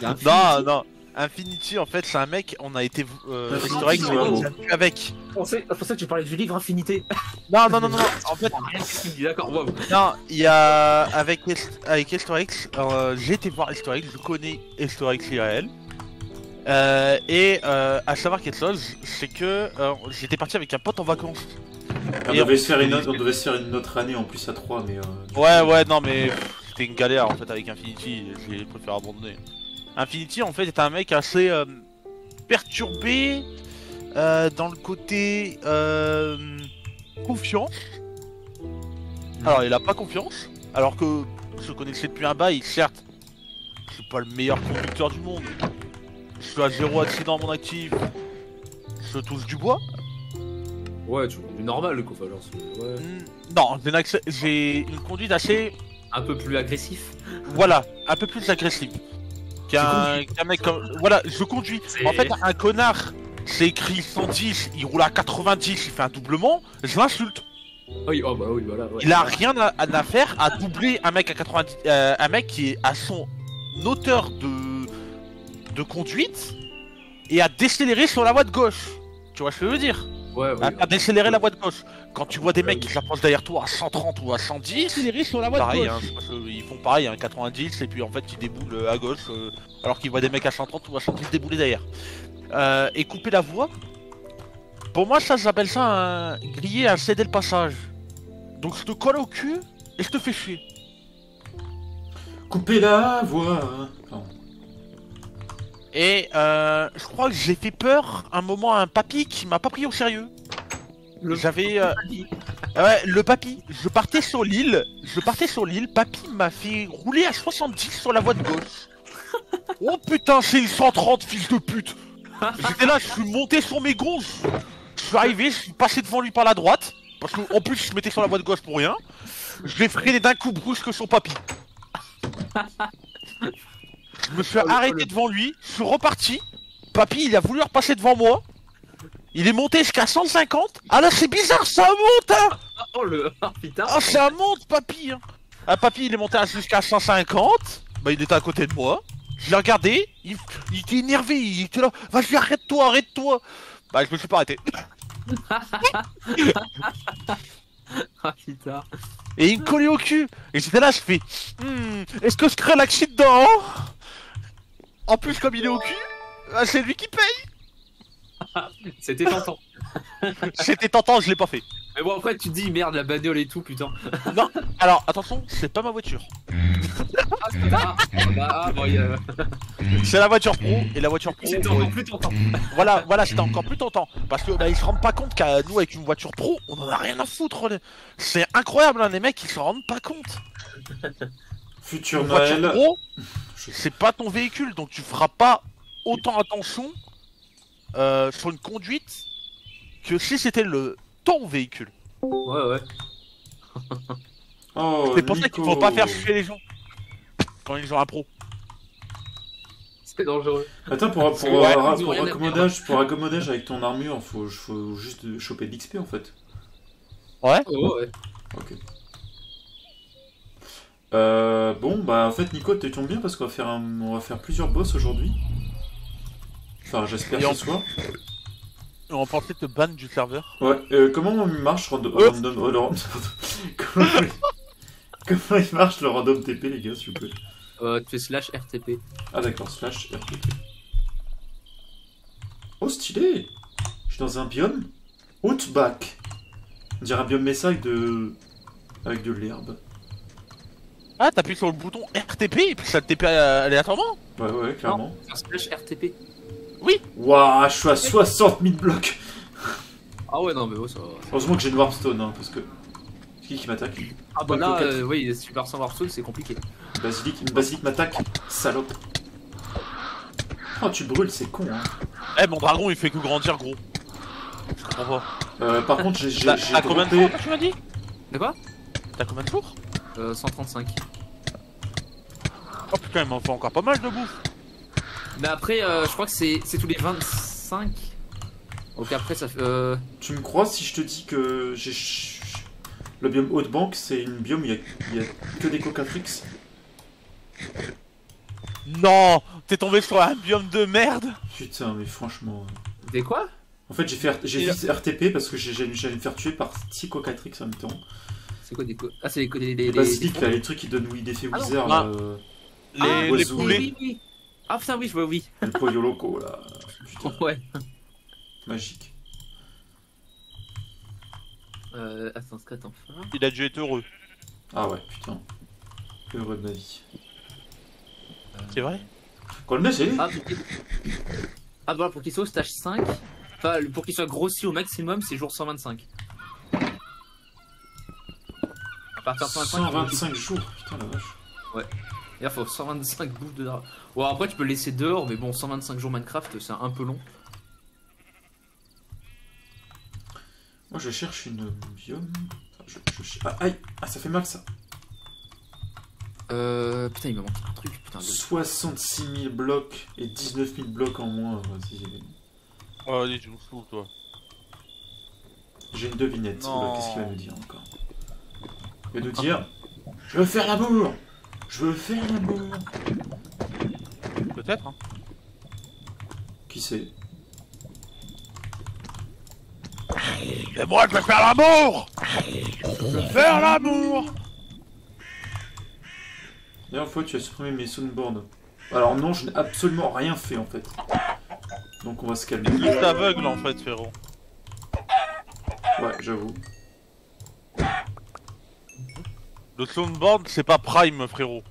Non, non. Infinity, en fait, c'est un mec, on a été historique avec. C'est pour ça que tu parlais du livre Infinité. Non, non, non, non, en fait, D'accord, wow. non, il y a. Avec Historix, j'ai été voir Historix, je connais Historix IRL. À savoir quelque chose, c'est que j'étais parti avec un pote en vacances. On devait se faire une autre année en plus à 3, mais. Ouais, non, mais c'était une galère en fait avec Infinity, j'ai préféré abandonner. Infinity en fait est un mec assez perturbé dans le côté confiant. Alors il a pas confiance, alors que je connaissais depuis un bail, certes, je suis pas le meilleur conducteur du monde. Je suis à 0 accident à mon actif, je touche du bois. Ouais, du normal quoi, genre, ouais. Non, j'ai une conduite assez... Un peu plus agressif. Voilà, un peu plus agressif. Qu'un mec comme... Voilà, je conduis. En fait, un connard, c'est écrit 110, il roule à 90, il fait un doublement, je l'insulte. Oui, oh bah oui, voilà. Ouais. Il a rien à faire à doubler un mec à 90... un mec qui est à son hauteur de conduite et à décélérer sur la voie de gauche. Tu vois ce que je veux dire? Ouais, à décélérer la voie de gauche. Quand tu vois des mecs qui s'approchent derrière toi à 130 ou à 110, décélérer sur la voie de gauche. Hein, ils font pareil, hein, 90 et puis en fait ils déboulent à gauche alors qu'ils voient des mecs à 130 ou à 110 débouler derrière. Et couper la voie, pour moi ça j'appelle ça un griller à céder le passage. Donc je te colle au cul et je te fais chier. Couper la voie. Non. Et je crois que j'ai fait peur un moment à un papy qui m'a pas pris au sérieux. J'avais ouais, le papy, je partais sur l'île, papy m'a fait rouler à 70 sur la voie de gauche. Oh putain, c'est une 130, fils de pute. J'étais là, je suis monté sur mes gonds. Je suis arrivé, je suis passé devant lui par la droite, parce qu'en plus je me mettais sur la voie de gauche pour rien. Je l'ai freiné d'un coup brusque sur papy. Je me suis arrêté devant lui, je suis reparti. Papy, il a voulu repasser devant moi. Il est monté jusqu'à 150. Ah là, c'est bizarre, ça monte, hein. Oh le... Oh, putain. Ah, ça monte, papy, hein. Ah, papy, il est monté jusqu'à 150. Bah, il était à côté de moi. Je l'ai regardé. Il était énervé. Il était là. Vas-y, arrête-toi, arrête-toi. Bah, je me suis pas arrêté. Ah, putain. Et il me collait au cul. Et j'étais là, je fais est-ce que je crée l'accident? En plus, comme il est au cul, c'est lui qui paye. C'était tentant. C'était tentant, je l'ai pas fait. Mais bon, après, tu te dis merde, la bagnole et tout, putain. Non, alors attention, c'est pas ma voiture. C'est la voiture pro, et la voiture pro. C'était encore plus tentant. Voilà, c'était encore plus tentant. Parce que bah, ils se rendent pas compte qu'à nous, avec une voiture pro, on en a rien à foutre. C'est incroyable, hein, les mecs, ils se rendent pas compte. Futur une Noël. Voiture pro, c'est pas ton véhicule, donc tu feras pas autant attention sur une conduite que si c'était ton véhicule. Ouais. Oh, c'est pour ça qu'il faut pas faire chier les gens quand ils ont un pro. C'est dangereux. Attends, pour accommodage avec ton armure, faut juste choper de l'XP en fait. Ouais. Oh, ouais. Ok. Bon, bah en fait, Nico, tu tombes bien parce qu'on va faire plusieurs boss aujourd'hui. Enfin, j'espère ce soir. On pensait te ban du serveur. Ouais, comment il marche random... comment il marche le random TP, les gars, s'il vous plaît? Tu fais /RTP. Ah d'accord, /RTP. Oh, stylé! Je suis dans un biome Outback. On dirait un biome Mesa avec de l'herbe. Ah, t'appuies sur le bouton RTP et puis ça te TP aléatoirement? Ouais, clairement. /RTP. Oui. Waouh, je suis à 60 000 blocs. Ah ouais, non, mais oh, ça va. Heureusement que j'ai une Warpstone, hein, parce que... C'est qui m'attaque? Ah bah là, oui, Super sans Warpstone, c'est compliqué. Basilic m'attaque, salope. Oh, tu brûles, c'est con, hein. Eh, mon dragon, il fait que grandir, gros. Je comprends pas. Par contre, j'ai T'as combien de jours, tu m'as dit? De quoi? T'as combien de jours? 135. Oh putain, il m'en faut encore pas mal de bouffe. Mais après, je crois que c'est tous les 25. Donc après, ça fait... Tu me crois si je te dis que le biome Haute-Banque, c'est une biome où il y a que des Cocatrix? Non, t'es tombé sur un biome de merde. Putain, mais franchement. Des quoi? En fait, j'ai fait RTP parce que j'allais me faire tuer par 6 cocatrix en même temps. C'est quoi des co... Ah, c'est les Les basiques, là, les trucs qui donnent des effets Ah non. Wizard, Ah. là. Les oiseaux. poulets. Oui. Ah putain, oui, je vois, oui. Le pollo loco, là. Putain, Ouais. magique. Attends, Scott, enfin. Il a dû être heureux. Ah ouais, putain. Heureux de ma vie. C'est vrai? Quand le mec, j'ai Ah, voilà, pour qu'il soit au stage 5, enfin, pour qu'il soit grossi au maximum, c'est jour 125. À partir de 125 jours, putain la vache. Il faut 125 bouffes de drap. Bon, après, tu peux le laisser dehors, mais bon, 125 jours Minecraft, c'est un peu long. Moi je cherche une biome. Ah, aïe! Ah, ça fait mal ça! Putain, il me manque un truc, putain. 66 000 blocs et 19 000 blocs en moins. Vas-y. Oh, allez, tu me fous, toi. J'ai une devinette. Non. Oula, qu'est-ce qu'il va nous dire encore? Il va nous dire: je veux faire l'amour! Je veux faire l'amour! Peut-être, hein. Qui c'est? Et moi, je vais faire l'amour. Je vais faire l'amour. La dernière fois, tu as supprimé mes soundboards. Alors, non, je n'ai absolument rien fait en fait. Donc, on va se calmer. Juste aveugle, en fait, frérot. Ouais, j'avoue. Le soundboard, c'est pas Prime, frérot.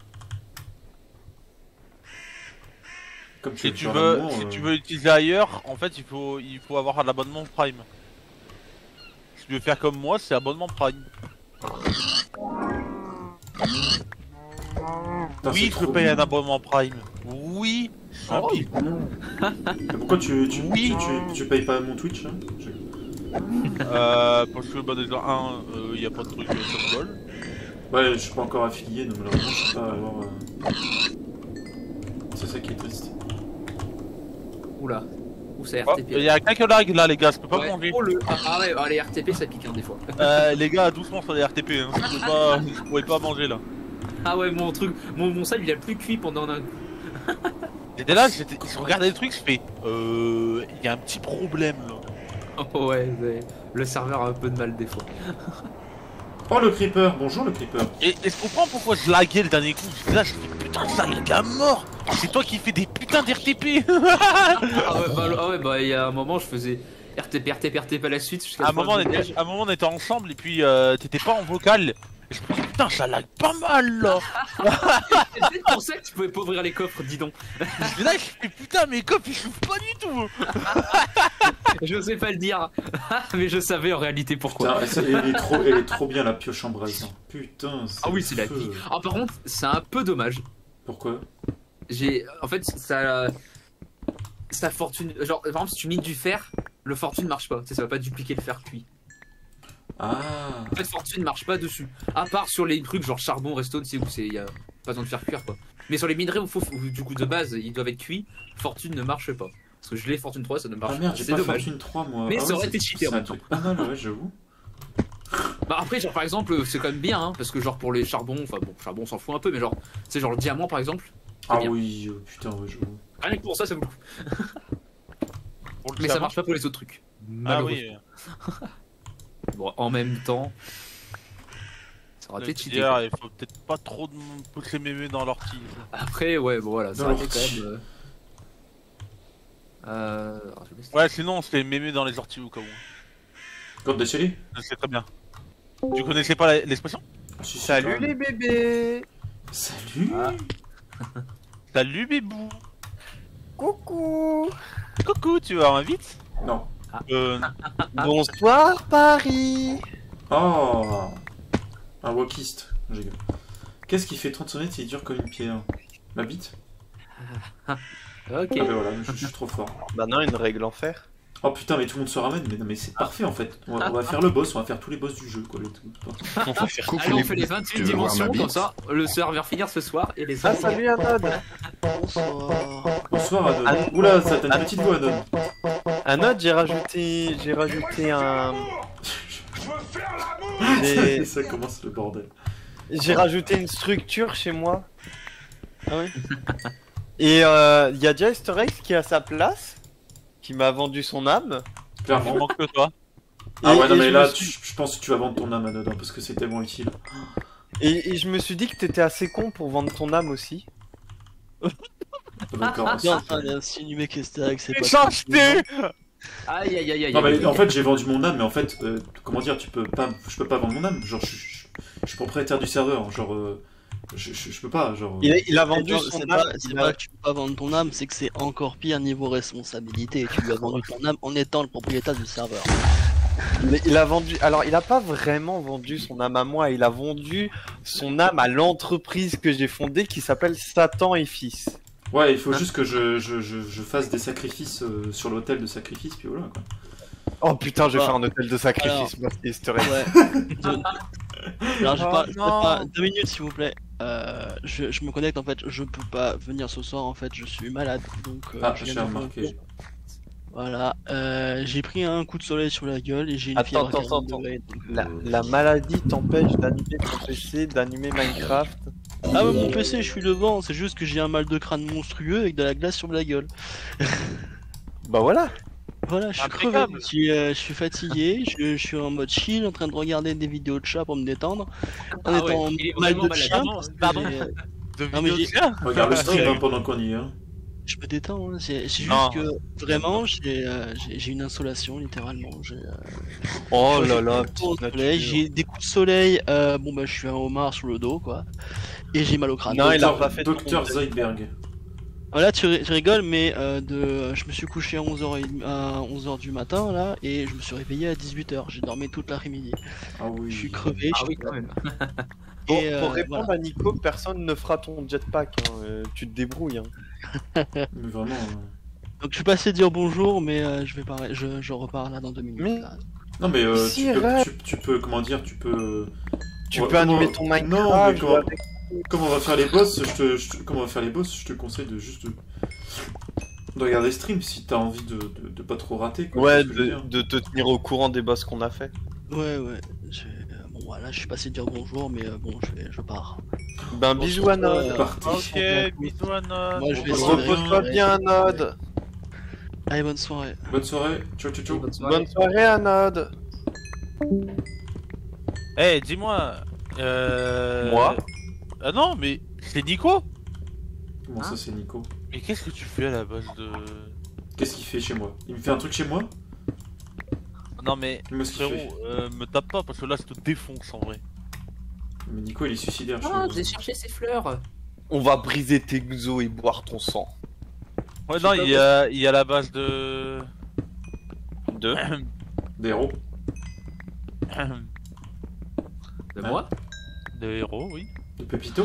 Comme Si veux tu faire veux, l'amour, si tu veux l'utiliser ailleurs, en fait, il faut avoir l'abonnement Prime. Si tu veux faire comme moi, c'est abonnement Prime. Putain, Oui, c'est je trop peux payer un bien. abonnement Prime. Oui, Ah, champi. Mais pourquoi Oui. tu payes pas mon Twitch hein? Parce que bah déjà y a pas de truc comme goal. Ouais, je suis pas encore affilié, donc malheureusement je peux pas avoir. C'est ça qui est triste. Oula. Où c'est Oh, RTP? y a quelques lags là, les gars, je peux pas Ouais. manger. Oh, ah ouais, les RTP ça pique hein, des fois. Les gars, doucement sur les RTP, hein. Je pouvais pas manger là. Ah ouais, mon truc, mon save il a plus cuit pendant un. J'étais là, je regardais le truc, je fais y a un petit problème là. Oh ouais, le serveur a un peu de mal des fois. Oh le creeper, bonjour le creeper. Et je comprends pourquoi je laguais le dernier coup. J'étais là, je fais putain, ça lag à mort. C'est toi qui fais des putains d'RTP. Ah ouais, bah il y a un moment je faisais RTP à la suite jusqu'à À un moment, on était ensemble et puis t'étais pas en vocal. Et je me dis putain, ça lag pas mal là. C'est peut-être pour ça que tu pouvais pas ouvrir les coffres, dis donc. J'étais là, je fais putain, mes coffres ils s'ouvrent pas du tout. Je sais pas le dire, mais je savais en réalité pourquoi. Putain, elle est trop bien la pioche en braise. Hein. Putain, Ah oui, c'est la vie. Ah par contre, c'est un peu dommage. Pourquoi? En fait, ça fortune. Genre, par exemple, si tu mines du fer, le fortune marche pas. Tu sais, ça va pas dupliquer le fer cuit. Ah. En fait, fortune marche pas dessus. À part sur les trucs genre charbon, redstone, c'est où y a pas besoin de faire cuire quoi. Mais sur les minerais où du coup de base ils doivent être cuits, fortune ne marche pas. Parce que je l'ai fortune 3, ça ne marche Ah merde, j'ai c'est pas dommage. Fortune 3 moi. Mais ah, ça ouais, aurait été cheaté en c'est un même temps. truc pas mal, ouais, j'avoue. Bah après, genre par exemple, c'est quand même bien, hein, parce que genre pour les charbons, enfin bon, charbon on s'en fout un peu, mais genre, c'est genre le diamant par exemple. Ah bien. oui, putain, ouais, j'avoue. Rien que pour ça, ça vaut le coup. Pour le Mais ça savoir. marche pas pour les autres trucs. Ah Malheureusement. oui. Bon, en même temps, ça aurait Le été cheaté. dire, il faut peut-être pas trop de pousser mémé dans l'ortie. Après, ouais, bon voilà, ça Dans aurait été l'ortie. quand même. Alors, je vais laisser- Ouais, sinon on se fait mémé dans les orties ou comme Corde de Chélie? je sais très bien. Tu connaissais pas l'expression? Si, si, Salut quand même. les bébés. Salut. Ah. Salut bébou. Coucou. Coucou, tu vas vite? Non. Bonsoir Paris. Oh. Un wokiste. Je rigole. Qu'est-ce qui fait 30 sonnettes s'il dure comme une pierre? Ma bite? Ok. Ah ben voilà, je suis trop fort. Bah non, une règle en fer. Oh putain, mais tout le monde se ramène, mais non, mais c'est parfait en fait. On va faire le boss, on va faire tous les boss du jeu quoi. On va faire Allez, on fait les 28 Tu veux voir ma dimensions, bite comme ça, le serveur finir ce soir et les Ah autres. salut Anod. Bonsoir. Bonsoir Anon. Oula, ça t'as une petite voix Anon. Anod, j'ai rajouté un. J'ai Ça commence le bordel. j'ai rajouté une structure chez moi. Ah ouais. Et il y a déjà Easter Egg qui est à sa place, qui m'a vendu son âme. Il Clairement. manque que toi. Ah ouais, non, Et mais je là, me suis- je pense que tu vas vendre ton âme, Anodin, parce que c'est tellement utile. Et je me suis dit que t'étais assez con pour vendre ton âme aussi. D'accord. T'es en train d'insinuer qu'Easter Egg, c'est pas. J'ai acheté. Aïe aïe aïe aïe. Non, mais aïe, en aïe. fait, j'ai vendu mon âme, mais en fait, comment dire, je peux pas vendre mon âme. Genre, je suis propriétaire du serveur. Genre, je peux pas. Genre, Il a vendu son C'est âme. pas, c'est pas que tu peux pas vendre ton âme, c'est que c'est encore pire niveau responsabilité. Tu lui as vendu ton âme en étant le propriétaire du serveur. Il a vendu. Alors, il a pas vraiment vendu son âme à moi. Il a vendu son âme à l'entreprise que j'ai fondée qui s'appelle Satan et Fils. ouais, il faut juste que je fasse des sacrifices sur l'hôtel de sacrifice, puis voilà, quoi. Oh putain, je vais Bah, faire un hôtel de sacrifice. alors- Moi, c'est Easter Egg. Ouais. Alors, je Oh, parle non. pas 2 minutes s'il vous plaît. Je me connecte en fait, je peux pas venir ce soir en fait, je suis malade donc Ah, je j'ai viens de remarqué. Voilà, j'ai pris un coup de soleil sur la gueule et j'ai une Attends, fièvre à attends, 40 attends. degrés, donc, La maladie t'empêche d'animer ton PC, d'animer Minecraft. Ah mais mon PC je suis devant, c'est juste que j'ai un mal de crâne monstrueux avec de la glace sur la gueule. Bah voilà. Voilà, je suis crevé, Impeccable. je suis fatigué, je suis en mode chill, en train de regarder des vidéos de chats pour me détendre. En Ah ouais, étant il est mal vraiment de malade. chien. Pardon. j'ai- De Non, mais vidéo de j'ai- chien. Regarde le stream hein, pendant qu'on y est. Hein. Je me détends, hein. C'est juste Non. que vraiment j'ai une insolation littéralement. Oh J'ai là là, au petite soleil, nature. j'ai des coups de soleil, bon bah je suis un homard sur le dos quoi. Et j'ai mal au crâne. Non, il a Docteur- pas fait de Docteur trompe. Zoidberg. Voilà, tu rigoles, mais je me suis couché à 11h du matin là et je me suis réveillé à 18h. J'ai dormi toute l'après-midi. Ah oui. Je suis crevé, Ah je oui suis quand même. Pour, Et, pour répondre voilà. à Nico, personne ne fera ton jetpack. Hein. Tu te débrouilles. Hein. Mais vraiment. Donc je suis passé dire bonjour, mais je vais je repars là dans 2 minutes. Mais- là. Non, mais Si, tu, peux, rap. tu peux, comment dire, tu peux. Tu Ouais, peux comment- animer ton Minecraft. Non, mais jouer comment, avec- comment on va faire les boss, comment on va faire les boss, je te conseille de juste de regarder le stream si t'as envie de pas trop rater. Quoi, Ouais, c'est ce que je veux de te tenir au courant des boss qu'on a fait. Ouais. Bon voilà, je suis passé dire bonjour, mais bon je pars. Ben bisous à Nod. dire. Parti. Ok, bisous à Moi je vais Repose-toi essayer de Repose-toi récupérer. bien Nod. Allez, bonne soirée. Bonne soirée, ciao ciao ciao. Bonne soirée. Bonne soirée à Nod. Eh, dis-moi. Moi Ah non, mais c'est Nico. Comment ça, c'est Nico? Mais qu'est-ce que tu fais à la base de. Qu'est-ce qu'il fait chez moi? Il me fait un truc chez moi? Non, mais Dis-moi ce qu'il fait. frérot, me tape pas parce que là, je te défonce en vrai. Mais Nico, il est suicidaire. je Ah, suis j'ai cherché ses fleurs. On va briser tes exos et boire ton sang. Ouais, Je non, sais pas il y a la base de. Deux. Des héros. De moi. de héros, oui. De Pépito.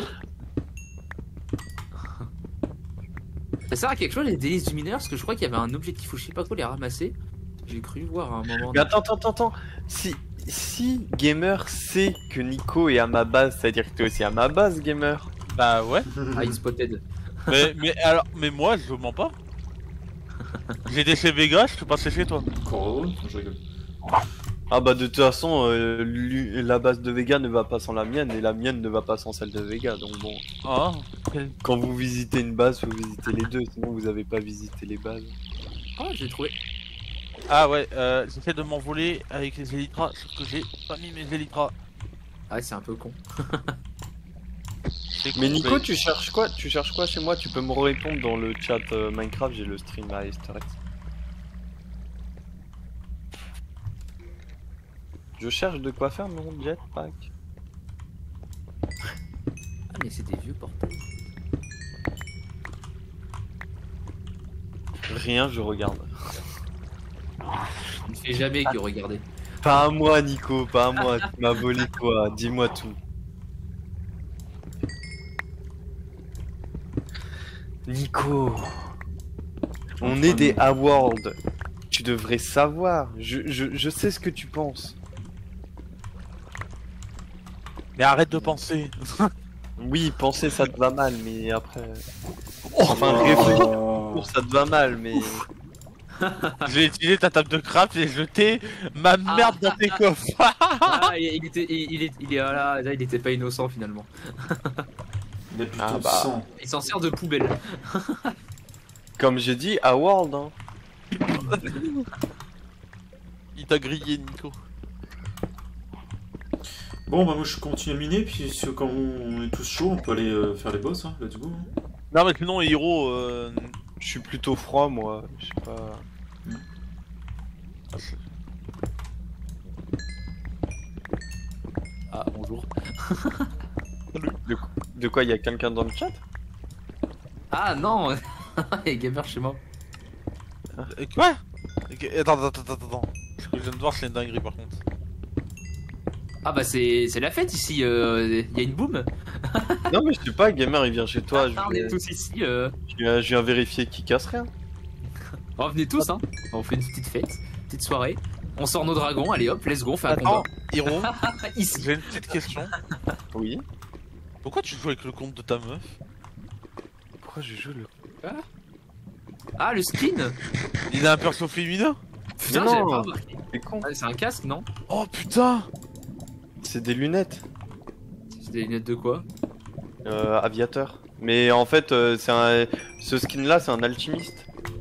Ça sert à quelque chose les délices du mineur parce que je crois qu'il y avait un objectif où je sais pas quoi les ramasser. J'ai cru voir à un moment. Mais attends. Si Gamer sait que Nico est à ma base, c'est-à-dire que t'es aussi à ma base, Gamer. Bah ouais. Ah, il spotted. mais moi, je mens pas. J'ai laissé Vegas, je suis passé chez toi. Encore heureux. Je rigole. Ah bah de toute façon, la base de Vega ne va pas sans la mienne et la mienne ne va pas sans celle de Vega. Donc bon, Ah. quand vous visitez une base, vous visitez les deux, sinon vous avez pas visité les bases. Ah, j'ai trouvé. Ah ouais, j'essaie de m'envoler avec les Elytras, sauf que j'ai pas mis mes Elytras. Ah, c'est un peu con. C'est Mais con, Nico, tu cherches quoi chez moi? Tu peux me répondre dans le chat Minecraft, j'ai le stream à Easter Eggs. Je cherche de quoi faire mon jetpack. Ah, mais c'est des vieux portails. Rien, je regarde. Il ne fait jamais que regarder. Pas à moi, Nico, pas à moi. Tu m'as volé quoi? Dis-moi tout. Nico, on est des awards. Tu devrais savoir. Je sais ce que tu penses. Mais arrête de penser. Oui, penser ça te va mal, mais après. Enfin, réfléchir pour ça te va mal, mais. J'ai utilisé ta table de craft et jeté ma merde dans tes coffres. Ah, il était pas innocent finalement. Il a bu Ah ton bah. sang. Il s'en sert de poubelle. Comme j'ai dit, à World, hein. Il t'a grillé, Nico. Bon, bah moi je continue à miner, puis quand on est tous chauds, on peut aller faire les boss, hein. Let's go. Non, mais sinon, Hiro. Je suis plutôt froid, moi. Je sais pas. Ah, bonjour. De quoi, il y a quelqu'un dans le chat? Ah non. Il y a gamer chez moi. Quoi? Attends. Ce que je viens de voir, c'est une dinguerie par contre. Ah bah c'est la fête ici. Il y a une boum. Non, mais je sais pas, gamer, il vient chez toi. Ah, on est tous ici. Je viens vérifier qui casse rien. Oh, venez tous, hein. On fait une petite fête, petite soirée. On sort nos dragons, allez hop, let's go, on fait un Attends, combat. Hiro, Ici. j'ai une petite question. Oui. Pourquoi tu joues avec le compte de ta meuf? Pourquoi je joue le. Ah, le skin. Il a un perso féminin? Putain, Mais j'avais non. pas remarqué. C'est con. Ah, c'est un casque, non? Oh putain! C'est des lunettes. C'est des lunettes de quoi? Aviateur. Mais en fait, ce skin là, c'est un alchimiste.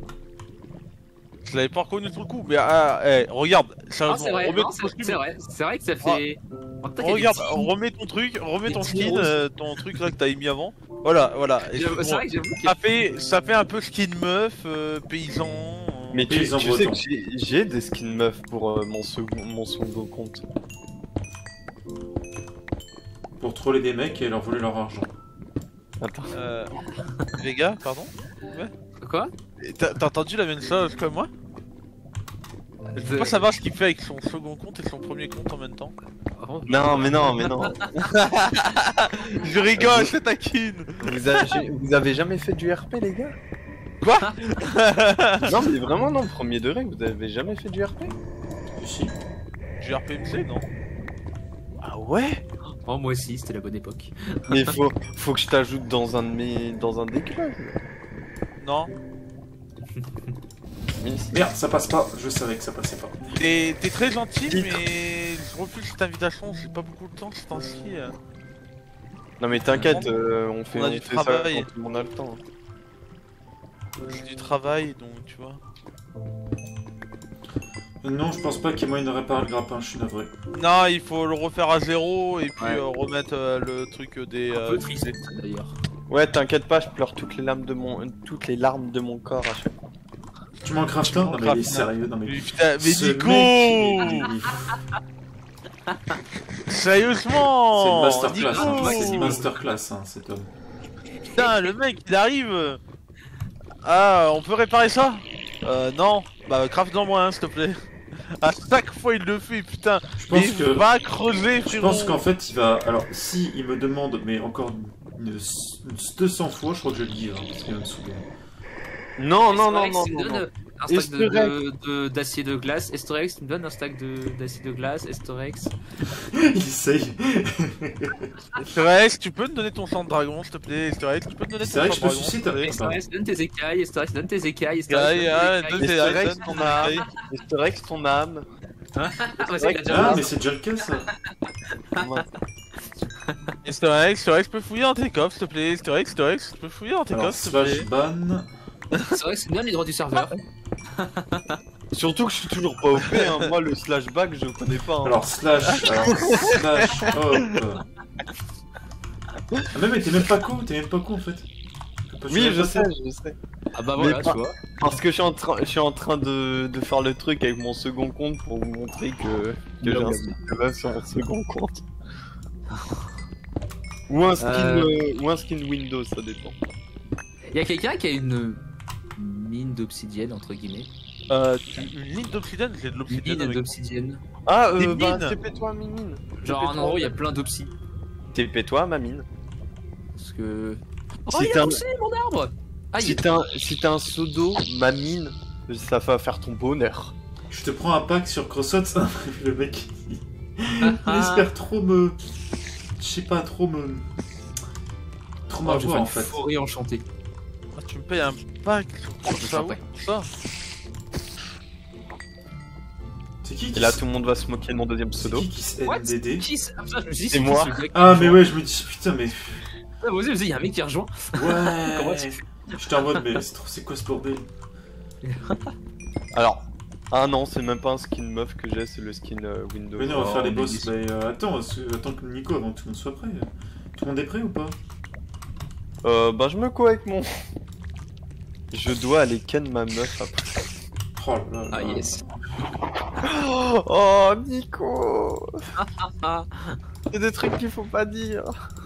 Je l'avais pas reconnu sur le coup, mais regarde, Ah, sérieusement, c'est vrai, remets non, ton costume. c'est vrai que ça fait. Oh, putain, il y a des Regarde, petits- remets ton truc, remets des ton petits skin, roses. ton truc là que t'avais mis avant. Voilà. Et C'est bon, vrai que j'avoue que. ça fait un peu skin meuf, paysan. Mais tu Paysan sais breton. que j'ai des skins meufs pour mon second compte. Pour troller des mecs et leur voler leur argent. Attends. Les gars, pardon. Quoi? Et T'as entendu la même chose que moi? Je veux pas savoir ce qu'il fait avec son second compte et son premier compte en même temps. Oh, Non, mais non. Je rigole, je taquine. Vous avez jamais fait du RP, les gars? Quoi? Non, mais vraiment, non, premier degré, vous avez jamais fait du RP? Si. Du RPMC, non? Ah ouais? Oh, moi aussi, c'était la bonne époque. Mais faut que je t'ajoute dans un des clubs. Non. Mais si. Merde, ça passe pas. Je savais que ça passait pas. T'es très gentil, Titre. mais je refuse cette invitation, j'ai pas beaucoup de temps ces temps-ci. Non, mais t'inquiète, on fait On a du ça travail. quand tout le monde a le temps. J'ai du travail, donc tu vois. Non, je pense pas qu'il y ait moyen de réparer le grappin, je suis navré. Non, il faut le refaire à zéro et puis Ouais. Remettre le truc des. Un peu triste, d'ailleurs. Ouais, t'inquiète pas, je pleure toutes les larmes de mon corps à chaque fois. Tu m'en craftes un? Non, mais il est sérieux. Non, mais. Mais putain, mais Ce Nico! mec, Sérieusement! c'est une masterclass. Nico! Hein. C'est une masterclass, hein, cet homme. Putain, le mec, il arrive! Ah, on peut réparer ça? Non. Bah, craft en moins, s'il te plaît. À chaque fois, il le fait, putain. Je pense Mais que. va creuser, Je frérot. pense qu'en fait, il va. Alors, si il me demande, mais encore 200 fois, je crois que je vais le dire, hein, parce qu'il va me saouler. Non, non, non, Esterex, non, tu me non, non. donnes un stack Esterex. d'acier de glace. Esterex, tu me donnes un stack d'acier de glace. Esterex. Il essaye. Esterex, tu peux me donner ton sang de dragon, s'il te plaît? Esterex, tu peux me donner ton C'est vrai que sang je de me dragon? suscite. s'il te plaît? Esterex, donne tes écailles. Esterex, donne tes écailles. Ouais, Esterex, donne donne tes tes écailles. Esterex, ton âme. Esterex, ton âme. Ah, ouais, c'est déjà Ah, là. mais c'est déjà le cas, ça. Esterex, tu peux fouiller dans tes coffres, s'il te plaît? Esterex, tu peux fouiller dans tes Alors, coffres, s'il te plaît? slash ban. Esterex, tu me donnes les droits du serveur. Surtout que je suis toujours pas OP, hein. Moi, le slashback, je connais pas. Hein. Alors, slash hop. Ah, mais t'es même pas con en fait. Oui, je sais. Ah bah Mais voilà, pas- tu vois. Parce que je suis en train de faire le truc avec mon second compte pour vous montrer que j'ai un skin sur mon second compte. Ou un skin Windows, ça dépend. Il y a quelqu'un qui a une mine d'obsidienne, entre guillemets. Une ligne d'obsidienne, j'ai de Une l'obsidienne mine avec... d'obsidienne. Ah, Des bah, mines. TP-toi ma mine. Genre en endroit où il y a plein d'obsi. TP-toi ma mine. Parce que. Oh, Si il t'as a un- poussé mon arbre! Ah, il Si est... t'as un pseudo, ma mine, ça va faire ton bonheur. Je te prends un pack sur Crossot, ça. Le mec, il Ah, espère trop me. Je sais pas, trop oh, je vais m'avoir faire en une fait. forêt enchantée. Ah, tu me payes un pack Oh, sur je ça, sens ouais, ça. C'est qui Et là, tout le monde va se moquer de mon deuxième C'est pseudo. qui se What? NDD? Qui c'est? Ah, putain, je me dis, C'est qui moi. ce gars qui- Ah, mais ouais, je me dis, putain, mais. Ah, vous aussi, il y a un mec qui rejoint. Comment Ouais. tu fais? J'étais en mode, mais c'est quoi ce bordel? Alors, ah non, c'est même pas un skin meuf que j'ai, c'est le skin Windows. Venez, on va faire les on est boss. déçus. Mais attends que Nico, avant que tout le monde soit prêt. Tout le monde est prêt ou pas? Bah je me co avec mon... Je dois aller ken ma meuf après. Oh là là. Ah, yes. Oh, Nico. Ah, C'est des trucs qu'il faut pas dire.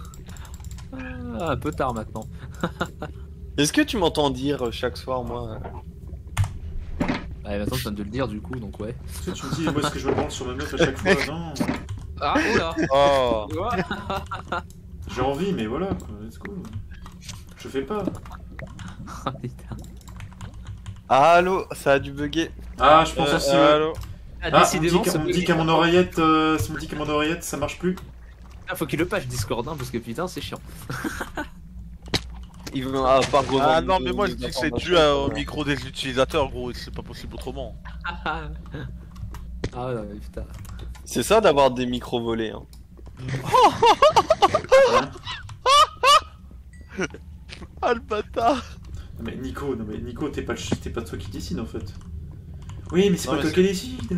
un peu tard maintenant. Est-ce que tu m'entends dire chaque soir, moi Ouais, maintenant, je viens de le dire, du coup, donc ouais. Tu sais, tu me dis, moi, est-ce que je me branle sur ma meuf à chaque fois? Non. Ah, oula. Oh. J'ai envie, mais voilà, quoi. Let's go. Je fais pas. Ah, putain. Allô, ça a dû bugger. Ah, je pense aussi, ouais. Allô. Ah, Ah, décidément, on me dit qu'à mon oreillette, ça marche plus. Ah, faut qu'il le patch Discord, hein, parce que putain, c'est chiant. Il va pas revendre Ah non, mais moi je des dis que c'est informations, dû au micro des utilisateurs, gros, et c'est pas possible autrement. Ah, ouais, putain. C'est ça d'avoir des micros volés. Hein. Ah le bâtard! Non mais Nico, t'es pas toi qui décide en fait. Oui, mais c'est Non, pas mais toi c'est- qui décide.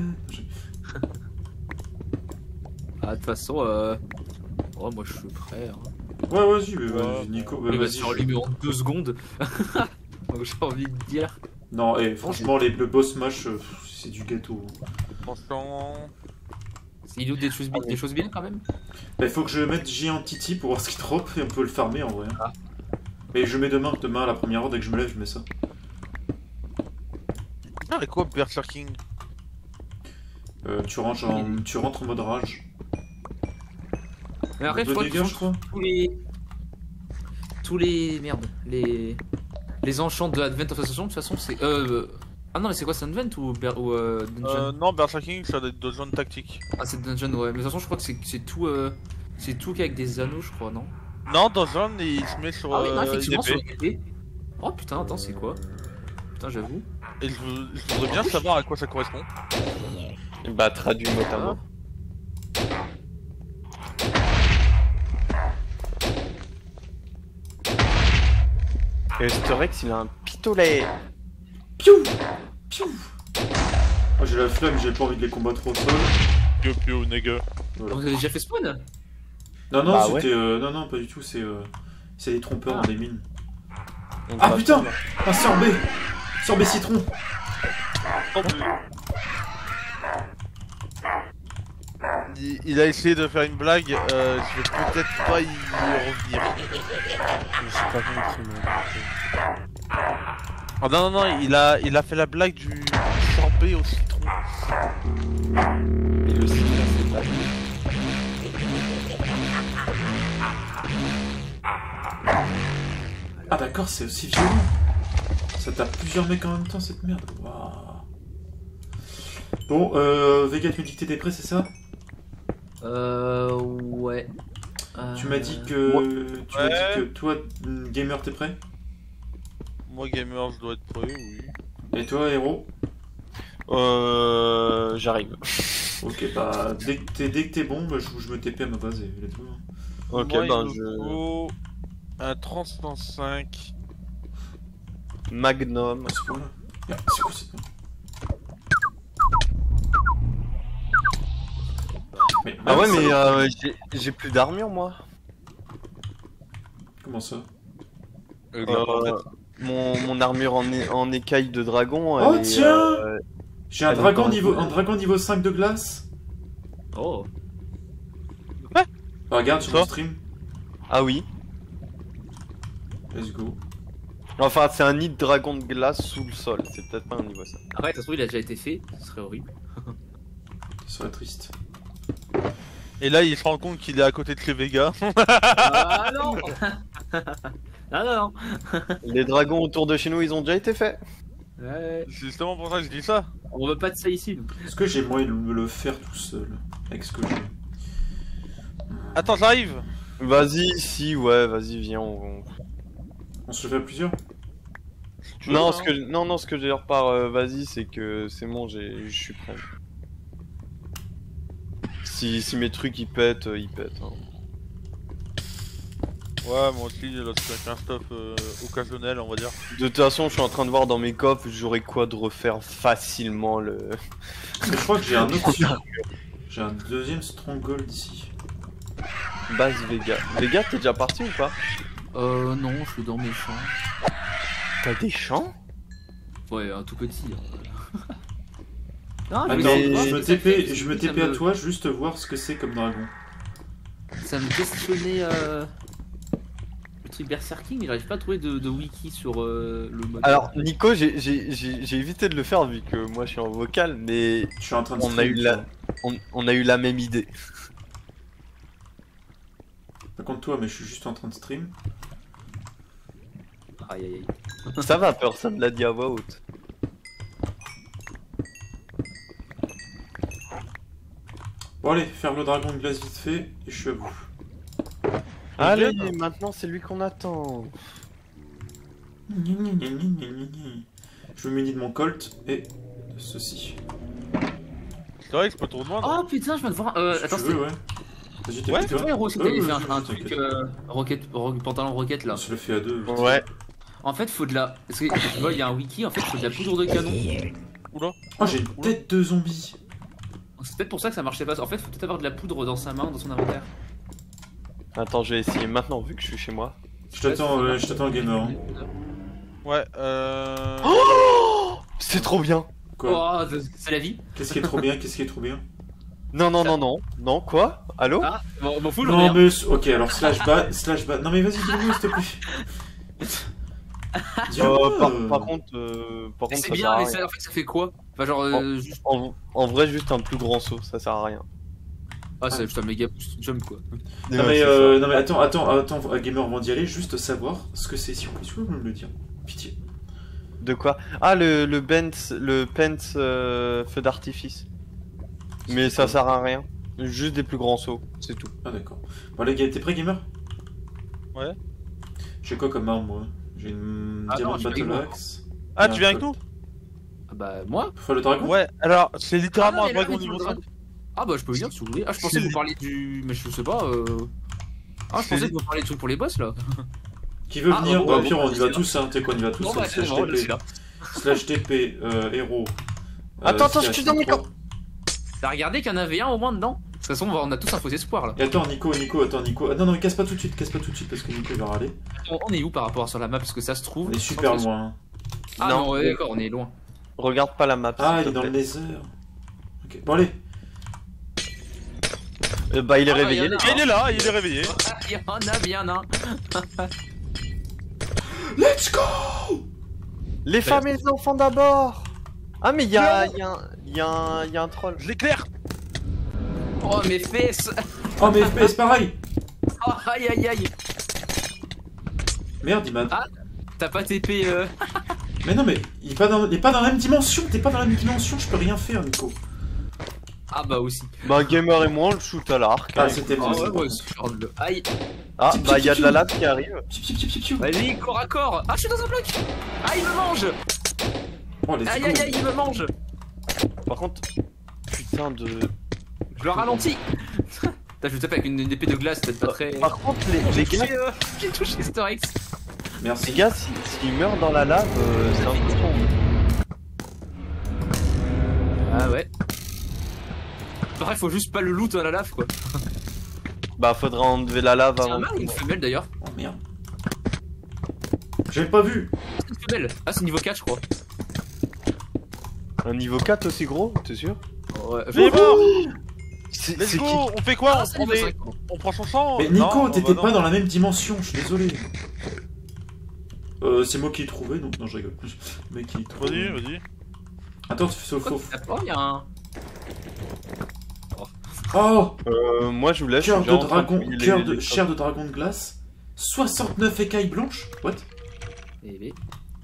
Ah, de toute façon, oh, moi je suis prêt. Hein. Ouais, vas-y, mais Ouais. vas-y, Nico, Il va vas-y. se faire allumer en 2 secondes. Donc j'ai envie de dire. Non, franchement, le boss match, c'est du gâteau. Franchement. Il loot des choses bien quand même. Bah, il faut que je mette J en Titi pour voir ce qu'il drop et on peut le farmer en vrai. Ah. Mais je mets demain à la première heure, dès que je me lève, je mets ça. Ah, et quoi, Berserking? Tu rentres en mode rage. Mais après, je crois dégâts, que je crois. tous les merde, les enchants de Advent of Ascension, de toute façon, c'est ah non, mais c'est quoi, c'est Advent ou Dungeon? Non, Berserking, ça doit être de zone tactique. Ah, c'est Dungeon, ouais. Mais de toute façon, je crois que c'est tout qu'avec des anneaux, je crois, non? Non, dans zone, il se met sur Ah oui, non, une effectivement, sur épée. une épée. Oh putain, attends, c'est quoi? Putain, j'avoue. Et je voudrais bien savoir à quoi ça correspond. Bah traduit mot à mot. Et Storex il a un pistolet. Piou Piou Oh, j'ai la flemme, j'ai pas envie de les combattre au sol. Pio pio, nigga. Voilà. Vous avez déjà fait spawn? Non, Bah ouais. c'était. Non, pas du tout, c'est des trompeurs dans les mines. Donc, Ah bah, putain Un sorbet Sorbet citron Il a essayé de faire une blague, je vais peut-être pas y revenir. j'ai pas compris, moi. Ah non, il a fait la blague du sorbet au citron. Et le citron c'est pas. Ah d'accord, c'est aussi violent. Ça tape plusieurs mecs en même temps, cette merde. Waouh. Bon, Vega, tu me dis que t'étais prêt, c'est ça? Ouais. Tu m'as dit que toi, gamer, t'es prêt? Moi, gamer, je dois être prêt, oui. Et toi, héros? J'arrive. Ok, bah, dès que t'es bon, bah, je me TP à ma base et let's go. Ok, Moi, ben il me faut un 305. Magnum. C'est quoi là? Merde, c'est quoi cette merde? Mais, Ah ouais, mais ça- j'ai plus d'armure moi. Comment ça? Mon armure en écaille de dragon. Oh elle est, tiens J'ai un elle est dragon dans- niveau 5 de glace. Oh. Bah, regarde sur Ça mon stream. Ah oui. Let's go. Enfin, c'est un nid de dragon de glace sous le sol. C'est peut-être pas un niveau ça. Après, ça se trouve, il a déjà été fait. Ce serait horrible. Ça serait triste. Et là, il se rend compte qu'il est à côté de chez Vega. Ah non. Ah non. Les dragons autour de chez nous, ils ont déjà été faits. Ouais. C'est justement pour ça que je dis ça. On veut pas de ça ici, nous. Est-ce que j'ai moyen de me le faire tout seul? Avec ce que j'ai. Attends, j'arrive. Vas-y, si, ouais, vas-y, viens. On se le fait à plusieurs? Tu veux, Non, hein ce que je leur par vas-y, c'est que c'est bon, je suis prêt. Si mes trucs ils pètent, ils pètent. Hein. Ouais, moi aussi, là, c'est un stuff occasionnel, on va dire. De toute façon, je suis en train de voir dans mes coffres, j'aurais quoi de refaire facilement le. Mais je crois que j'ai un autre. J'ai un deuxième stronghold ici. Base Vega. Vega, t'es déjà parti ou pas? Non, je suis dans mes champs. T'as des champs? Ouais, un tout petit. Non, Attends, mais- je me TP à toi, juste voir ce que c'est comme dragon. Ça me questionnait le truc Berserking, mais j'arrive pas à trouver de wiki sur le mode. Alors, Nico, j'ai évité de le faire vu que moi je suis en vocal, mais Je suis en train de on a eu stream, on a eu la même idée. Pas contre toi, mais je suis juste en train de stream. Aïe aïe aïe. Ça va, personne l'a dit à voix haute. Bon allez, ferme le dragon de glace vite fait, et je suis à vous. Allez, maintenant c'est lui qu'on attend. Je me munis de mon colt et de ceci. C'est vrai que je peux te rejoindre. Oh putain, je viens de voir. Si Attends, tu c'était. veux, ouais. Vas-y, t'es Ouais, plus, C'est toi. toi, Hero, c'était fait un t'inquiète. truc pantalon roquette là. On se le fait à deux. vite. Ouais. En fait, faut de la. Parce que tu vois, il y a un wiki, en fait, faut de la poudre de canon. Oula. Oh, j'ai une tête de zombie. C'est peut-être pour ça que ça marchait pas. En fait, faut peut-être avoir de la poudre dans sa main, dans son inventaire. Attends, je vais essayer maintenant vu que je suis chez moi. Je t'attends, gamer. Hein. Ouais, Oh, c'est trop bien. Quoi? Oh, c'est la vie. Qu'est-ce qui est trop bien? Qu'est-ce qui est trop bien? Non, non, non, non. Non, quoi? Allô? Ah, bon, m'en fous, j'en ai Non, un. mais. Ok, alors slash bat. Non, mais vas-y, dis-le, s'il te plaît. Dis-le. Par contre, C'est ça sert bien, à mais rien. en fait, ça fait quoi? Enfin, genre, Oh. juste. En vrai, juste un plus grand saut, ça sert à rien. Ah, c'est juste un méga boost jump quoi. Non, mais, c'est ça. non, mais attends, gamer avant d'y aller, juste savoir ce que c'est, si vous pouvez me le dire. Pitié. De quoi? Ah, le Pence feu d'artifice. Mais ça sert à rien. Juste des plus grands sauts, c'est tout. Ah, d'accord. Bon, les gars, t'es prêt, gamer? Ouais. J'ai quoi comme arme, moi? J'ai une Ah, Diamond non, je suis Battle avec Axe. Ah, et tu un viens avec Colt. nous? Ah, bah, moi? Pour faire le dragon? Ouais, alors, c'est littéralement Ah, un mais là, dragon mais niveau tu 5. Ah, bah, je peux venir si vous voulez. Ah, je pensais que vous parliez du. Mais je sais pas. Ah, je pensais que vous parliez de trucs pour les boss là. Qui veut Ah, venir? bon, Bah, bon, pire, on y va c'est tous, hein. T'es quoi, on y va tous, Bon, bah, slash c'est bon, je suis TP. là. Slash TP, héros. Attends, je slash suis dans mes Nico. camps. T'as regardé qu'il y en avait un au moins dedans? De toute façon, on a tous un faux espoir là. Et attends, Nico. Ah, non, mais casse pas tout de suite, parce que Nico il va râler. On est où par rapport sur la map? Parce que ça se trouve. On est super loin. Hein. Ah, Non. non, ouais, d'accord, on est loin. Regarde pas la map. Ah, s'il il est te dans le plaît. nether. Ok, bon, allez. Bah, il est Ah, réveillé. il y en a Il est là, il est réveillé. Ah, il y en a bien un. Let's go! Les femmes et les enfants d'abord. Ah, mais il y a un troll. Je l'éclaire. Oh, mes fesses. Oh, mais FPS, pareil! Oh, aïe aïe aïe. Merde, il m'a. Ah. T'as pas TP Mais non, mais il est pas dans la même dimension, t'es pas dans la même dimension, je peux rien faire, Nico. Ah, bah aussi. Bah, Gamer et moi, on le shoot à l'arc. Ah, c'était Ah, bien, ouais, ça. ouais, c'est genre de- Aïe. Ah, bah, il y a de la lave qui arrive. Piu, piu, piu, piu, piu. Vas-y, corps à corps. Ah, je suis dans un bloc. Ah, il me mange. Oh, let's Aïe go. aïe aïe, il me mange. Par contre, putain de. Je le ralentis. Putain, je vais taper avec une épée de glace, peut-être pas très. Par contre, les gars, J'ai touché Storex. Merci. les gars, s'ils meurent dans la lave, c'est un peu sombre. Ah ouais. Bref, faut juste pas le loot à la lave quoi. Bah, faudra enlever la lave C'est un avant. mâle ou une femelle d'ailleurs? Oh merde. J'avais pas vu. C'est une femelle. Ah, c'est niveau 4, je crois. Un niveau 4 aussi gros, t'es sûr? Ouais. Il est mort. C'est Let's qui? go. On fait quoi? Ah, c'est on, niveau est... 5. on prend son sang? Mais Non, Nico, t'étais bah pas non. dans la même dimension, je suis désolé. C'est moi qui l'ai trouvé, donc non, je rigole. Le mec qui l'ai trouvé. Vas-y. Attends, faux. Oh, il y a un. Oh, Moi je vous laisse. cœur je suis de déjà en train dragon, fouiller les- chair de dragon de glace. 69 écailles blanches. What? Eh ben.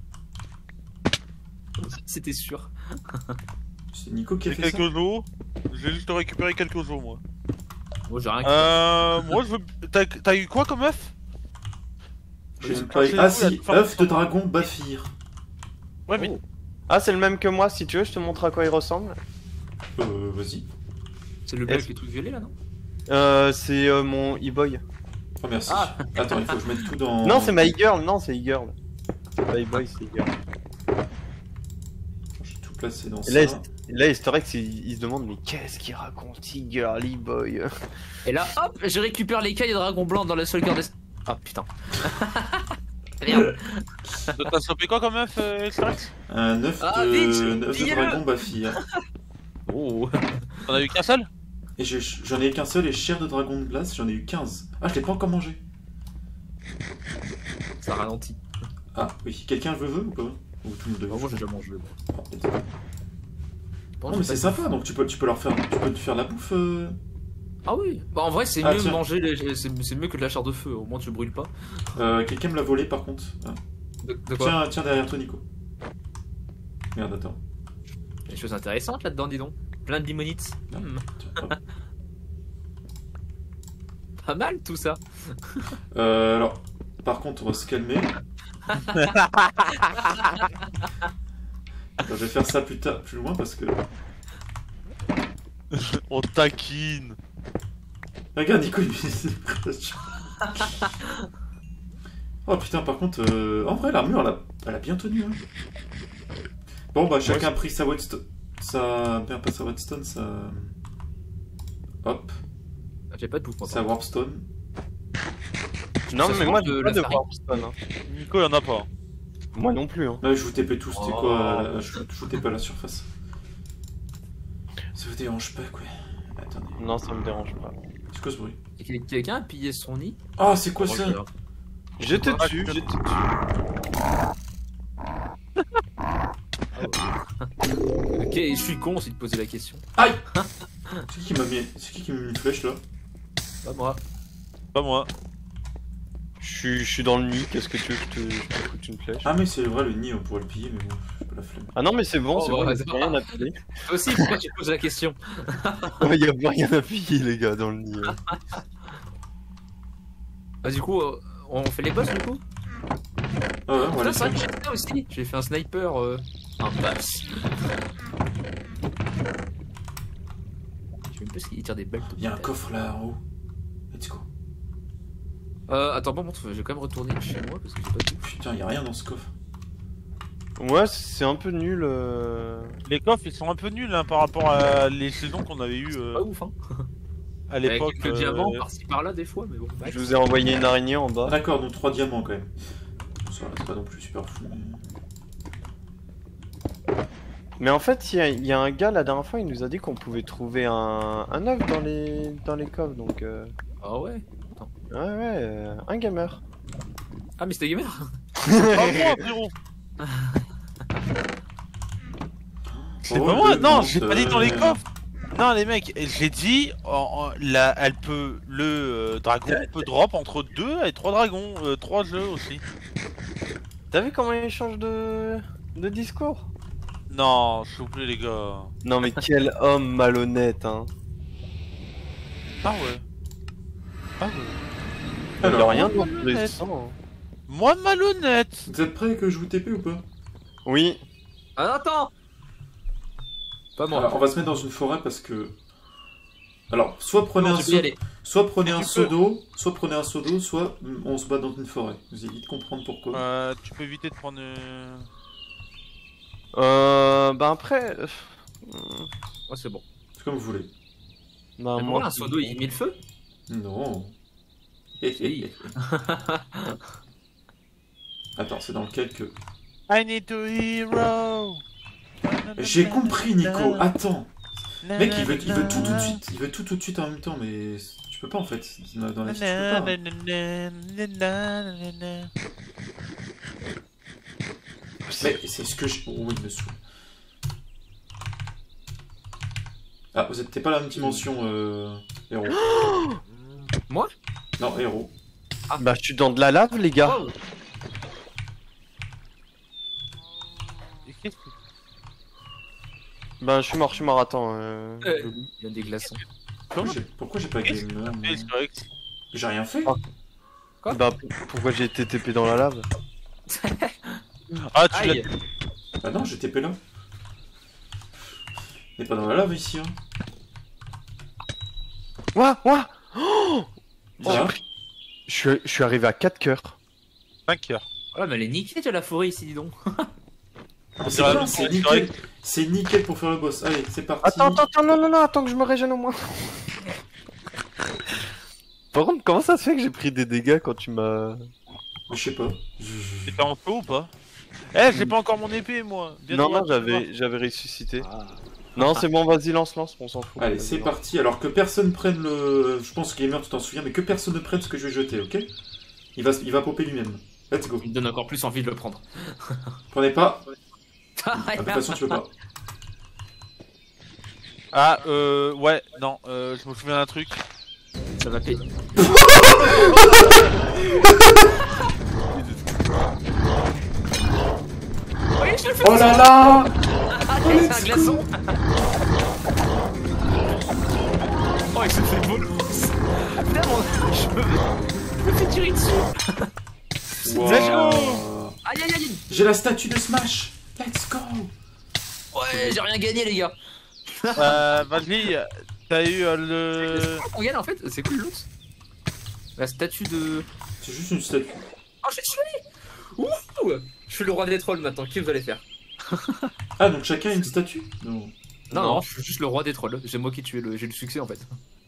C'était sûr. C'est Nico qui a J'ai fait ça. quelques os. J'ai juste récupéré quelques os, moi. Moi, j'ai rien. Moi, je veux. T'as eu quoi comme œuf? Je sais Cherchez pas. où, il y Ah a si, différents œuf de formes. dragon Bafir. Ouais, mais. Ah, c'est le même que moi, si tu veux, je te montre à quoi il ressemble. Vas-y. C'est le black, les trucs violets là, non? C'est mon e-boy. Oh merci. Ah. Attends, il faut que je mette tout dans... Non, c'est My Girl, non, c'est E-Girl. My Boy, c'est E-Girl. J'ai tout placé dans Et là, ça. là, Easter Egg, il se demande, mais qu'est-ce qu'il raconte, E-Girly Boy? Et là, hop, je récupère les cailles de dragon blanc dans le seul cœur des. Ah putain. Merde. T'as chopé quoi comme œuf, Xtrax? Un œuf Ah, de... vite, un œuf de pillez-le. dragon Bafi. Hein. Oh. T'en as eu qu'un seul? Et j'en ai eu qu'un seul, et chair de dragon de glace, j'en ai eu 15. Ah, je l'ai pas encore mangé. Ça ralentit. Ah, oui. Quelqu'un veut ou pas? Ou tout le monde veut? Moi j'ai déjà mangé. Ah, peut-être. Non, mais c'est sympa, donc tu peux leur faire... Tu peux te faire la bouffe... Ah oui. Bah en vrai c'est Ah, mieux tiens. manger, c'est mieux que de la chair de feu. Au moins tu brûles pas. Quelqu'un me l'a volé, par contre. Ah. De quoi? Tiens derrière toi, Nico. Merde, attends. Des choses intéressantes là-dedans, dis donc. Plein de limonites. Non. Tiens, hop. Pas mal tout ça. Alors, par contre, on va se calmer. Attends, je vais faire ça plus loin parce que. On taquine. Regarde, Nico, il met pression. Oh putain, par contre, en vrai, l'armure, elle a bien tenu. Hein. Bon, bah, chacun a pris sa whetstone. Bien, pas sa whetstone, sa. Hop, J'ai pas de bouffe moi. sa warpstone. Non, Ça mais se moi, mange j'ai de pas la de farine. Warpstone. Hein. Nico, y'en a pas. Moi non plus. Hein. Ouais, je vous TP tous, c'était Oh. quoi je vous TP à la surface. Ça vous dérange pas, quoi. Attendez, Non, ça me dérange pas. c'est quoi ce bruit? Quelqu'un a pillé son nid? Ah, c'est quoi ça? Je te tue, je te tue. Ok, je suis con si de poser la question. Aïe! C'est qui qui m'a mis une flèche là? Pas moi. Pas moi. Je suis dans le nid, qu'est-ce que tu veux que je te foute une flèche? Ah, mais c'est vrai, le nid on pourrait le piller, mais bon, j'ai pas la flemme. Ah non, mais c'est bon, Oh, c'est bah, bon, ça il y a rien à piller. Toi aussi, pourquoi tu poses la question? Il y a pas rien à piller, les gars, dans le nid. Hein. Bah, du coup, on fait les boss du coup? Ah ouais, on va Putain, laisser. c'est vrai que j'ai fait ça aussi. J'ai fait un sniper. Un boss. Je sais même pas s'il tire des balles. Il y a un coffre là en haut. Let's go. Attends, bon, je vais quand même retourner chez moi parce que j'ai pas de bouffe. Putain, il y a rien dans ce coffre. Ouais, c'est un peu nul. Les coffres, ils sont un peu nuls hein, par rapport à les saisons qu'on avait eues Pas ouf, hein. à l'époque. Avec quelques diamants par-ci par-là des fois, mais bon. Je vous ai envoyé une araignée en bas. D'accord, donc 3 diamants quand même. Ça va, c'est pas non plus super fou. Mais en fait, il y a un gars la dernière fois, il nous a dit qu'on pouvait trouver un œuf dans les coffres, donc. Ah ouais. Ouais, un gamer. Ah, mais c'était gamer. Pas moi, frérot. C'est Oh, pas moi. le Non, j'ai pas dit menteur. dans les coffres. Non, les mecs, j'ai dit, elle peut, le dragon peut drop entre 2 et 3 dragons, 3 jeux aussi. T'as vu comment il change de discours? Non, s'il vous plaît, les gars. Non mais quel homme malhonnête, hein. Ah ouais. Ah ouais. Il a Alors, rien de malhonnête. intéressant. Moi, malhonnête. vous êtes prêts que je vous TP ou pas? Oui. Ah, attends. Pas moi. Alors, on va se mettre dans une forêt parce que. Alors, soit prenez Non, un je peux y seau aller. soit prenez un Tu seau peux. d'eau, soit on se bat dans une forêt. Vous allez vite comprendre pourquoi. Tu peux éviter de prendre. Bah après. Ouais, c'est bon. C'est comme vous voulez. Bah Mais pourquoi un seau d'eau il met le feu? Non. Si. Attends, c'est dans lequel que. I need to hero. J'ai compris, Nico. Attends. Mec, il veut tout de suite. Il veut tout de suite en même temps, mais tu peux pas en fait. Dans la vie, tu peux pas. Mais c'est ce que je. Oh, il me saoule. Ah, vous êtes pas la même dimension, héros. Moi? Non, héros. Bah je suis dans de la lave, les gars. Oh. Bah je suis mort, attends. Il y a des glaçons. Pourquoi j'ai pas Qu'est-ce gamer moi C'est correct. J'ai rien fait. Ah. Quoi? Bah pourquoi j'ai été TP dans la lave? Ah, tu l'as. Aïe. Bah non, j'ai TP là. On est pas dans la lave ici, hein. Ouah. Oh, Ça va Je suis arrivé à 4 cœurs. 5 heures. Ouais, mais elle est niquée de la forêt ici, dis donc. C'est bien, c'est nickel. C'est nickel pour faire le boss. Allez, c'est parti. Attends, non, attends que je me régène au moins. Par contre, comment ça se fait que j'ai pris des dégâts quand tu m'as... Je sais pas. T'étais en feu ou pas? Eh, j'ai pas encore mon épée, moi. Non, j'avais ressuscité. Non, c'est bon, vas-y, lance, on s'en fout. Allez, c'est parti. Alors que personne prenne le... Je pense que Gamer, tu t'en souviens, mais que personne ne prenne ce que je vais jeter, ok? Il va popper lui-même. Let's go. Il me donne encore plus envie de le prendre. Prenez pas. De toute façon, tu peux pas. Ah, ouais, non, je me souviens d'un truc. Ça va payer. Oui, je le fais. Oh là là! C'est un glaçon. Oh, il se fait beau. Putain, je me fais tirer dessus. Wow. Aïe aïe aïe. J'ai la statue de Smash. Let's go. Ouais, j'ai rien gagné, les gars. Vas-y, t'as eu le... C'est quoi qu'on gagne en fait? C'est cool l'autre. La statue de... C'est juste une statue. Oh, j'ai tué. Ouh. Je suis le roi des trolls maintenant, qui vous allez faire? Ah, donc chacun a une statue? Non. Non, je suis juste le roi des trolls. J'ai moi qui tué j'ai le succès en fait.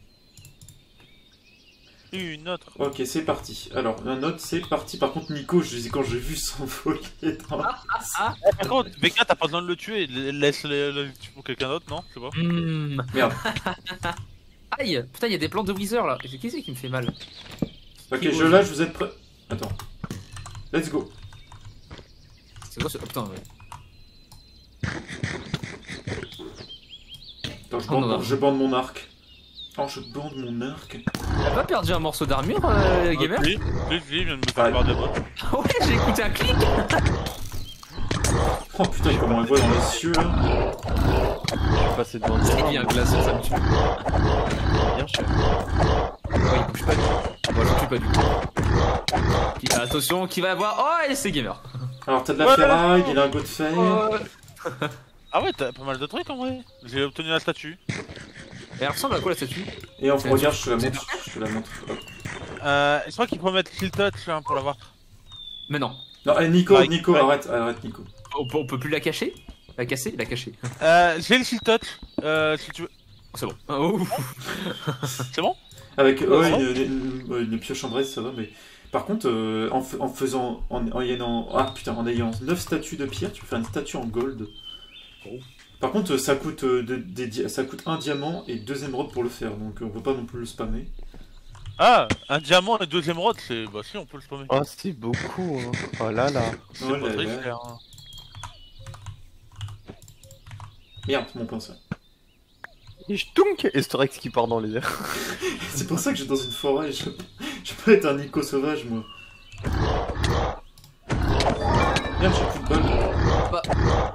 Une autre. Ok, c'est parti. Alors, un autre, c'est parti. Par contre, Nico, quand j'ai vu s'envoler dans... Par contre, VK, t'as pas besoin de le tuer. Laisse-le pour quelqu'un d'autre, non? Je sais pas. Merde. Aïe. Putain, il y a des plantes de Wither là. Qui c'est qui me fait mal? Ok, je lâche, vous êtes prêts? Attends. Let's go. C'est quoi ce... Oh putain, ouais. Attends, je bande mon arc. Oh, je bande mon arc. T'as pas perdu un morceau d'armure, gamer? Oui, je viens de me faire par des bottes. Ouais, j'ai écouté un clic. Oh putain, comment on voit dans les cieux là. Je suis passé devant le Il y a un glaçon, ça me tue. bien cher. Ouais, il bouge pas du tout. Moi, je tue pas du tout. Attention, qui va avoir... Oh, et c'est gamer. Alors, t'as de la ferraille, des lingots de fer. Ah ouais, t'as pas mal de trucs en vrai. J'ai obtenu la statue. Et elle ressemble à quoi la statue? Et enfin, regarde, je te la montre. Je te la montre. Hop. Je crois qu'il faut mettre kill touch hein, pour l'avoir. Mais non. Non, Nico, Ouais, Nico, ouais. arrête, Nico. On peut plus la cacher? La casser? La cacher. J'ai le kill touch. Si tu veux. C'est bon. Oh. C'est bon? Avec Ouais, une pioche en braise, ça va, mais... Par contre, en ayant 9 statues de pierre, tu peux faire une statue en gold. Oh. Par contre, ça coûte, ça coûte 1 diamant et 2 émeraudes pour le faire, donc on peut pas non plus le spammer. Ah, un diamant et 2 émeraudes, c'est... Bah si, on peut le spammer. Oh, c'est beaucoup, hein. Oh là là. C'est Oh pas là très là. cher. Hein. Merde, mon pinceau. Et je tounk et Storex qui part dans les airs. C'est pour ça que je suis dans une forêt, je peux être un Nico sauvage, moi. Merde, j'ai plus de balles.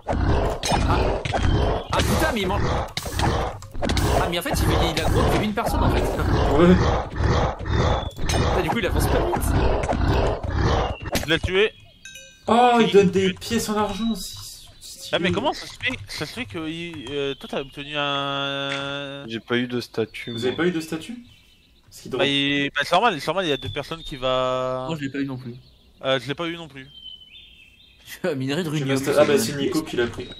Ah putain, mais il manque. Ah, mais en fait, il a gros que une personne en fait. Ouais. Ah, du coup, il avance pas vite. Je l'ai tué. Oh, il donne des pièces en argent aussi. Ah mais comment ça se fait que toi t'as obtenu un... J'ai pas eu de statut. Vous avez pas eu de statue? Ce qui Bah, drop. c'est normal, il y a 2 personnes qui va... Moi, je l'ai pas eu non plus. Je l'ai pas eu non plus. Je suis un minerai de J'ai runium. ma sta- Ah bah c'est Nico qui l'a pris.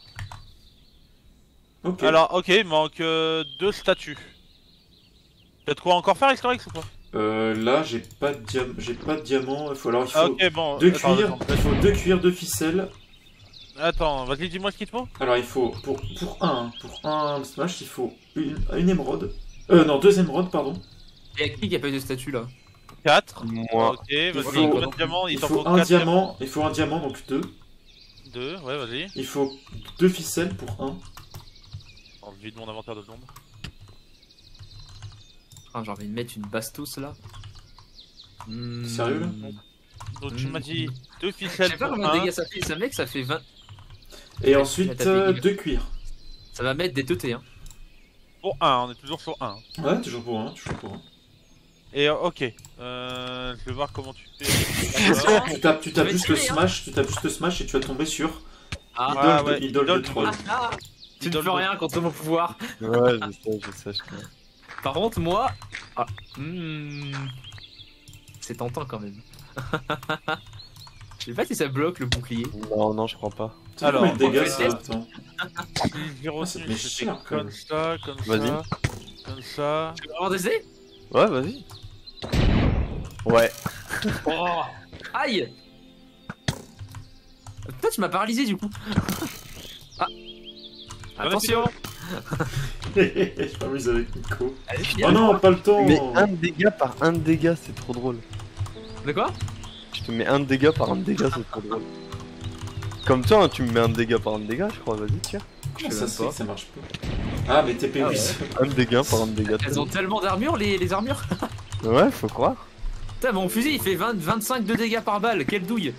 Ok. Alors ok, il manque 2 statues. T'as de quoi encore faire Historix ou pas? Là j'ai pas de diamant, il faut Ah, ok bon, 2 attends, cuirs, attends. il faut 2 cuirs, 2 ficelles. Attends, vas-y dis-moi ce qu'il te faut. Alors il faut pour un smash, il faut une émeraude. Non, 2 émeraudes pardon. Et à qui a pas eu de statue là? 4. Moi. Ok, vas-y, faut- combien de diamants? Il t'en faut 4 un diamant, donc 2. 2, ouais vas-y. Il faut 2 ficelles pour 1. Alors, je vide mon inventaire de secondes. Ah, j'ai envie de mettre une bastos là. Sérieux, là? Donc tu m'as dit 2 Je ficelles sais pas pour combien de 1. dégâts ça fait, ça mec ça fait 20. Et ensuite tapé 2 cuirs. Ça va mettre des teutés hein. Pour 1, on est toujours sur 1. Ouais, toujours pour 1, toujours pour 1. Et ok, je vais voir comment tu fais. D'accord. Tu tapes vais juste le tuer, hein. smash, et tu vas tomber sur Ah, idole de idole. troll. tu ne peux rien contre mon pouvoir. Ouais, je sais, je connais. Par contre, moi. Ah. c'est tentant quand même. Je sais pas si ça bloque le bouclier. Non, non, je crois pas. Alors, combien de dégâts on ça? fait Attends. Zéro ça nul, fait c'était cher, quand même. comme ça, comme Vas-y. ça, comme ça. Tu veux avoir des dés? Ouais, vas-y. Ouais. Oh aïe. Putain, tu m'as paralysé du coup. Ah. Attention. Je m'amuse avec Nico. Allez, Oh viens. non, pas le temps. Mais un dégât par un dégât, c'est trop drôle. De quoi? Je te mets un dégât par un dégât, c'est trop drôle. Comme toi, hein, tu me mets un dégât par un dégât, je crois, vas-y, tiens. Comment Je sais ça même se fait pas. que ça marche pas? Ah, mais TP, Ah oui. ouais. Un dégât par un dégât. Elles ont tellement d'armure les armures. Ouais, faut croire. Putain, mon fusil il fait 25 de dégâts par balle, quelle douille.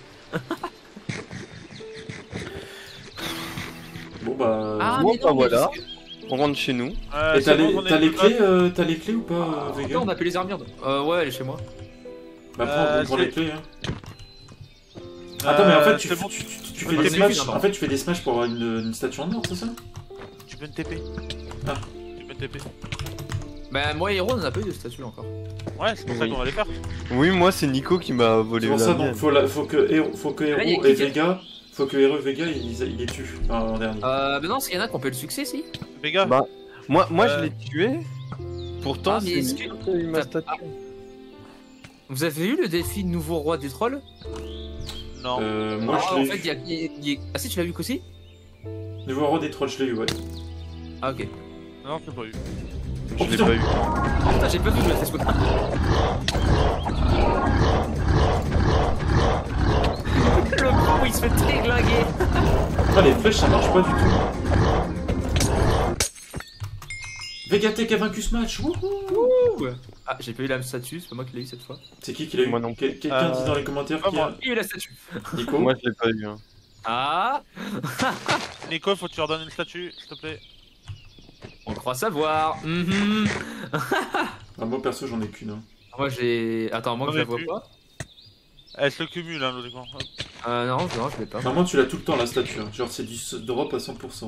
Bon bah. Bon, mais bah, non, mais voilà. parce que- On rentre chez nous. Et C'est t'as bon, j'en ai les deux clés, autres. t'as les clés ou pas, Vega? Putain, on a appelé les armures. Ouais, elle est chez moi. Bah prends c'est- les clés, hein. Attends, mais en fait, tu c'est fais, bon, tu peux fais me des TP, smash. non, En fait, tu fais des smash pour avoir une statue en or, c'est ça? tu peux me TP. Ah. Tu peux me TP. Bah, moi et Hero, on n'a pas eu de statue encore. Ouais, c'est pour ça Oui. qu'on va les faire. Oui, moi, c'est Nico qui m'a volé C'est pour la ça, mienne. donc faut que Hero Là, il y a et qui- Vega. Faut que Hero et Vega ils les tuent en dernier. Bah non, parce qu'il y en a qui ont pas eu le succès, si. Vega, Bah, Moi, je Euh. l'ai tué. Pourtant, Ah, mais c'est est-ce Nico que- qui a eu ma t'as- statue. Vous avez eu le défi nouveau roi des trolls? non. Moi Ah, je en l'ai fait, eu. il y a- Ah si, tu l'as vu qu'aussi? Nouveau roi des trolls, je l'ai eu, ouais. Ah ok. Non, je l'ai pas eu. Oh, Je l'ai putain. pas eu. Putain, j'ai pas vu le test. Le coup où il se fait déglinguer. Ah, les flèches ça marche pas du tout. Vegatech a vaincu ce match, wouhou! Ah, j'ai pas eu la statue, c'est pas moi qui l'ai eu cette fois. C'est qui l'a eu? Moi non plus. Quelqu'un dit dans les commentaires pas qui a... moi. Qui a eu la statue? Nico? Moi, je l'ai pas eu. Hein. Ah, Nico, faut que tu leur donnes une statue, s'il te plaît. on croit savoir. Mhm. Ah, moi perso j'en ai qu'une. Hein. Moi j'ai. Attends, moi que J'en je ai la vois plus. pas. Elle se cumule, hein, logiquement. Hop. Non, je l'ai pas. Normalement tu l'as tout le temps la statue, hein. Genre c'est du drop à 100%.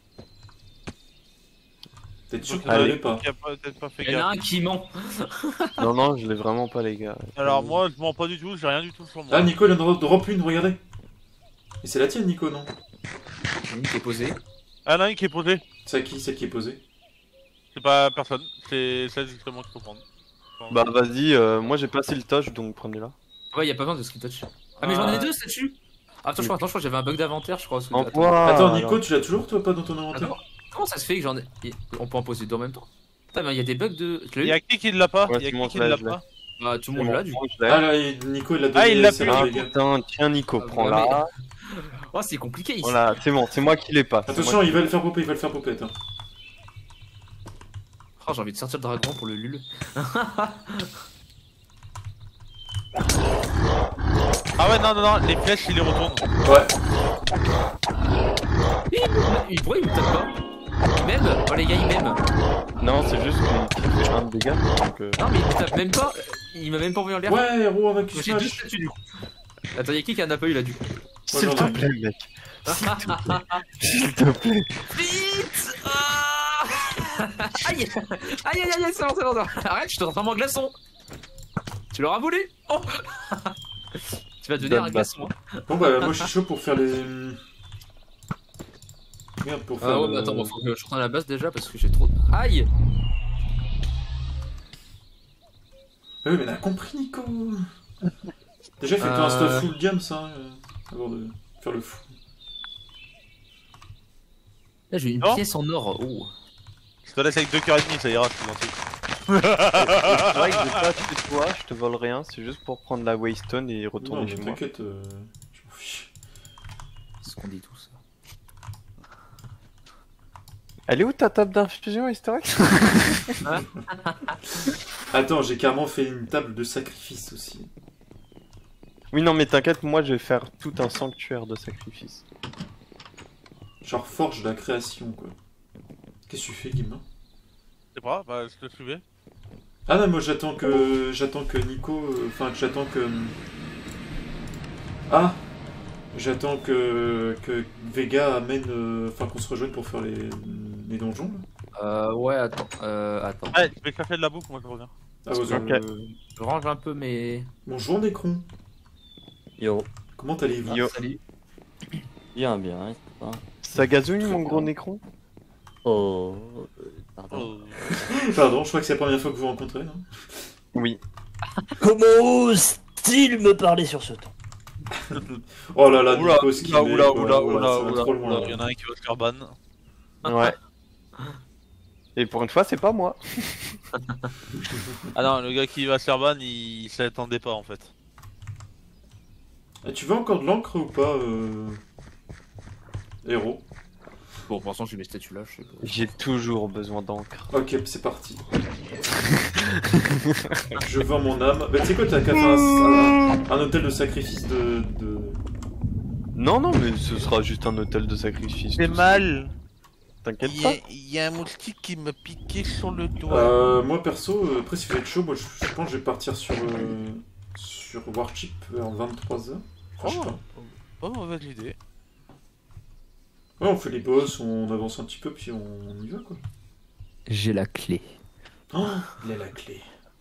T'es sûr que tu Allez. l'avais pas? Qui a peut-être pas fait Il y en a gaffe. un qui ment. Non, non, je l'ai vraiment pas, les gars. Alors moi, je mens pas du tout, j'ai rien du tout sur moi. Ah, Nico il en drop une, regardez. Et c'est la tienne, Nico, non? Une qui est posée. Ah non, une qui est posée. C'est à qui? Celle qui est posée? C'est pas personne, c'est celle justement qu'il faut prendre. Bah, vas-y, moi, j'ai passé le touch, donc prenez-la. Ouais, y a pas besoin de skill touch. Ah, mais j'en ai deux statues. Attends, je crois que j'avais un bug d'inventaire, je crois. parce que- Attends. Envoie. Attends, Nico, tu l'as toujours toi pas dans ton inventaire? Attends, comment ça se fait que j'en ai. On peut en poser deux en même temps? Putain, mais il y a des bugs de. Tu l'as Il eu? y a qui ne l'a pas Ouais, Il y a tout le monde qui ne l'a, l'a je l'ai. pas Bah, tout le monde l'a du coup. Ah là, Nico il l'a donné. Ah, il l'a celle plus. à Ah Vega. putain, tiens Nico, Ah, prends-la. bah, Oh, c'est compliqué ici. Voilà, c'est bon, c'est moi qui l'ai pas. c'est Attention, moi il va le faire popper, il va le faire popper, attends. Oh, j'ai envie de sortir le dragon pour le lul. Ah ouais, non, non, non, les flèches, il les retourne. Ouais. Pourquoi il me tape pas? Même. Oh, les gars, il m'aime. qui- Non, c'est juste qu'il fait un de dégâts. Donc, Non, mais il me tape même pas. Il m'a même pas envoyé en l'air. Ouais, Hero a vaincu Moi, ce j'ai deux match. statues du coup. Attends, y'a qui en a pas eu là du coup? S'il j'en te ai. plaît, mec. S'il te plaît. Vite! Ah aïe! Aïe, aïe, aïe, c'est bon, c'est bon. Arrête, je te transforme en glaçon. Tu l'auras voulu? Oh! Tu vas devenir un glaçon. Hein. Bon bah moi je suis chaud pour faire les... Merde, pour faire... Ah ouais, bah attends, faut que je retourne à la base déjà parce que j'ai trop. Aïe! Oui, mais t'as compris, Nico. Déjà, fais-toi un stuff full game, ça, avant de faire le fou. Là, j'ai une Non. pièce en or. Oh. Je te laisse avec 2 cœurs et demi, ça ira, je suis gentil. C'est vrai que j'ai pas acheté toi, je te vole rien, c'est juste pour prendre la Waystone et Non, retourner mais chez moi. t'inquiète, je m'en fiche. C'est ce qu'on dit tous. Elle est où ta table d'infusion, Historix? Attends, j'ai carrément fait une table de sacrifice aussi. Oui, non, mais t'inquiète, moi je vais faire tout un sanctuaire de sacrifice. Genre forge de la création, quoi. Qu'est-ce que tu fais, Guim? C'est pas, bah je te suivais. Ah non, moi j'attends que Nico... Enfin, que j'attends que... Ah! J'attends que Vega amène... Enfin, qu'on se rejoigne pour faire les donjons, là. Ouais, attends. Attends. Ouais, je vais chercher de la bouffe, moi je reviens. Ah, ouais, Ok. Je range un peu mes. Bonjour Necron, Yo, comment allez-vous? Yo. Salut. bien, bien, hein, c'est pas- Ça gazouille mon gros Nécron? Oh, pardon. Pardon, je crois que c'est la première fois que vous vous rencontrez, non? Oui. Comment ose-t-il me parler sur ce ton? Oh là là, Oula, Nico, ce qu'il met, oula, quoi. oula, Oh là, oula, ça va oula, trop loin, oula. là. Il y en a un qui va se faire ban. Ouais. Et pour une fois, c'est pas moi. Ah non, le gars qui va se faire ban, il s'attendait pas en fait. Ah, tu veux encore de l'encre ou pas, héros? Bon, pour l'instant, j'ai mes statues là, je sais pas. J'ai toujours besoin d'encre. Ok, c'est parti. Je vends mon âme. Bah, tu sais quoi, t'as qu'à faire un hôtel de sacrifice de... Non, non, mais ce sera juste un hôtel de sacrifice. C'est tout mal. ça. T'inquiète pas. Il y a un moustique qui me piquait sur le doigt. Moi perso, après si vous êtes chaud, moi je pense que je vais partir sur Warchip vers 23h. Enfin, je sais pas. Pas mauvaise idée. Ouais, on fait les boss, on avance un petit peu, puis on y va quoi. J'ai la clé. Oh, il a la clé.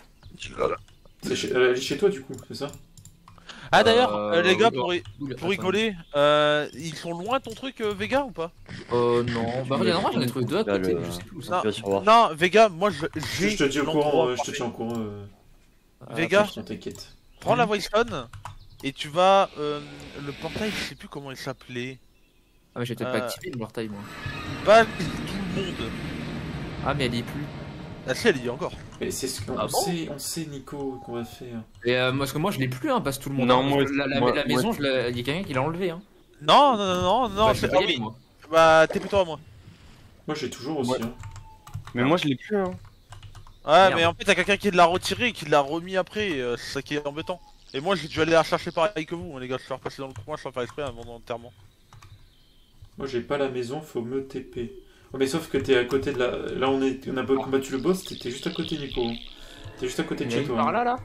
Elle est chez toi du coup, c'est ça? Ah d'ailleurs, les gars, oui, pour rigoler, ils sont loin ton truc Vega ou pas? Non, bah regarde, j'en ai trouvé deux à Là, côté, le- je sais plus où Tu ça. vas sur Warcraft. Non, Vega, moi j'ai. Je te dis au l'endroit courant, je te parfait. tiens au courant. Vega, Attention, t'inquiète. prends la Voidstone et tu vas. Le portail, je sais plus comment il s'appelait. Ah, mais j'ai peut-être pas activé le portail, moi. Pas tout le monde. Ah, mais elle y est plus. Ah si, elle y est encore. Mais c'est ce qu'on Ah bon on sait Nico qu'on va faire. Et parce que moi, je l'ai plus, hein, parce que tout le monde. Non, hein, moi parce que la moi- maison, il y a quelqu'un qui l'a enlevé, hein. Non, non, non, non, Bah, c'est. je Ah vais y aller, oui, moi. bah t'es plutôt à moi. Moi j'ai toujours aussi. Ouais. Hein. Mais moi, je l'ai plus, hein. Ouais, Merde. mais en fait, t'as quelqu'un qui l'a retiré et qui l'a remis après, c'est ça qui est embêtant. Et moi, j'ai dû aller la chercher pareil que vous, les gars, je suis repassé dans le coin sans faire exprès avant l'enterrement. Moi j'ai pas la maison, faut me TP. Oh, mais sauf que t'es à côté de la. Là on a combattu le boss, t'es juste à côté Nico. T'es juste à côté de Il y a chez une toi. par là.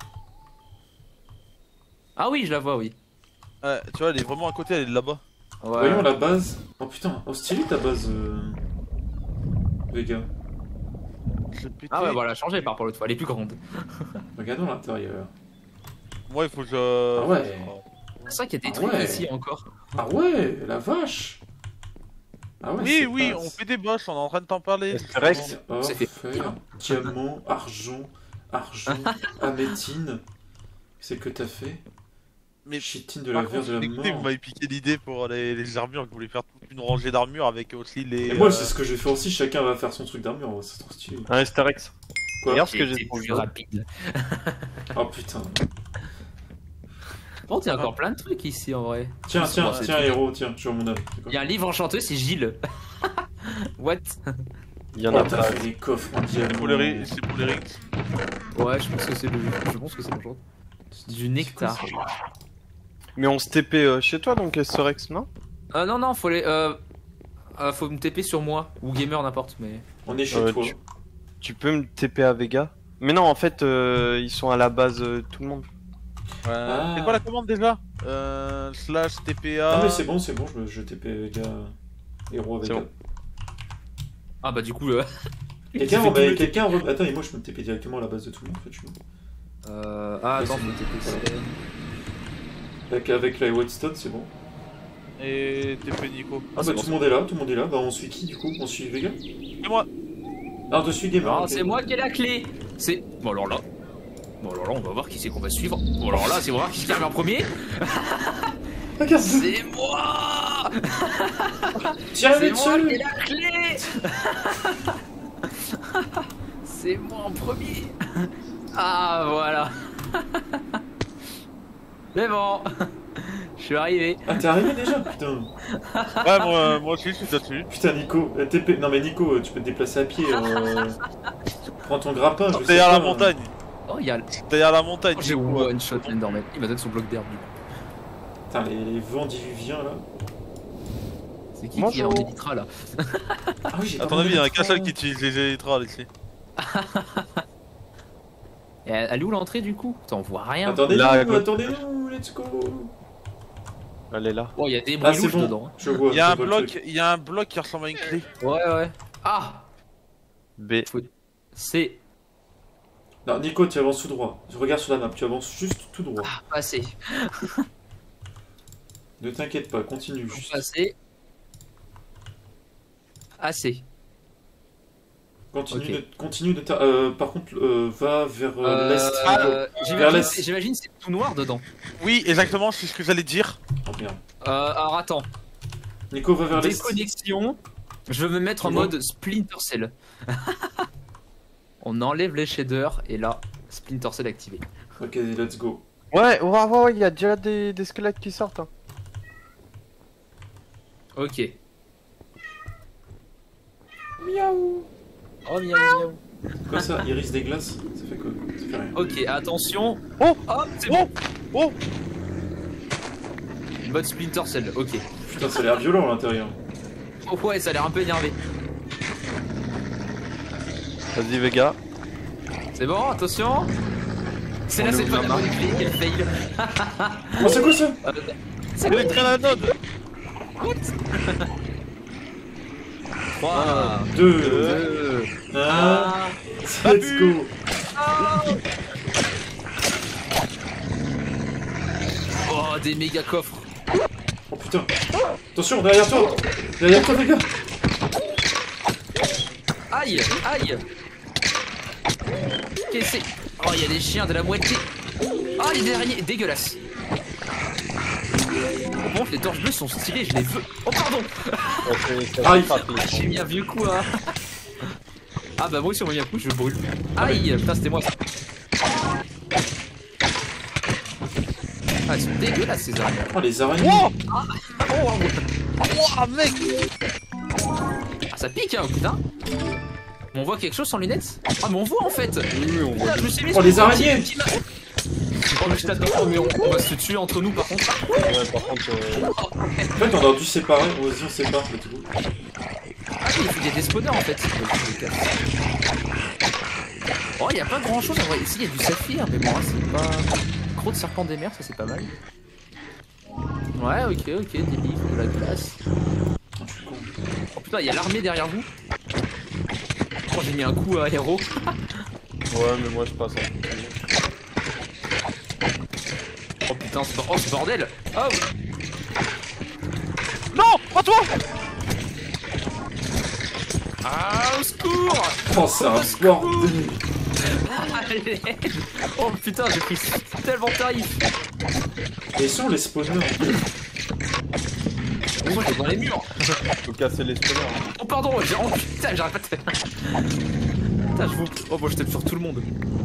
Ah oui, je la vois, oui. Ouais, tu vois, elle est vraiment à côté, elle est là-bas. Ouais. Voyons la base. Oh putain, oh stylé ta base, Vega. Je l'ai pété. Ah ouais, voilà, elle a changé par rapport à l'autre fois, elle est plus grande. Regardons l'intérieur. Moi, il faut que je. Ah ouais. C'est ça qu'il y a des Ah trucs ouais. ici encore. Ah ouais, la vache. Ah ouais, Oui, c'est oui, pas- on fait des boss, on est en train de t'en parler. C'est vrai que c'est- Or, C'est fait. fer, diamant, argent, améthine. C'est que t'as fait. Mais Chitine de la par verre contre, de la écoutez, vous mort. m'avez piqué l'idée pour les armures, que vous voulez faire toute une rangée d'armures avec aussi les. Et moi, c'est ce que je vais faire aussi. Chacun va faire son truc d'armure. C'est trop stylé. Un Easter egg. Quoi D'ailleurs, ce que j'ai C'est trouvé. plus rapide. Oh putain. Bon, il y a encore plein de trucs ici en vrai. Tiens, tiens, c'est tiens, tout. héros, tiens, je vois mon âme. C'est quoi Il y a un livre enchanté, c'est Gilles. What? Il y en Oh, a t'as pas. fait des coffres en C'est diamant. pour les c'est pour les rings. Ouais, je pense que c'est le. Je pense que c'est le genre. Du nectar. Mais on se TP chez toi, donc Easter egg, non? Non, non, faut les. Faut me TP sur moi. Ou gamer, n'importe, mais. On est chez toi. Tu peux me TP à Vega? Mais non, en fait, ils sont à la base, tout le monde. Ah. C'est quoi la commande déjà Slash TPA. Non, mais c'est bon, je TP Vega. Héros C'est Vega. bon. Ah bah, du coup. Quelqu'un, fait tout le quelqu'un. Attends, et moi je me TP directement à la base de tout le monde en fait. Ah, attends, c'est faut me TP. c'est- Avec la Whitestone, c'est bon. Et TP Nico. Ah bah tout le monde est là, Bah on suit qui du coup? On suit Vega? Et moi. Ah, on te suit Gamer. Non, ok. c'est moi qui ai la clé. C'est. Bon, alors là. Bon, alors là, on va voir qui c'est qu'on va suivre. Bon, alors là, c'est voir qui arrive en premier. Regarde, C'est moi. tiens-le C'est moi qui ai dessus. la clé. C'est moi en premier. Ah, voilà. C'est bon. Je suis arrivé. Ah, t'es arrivé déjà? Putain. Ouais, moi aussi, je suis là-dessus. Putain, Nico. TP. Non, mais Nico, tu peux te déplacer à pied. Prends ton grappin, je sais Derrière pas. la montagne. Oh, il y a. Derrière la montagne. J'ai Nico, ouais. one shot Enderman. Il m'a donné son bloc d'herbe du coup. Putain, les vents diluviens là. C'est qui Bonjour. est en élytra là? Ah oui, j'ai À pas ton avis, il y en a qu'un seul qui qui utilise les élytras ici. Et elle est où l'entrée du coup? Putain, on voit rien. Attendez-nous, Là, à côté. attendez-nous, let's go. Elle est là. Oh, il y a des Ah, bruits c'est louches bon, dedans. je vois. Il y a un je vois le bloc, truc. il y a un bloc qui ressemble à une clé. Ouais, ouais. Ah! B. C'est. Non, Nico, tu avances tout droit. Je regarde sur la map, tu avances juste tout droit. Ah, pas assez. Ne t'inquiète pas, continue. Juste. Pas assez. Assez. Continue, Ok. continue de par contre, va vers l'est. Vers l'est. J'imagine c'est tout noir dedans. Oui, exactement, c'est ce que j'allais dire. Oh merde. Alors attends. Nico, va vers l'est. Déconnexion. Je vais me mettre en C'est bon. mode Splinter Cell. On enlève les shaders et là, Splinter Cell activé. Ok, let's go. Ouais, il y a déjà des squelettes qui sortent. Hein. Ok. Miaou. Oh miaou miaou. Quoi ça? Iris des glaces? Ça fait quoi? Ça fait rien. Ok, attention. Oh, c'est bon. Oh, Mode Splinter Cell, ok. Putain, ça a l'air violent à l'intérieur. Oh ouais, ça a l'air un peu énervé. Vas-y, Vega. C'est bon, attention. C'est là cette fois la bonne clé qu'elle fail. Oh, c'est quoi ça? C'est elle est très la node. 3, 2, 2, 1, let's go. Oh, des méga coffres. Oh putain. Attention, derrière toi. Derrière toi, les gars. Aïe, aïe. Qu'est-ce que c'est? Oh, il y a des chiens de la moitié. Oh, il y a des araignées dégueulasses. Bon, les torches bleues sont stylées, je les veux. Oh, pardon. Aïe. J'ai mis un vieux coup à... Ah bah moi aussi on m'a mis un coup, je brûle. Aïe, putain c'était moi ça. Ah, elles sont dégueulasses ces araignées. Oh, les araignées. Oh, mec. Ah, ça pique hein, putain. On voit quelque chose sans lunettes? Ah mais on voit en fait. Oui, on voit. Putain, je me suis mis Oh, les araignées. Oh mais je t'attends, oh, mais on va se tuer entre nous par contre. Ouais, par contre. En fait, on aurait dû séparer. Vas-y, on sépare, let's go. Ah oui, il y a des spawners en fait. Oh, il y a pas grand chose en vrai. Ici il y a du saphir, mais bon, hein, c'est pas. Croc de serpent des mers, ça c'est pas mal. Ouais, ok, des livres, de la glace. Oh, je suis con. Oh putain, il y a l'armée derrière vous. Oh, j'ai mis un coup à héros. Ouais, mais moi je passe. Oh putain, ce bordel. Oh. Non, pas toi. Ah, au secours. Oh, c'est un bordel. Allez. Oh putain, j'ai pris tellement tarif. Et sont les spawners? Moi, je suis dans les murs. Faut casser les spawners. Hein. Oh pardon, oh putain, j'arrête pas de... Putain, je vous... Oh, moi je tape sur tout le monde.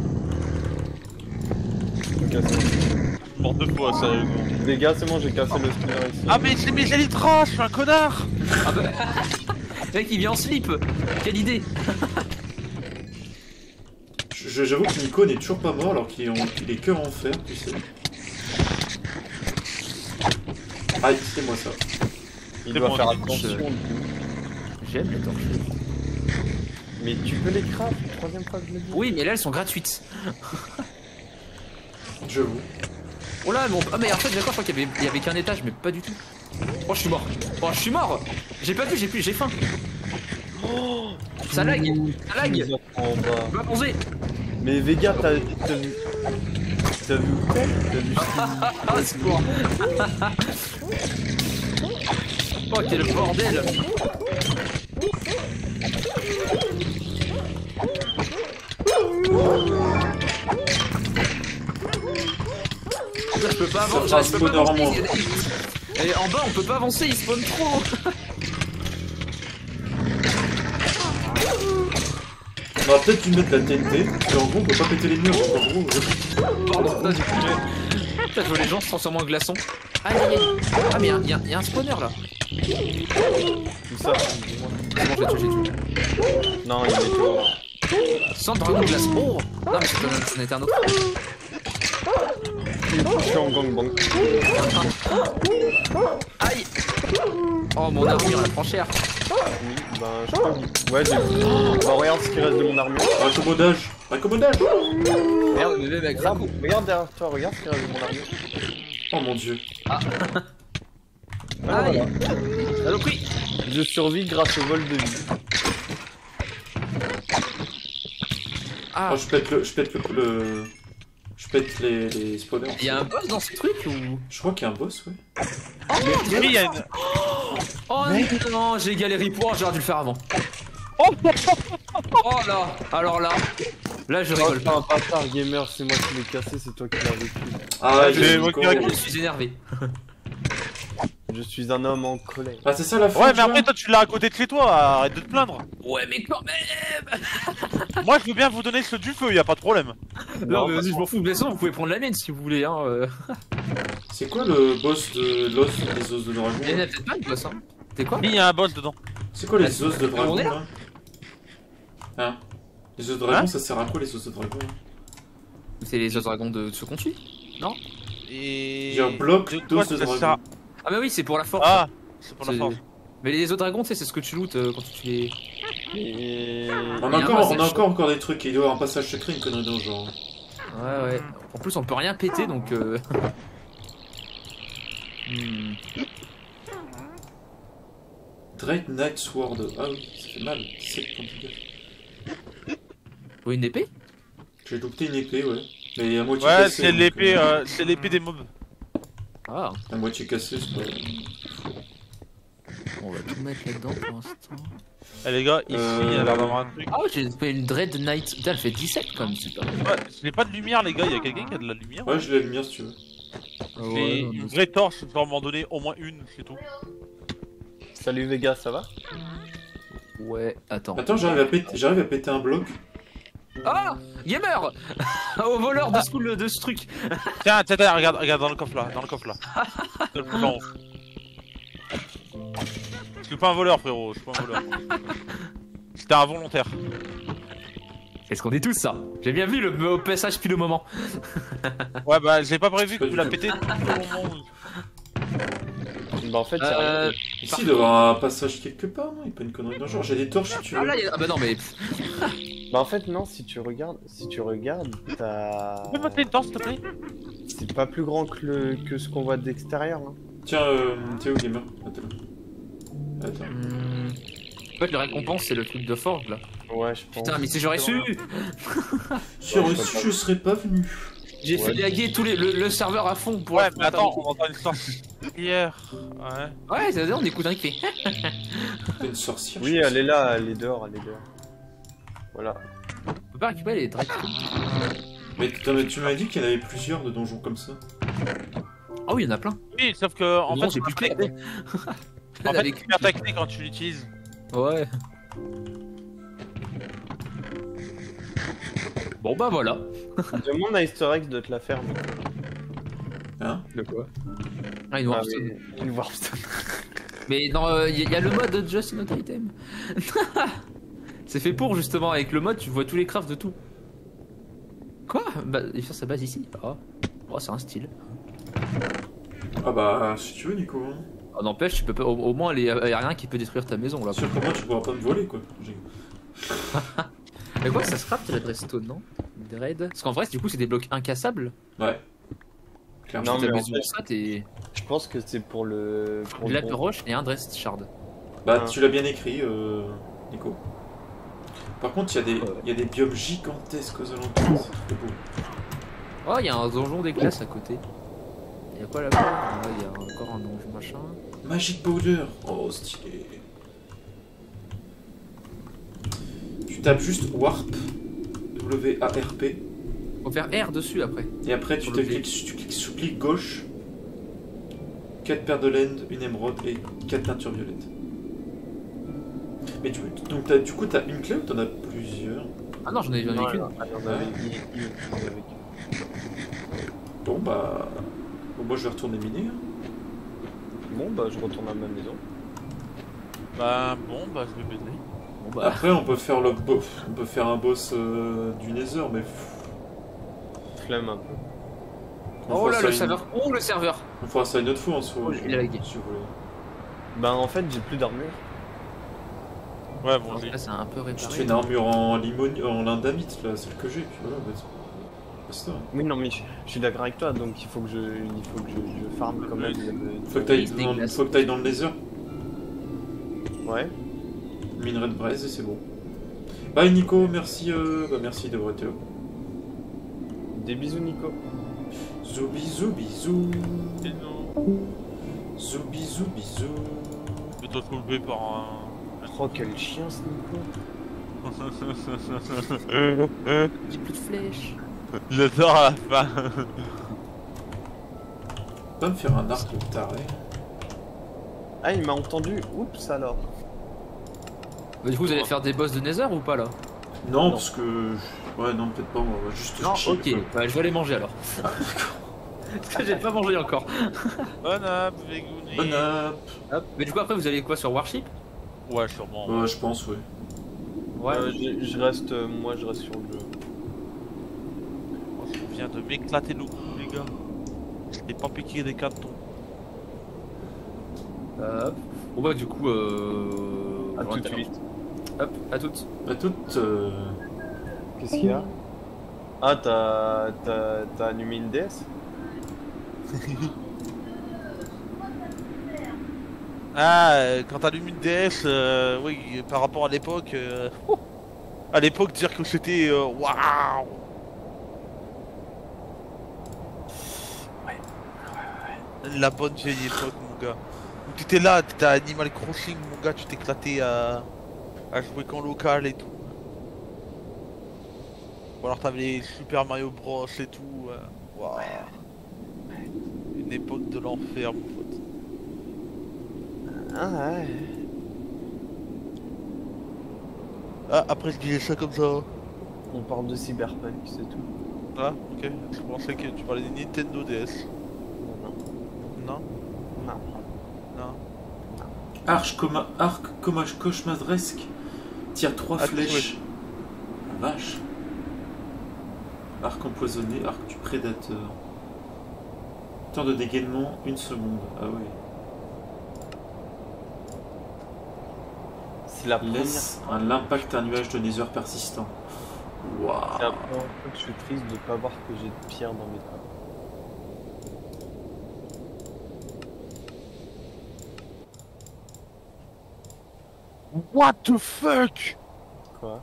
Faut casser. Mort de fois, sérieusement. Les gars, c'est bon, j'ai cassé le spawner ici. Ah, mais c'est mes élytras, je suis un connard. Ah bah... Le mec, il vient en slip. Quelle idée. J'avoue que Nico n'est toujours pas mort alors qu'il est cœur en fer, tu sais. Aïe, c'est moi ça. Il c'est doit bon, faire du coup, attention. J'aime les torches. Mais tu peux les craft, troisième fois que je le dis. Oui, mais là, elles sont gratuites. J'avoue. Oh là, mais, ah, mais en fait, d'accord, je crois qu'il y avait qu'un étage, mais pas du tout. Oh, je suis mort. Oh, je suis mort. J'ai pas vu, j'ai faim. Oh, ça lag. Ça lag. Va manger. Mais Vega, t'as vu. T'as vu où t'es? T'as vu Ah, c'est quoi? Oh, quel bordel. Je peux pas avancer, Ça je peux fera pas un spawner en avancer. moins. Et en bas, on peut pas avancer, il spawn trop. On va peut-être dû mettre la TNT, et en gros on peut pas péter les murs, donc en gros... Pardon, putain, j'ai plus de... Putain, je vois les gens se transforment en glaçons. Aïe aïe aïe. Ah mais y'a un spawner là. Tout ça, dis-moi. C'est bon, j'ai tué. Non, il est toujours là. Sans dragon de glace. Oh. Non mais c'en était un autre. Je suis en gangbang. Aïe. Oh mon armure elle prend cher. Oui, ben je peux. Ouais, j'ai vu. Bah, regarde ce qui reste de mon armure. Raccommodage. Raccommodage. Merde, mais mec, Regarde derrière toi, regarde ce qui reste de mon armure. Oh mon dieu. Ah. Ah, Aïe. voilà. Saloperie. Je survis grâce au vol de vie. Ah, Oh, je pète les spawners. il y a un boss dans ce truc ou... Je crois qu'il y a un boss, ouais. Oui, il y a une... Oh non, j'ai galéré pour, j'aurais dû le faire avant. Oh, Oh là, alors là, là je Oh, rigole t'es pas. un bâtard gamer, c'est moi qui l'ai cassé, c'est toi qui l'as vécu. Ah ouais, j'ai- Nico. Je suis énervé. Je suis un homme en colère. Ah, c'est ça la fin. ouais, mais après, toi, tu l'as à côté de chez toi, arrête de te plaindre. Ouais, mais quand même. Moi, je veux bien vous donner ceux du feu, y a pas de problème. Non, mais vas-y, je m'en fous. De toute façon, vous pouvez prendre la mienne si vous voulez. Hein. C'est quoi le boss de l'os des os de dragon? Il y en a peut-être pas de boss. Hein. T'es quoi? Il y a un boss dedans. C'est quoi les os de dragon on est là là? Hein? Les os de dragon, Hein ça sert à quoi les os de dragon? C'est les autres dragons de ce qu'on suit. Non? Et... J'ai un bloc de d'os quoi de ça sert dragon. Ah, bah oui, c'est pour la force. Ah, c'est pour la C'est- force. Mais les autres dragons, tu sais, c'est ce que tu lootes quand tu les. Et... On Il y a a un encore, passage. encore des trucs, il doit y avoir un passage secret, une connerie dans le genre. Ouais, ouais. En plus, on peut rien péter donc. Dread Knight Sword. Ah oui, ça fait mal. 7 points de dégâts. Faut une épée? J'ai loupé une épée, ouais. Mais à moitié Ouais, cassée. c'est donc, l'épée des mobs. Ah, À moitié cassée, c'est pas. on va tout mettre là-dedans pour l'instant. Eh les gars, ici, il y a l'air d'avoir un truc. Ah, ouais, j'ai fait une Dread Knight. Putain, elle fait 17 quand même, super. Ouais, je n'ai pas de lumière, les gars, il y a quelqu'un qui a de la lumière. Ouais, j'ai la lumière si tu veux. J'ai une vraie torche, je dois m'en donner au moins une, c'est tout. Salut Vega, ça va? Ouais, attends. Attends, j'arrive à péter un bloc. Ah, gamer. Au voleur de ce truc. Tiens, regarde dans le coffre là, C'est le plus en haut. Je suis pas un voleur, frérot, je suis pas un voleur. C'était involontaire. Est-ce qu'on est tous ça? J'ai bien vu le passage puis le moment. Ouais, bah, j'ai pas prévu que tu l'as pété tout au moment où... Bah en fait, y a rien. Ici, il doit y avoir un passage quelque part, non? Il n'y a pas une connerie dans le genre. J'ai des torches si tu veux. Ah là, ah bah non, mais. Bah en fait non, si tu regardes, t'as... Tu peux me faire une torche, s'il te plaît? C'est pas plus grand que ce qu'on voit d'extérieur. Hein. Tiens, Théo Gamer. Attends. En fait, le récompense, c'est le truc de forge là. Ouais, je pense. Putain, mais si j'aurais su! Si j'aurais su, je serais pas venu. J'ai fait laguer le serveur à fond pour. Ouais, mais attends, on entend une torche hier. Ouais. Ouais, c'est-à-dire, on écoute un qui fait. T'es une sorcière. Oui, je pense. elle est là, elle est dehors. Voilà. On peut pas récupérer les dreads. Mais tu m'as dit qu'il y en avait plusieurs de donjons comme ça. Ah oui, il y en a plein. Oui, sauf que, en Non, fait, j'ai plus clair. En fait, tu perds ta clé quand tu l'utilises. Ouais. Bon bah voilà. Demande à Easter Egg de te la faire. Nico. Hein? De quoi? Ah, une Warpstone. oui, une Warpstone. Mais dans il y a le mode Just Not Item. C'est fait pour justement avec le mode tu vois tous les crafts de tout. Quoi? Bah il fait sa base ici. Ah. Oh c'est un style. Ah bah, si tu veux, Nico. Hein. Ah, n'empêche tu peux pas au moins il y a rien qui peut détruire ta maison là. Sûr que moi, tu pourras pas me voler, quoi. Mais quoi ça se craft la Dressstone non? Dread. Parce qu'en vrai du coup c'est des blocs incassables. Ouais. Clairement. Non, Si t'as mais en besoin fait- de ça t'es. Je pense que c'est pour le... Une lape roche et un Dressed Shard. Bah, Ah. tu l'as bien écrit, Nico. Par contre, il y a des biomes gigantesques aux alentours. C'est trop beau. Oh il y a un donjon des glaces à côté. Il y a quoi là-bas? Ah, il y a encore un donjon machin. Magic Powder. Oh, stylé. Tu tapes juste Warp. W-A-R-P. Faut faire R dessus après. Et après, Sur tu le cliques sur clic gauche. 4 paires de laine, une émeraude et 4 teintures violettes. Mais donc du coup, t'as une clé ou t'en as plusieurs? Ah non j'en ai qu'une. il y en avait qu'une. Bon bah... Bon, moi je vais retourner miner. Hein. Bon bah je retourne à ma maison. Bah, bon, bah, je vais baiser. Bon bah. Après on peut faire on peut faire un boss du Nether, mais... Flemme un peu. On Oh fera là ça le une- serveur. Oh le serveur. On fera ça une autre fois en soi. Oh, il a lagué. Si vous voulez. Bah en fait j'ai plus d'armure. Ouais, bon, Là c'est un peu Je te fais réparé. une armure en lindamite, là, celle que j'ai, puis voilà, basta. Oui non mais je suis d'accord avec toi donc il faut que je farme quand même. Faut que t'ailles dans le Nether, Ouais. minerai de braise et c'est bon. Bye Nico, merci, merci d'avoir été là. Des bisous Nico. Zou bisous bisous. Et non. Zou bisous bisous. Je vais te soulever par un... Oh quel chien ce Nico. J'ai plus de flèches. J'adore à la fin. Va me faire un arc de taré. Ah il m'a entendu. Oups alors. Bah, du coup, vous allez faire des boss de Nether ou pas là? Non, parce que... Ouais, non, peut-être pas, on va juste Non, chill, ok, quoi. bah, je vais aller manger alors. Parce que j'ai pas mangé encore. Bon app, Vegouni. Bon app. Hop. Mais du coup, après, vous allez quoi sur Warship? Ouais, sûrement. Ouais, je pense, ouais. Ouais. Je reste, moi je reste sur le jeu. Oh, je viens de m'éclater le cou, les gars. Je t'ai pas piqué des cantons. Hop. Bon bah du coup, À on va tout de faire- suite. Hop, à toutes. Bah, toute... Qu'est-ce qu'il y a? Ah t'as allumé une DS? Ah, quand t'allumes une DS, oui, par rapport à l'époque... à l'époque, dire que c'était... Waouh. La bonne vieille époque, mon gars. Où tu étais là, t'étais à Animal Crossing, mon gars, tu t'éclatais à jouer qu'en local et tout. Ou alors t'avais les Super Mario Bros et tout. Waouh. Une époque de l'enfer, mon pote. Ah ouais. Ah, après je disais ça comme ça. On parle de Cyberpunk, c'est tout. Ah, ok. Je pensais que tu parlais des Nintendo DS. Non, Non? non. Non. Arc cauchemardesque. Tire 3 Ah, flèches. La vache. Arc empoisonné, arc du prédateur. Temps de dégainement, 1 seconde. Ah oui. C'est la première Laisse l'impact un nuage de nether persistant. Waouh. C'est la première fois que je suis triste de pas voir que j'ai de pierre dans mes tables. What the fuck? Quoi?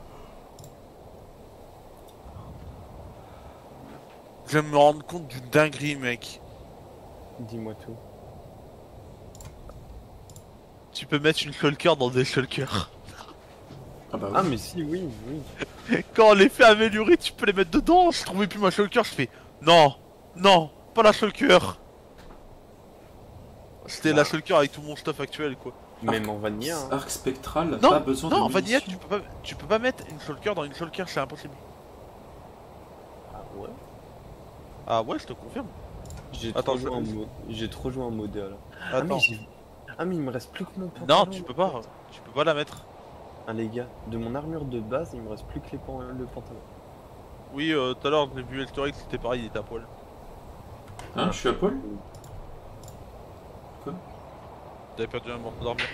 Je viens de me rendre compte d'une dinguerie, mec. Dis-moi tout. Tu peux mettre une shulker dans des shulkers. Ah bah oui. Ah mais si, oui, oui. Quand on les fait améliorer, tu peux les mettre dedans. Je trouvais plus ma shulker, je fais non, non, pas la shulker. C'était la shulker avec tout mon stuff actuel, quoi. Même en vanilla. Hein. Arc spectral, Non, pas besoin non, de en vanilla, munitions. tu peux pas mettre une shulker dans une shulker, c'est impossible. Ah ouais. Ah ouais, je te confirme. J'ai Attends, trop joué en mode. J'ai trop joué en mode alors. Ah mais, Attends. ah mais il me reste plus que mon pantalon. Non, tu peux pas la mettre. Ah les gars, de mon armure de base, il me reste plus que le pantalon. Oui, tout à l'heure, j'ai vu Eltorix, c'était pareil, il était à poil. Hein, je suis à poil? T'avais perdu un morceau d'armure.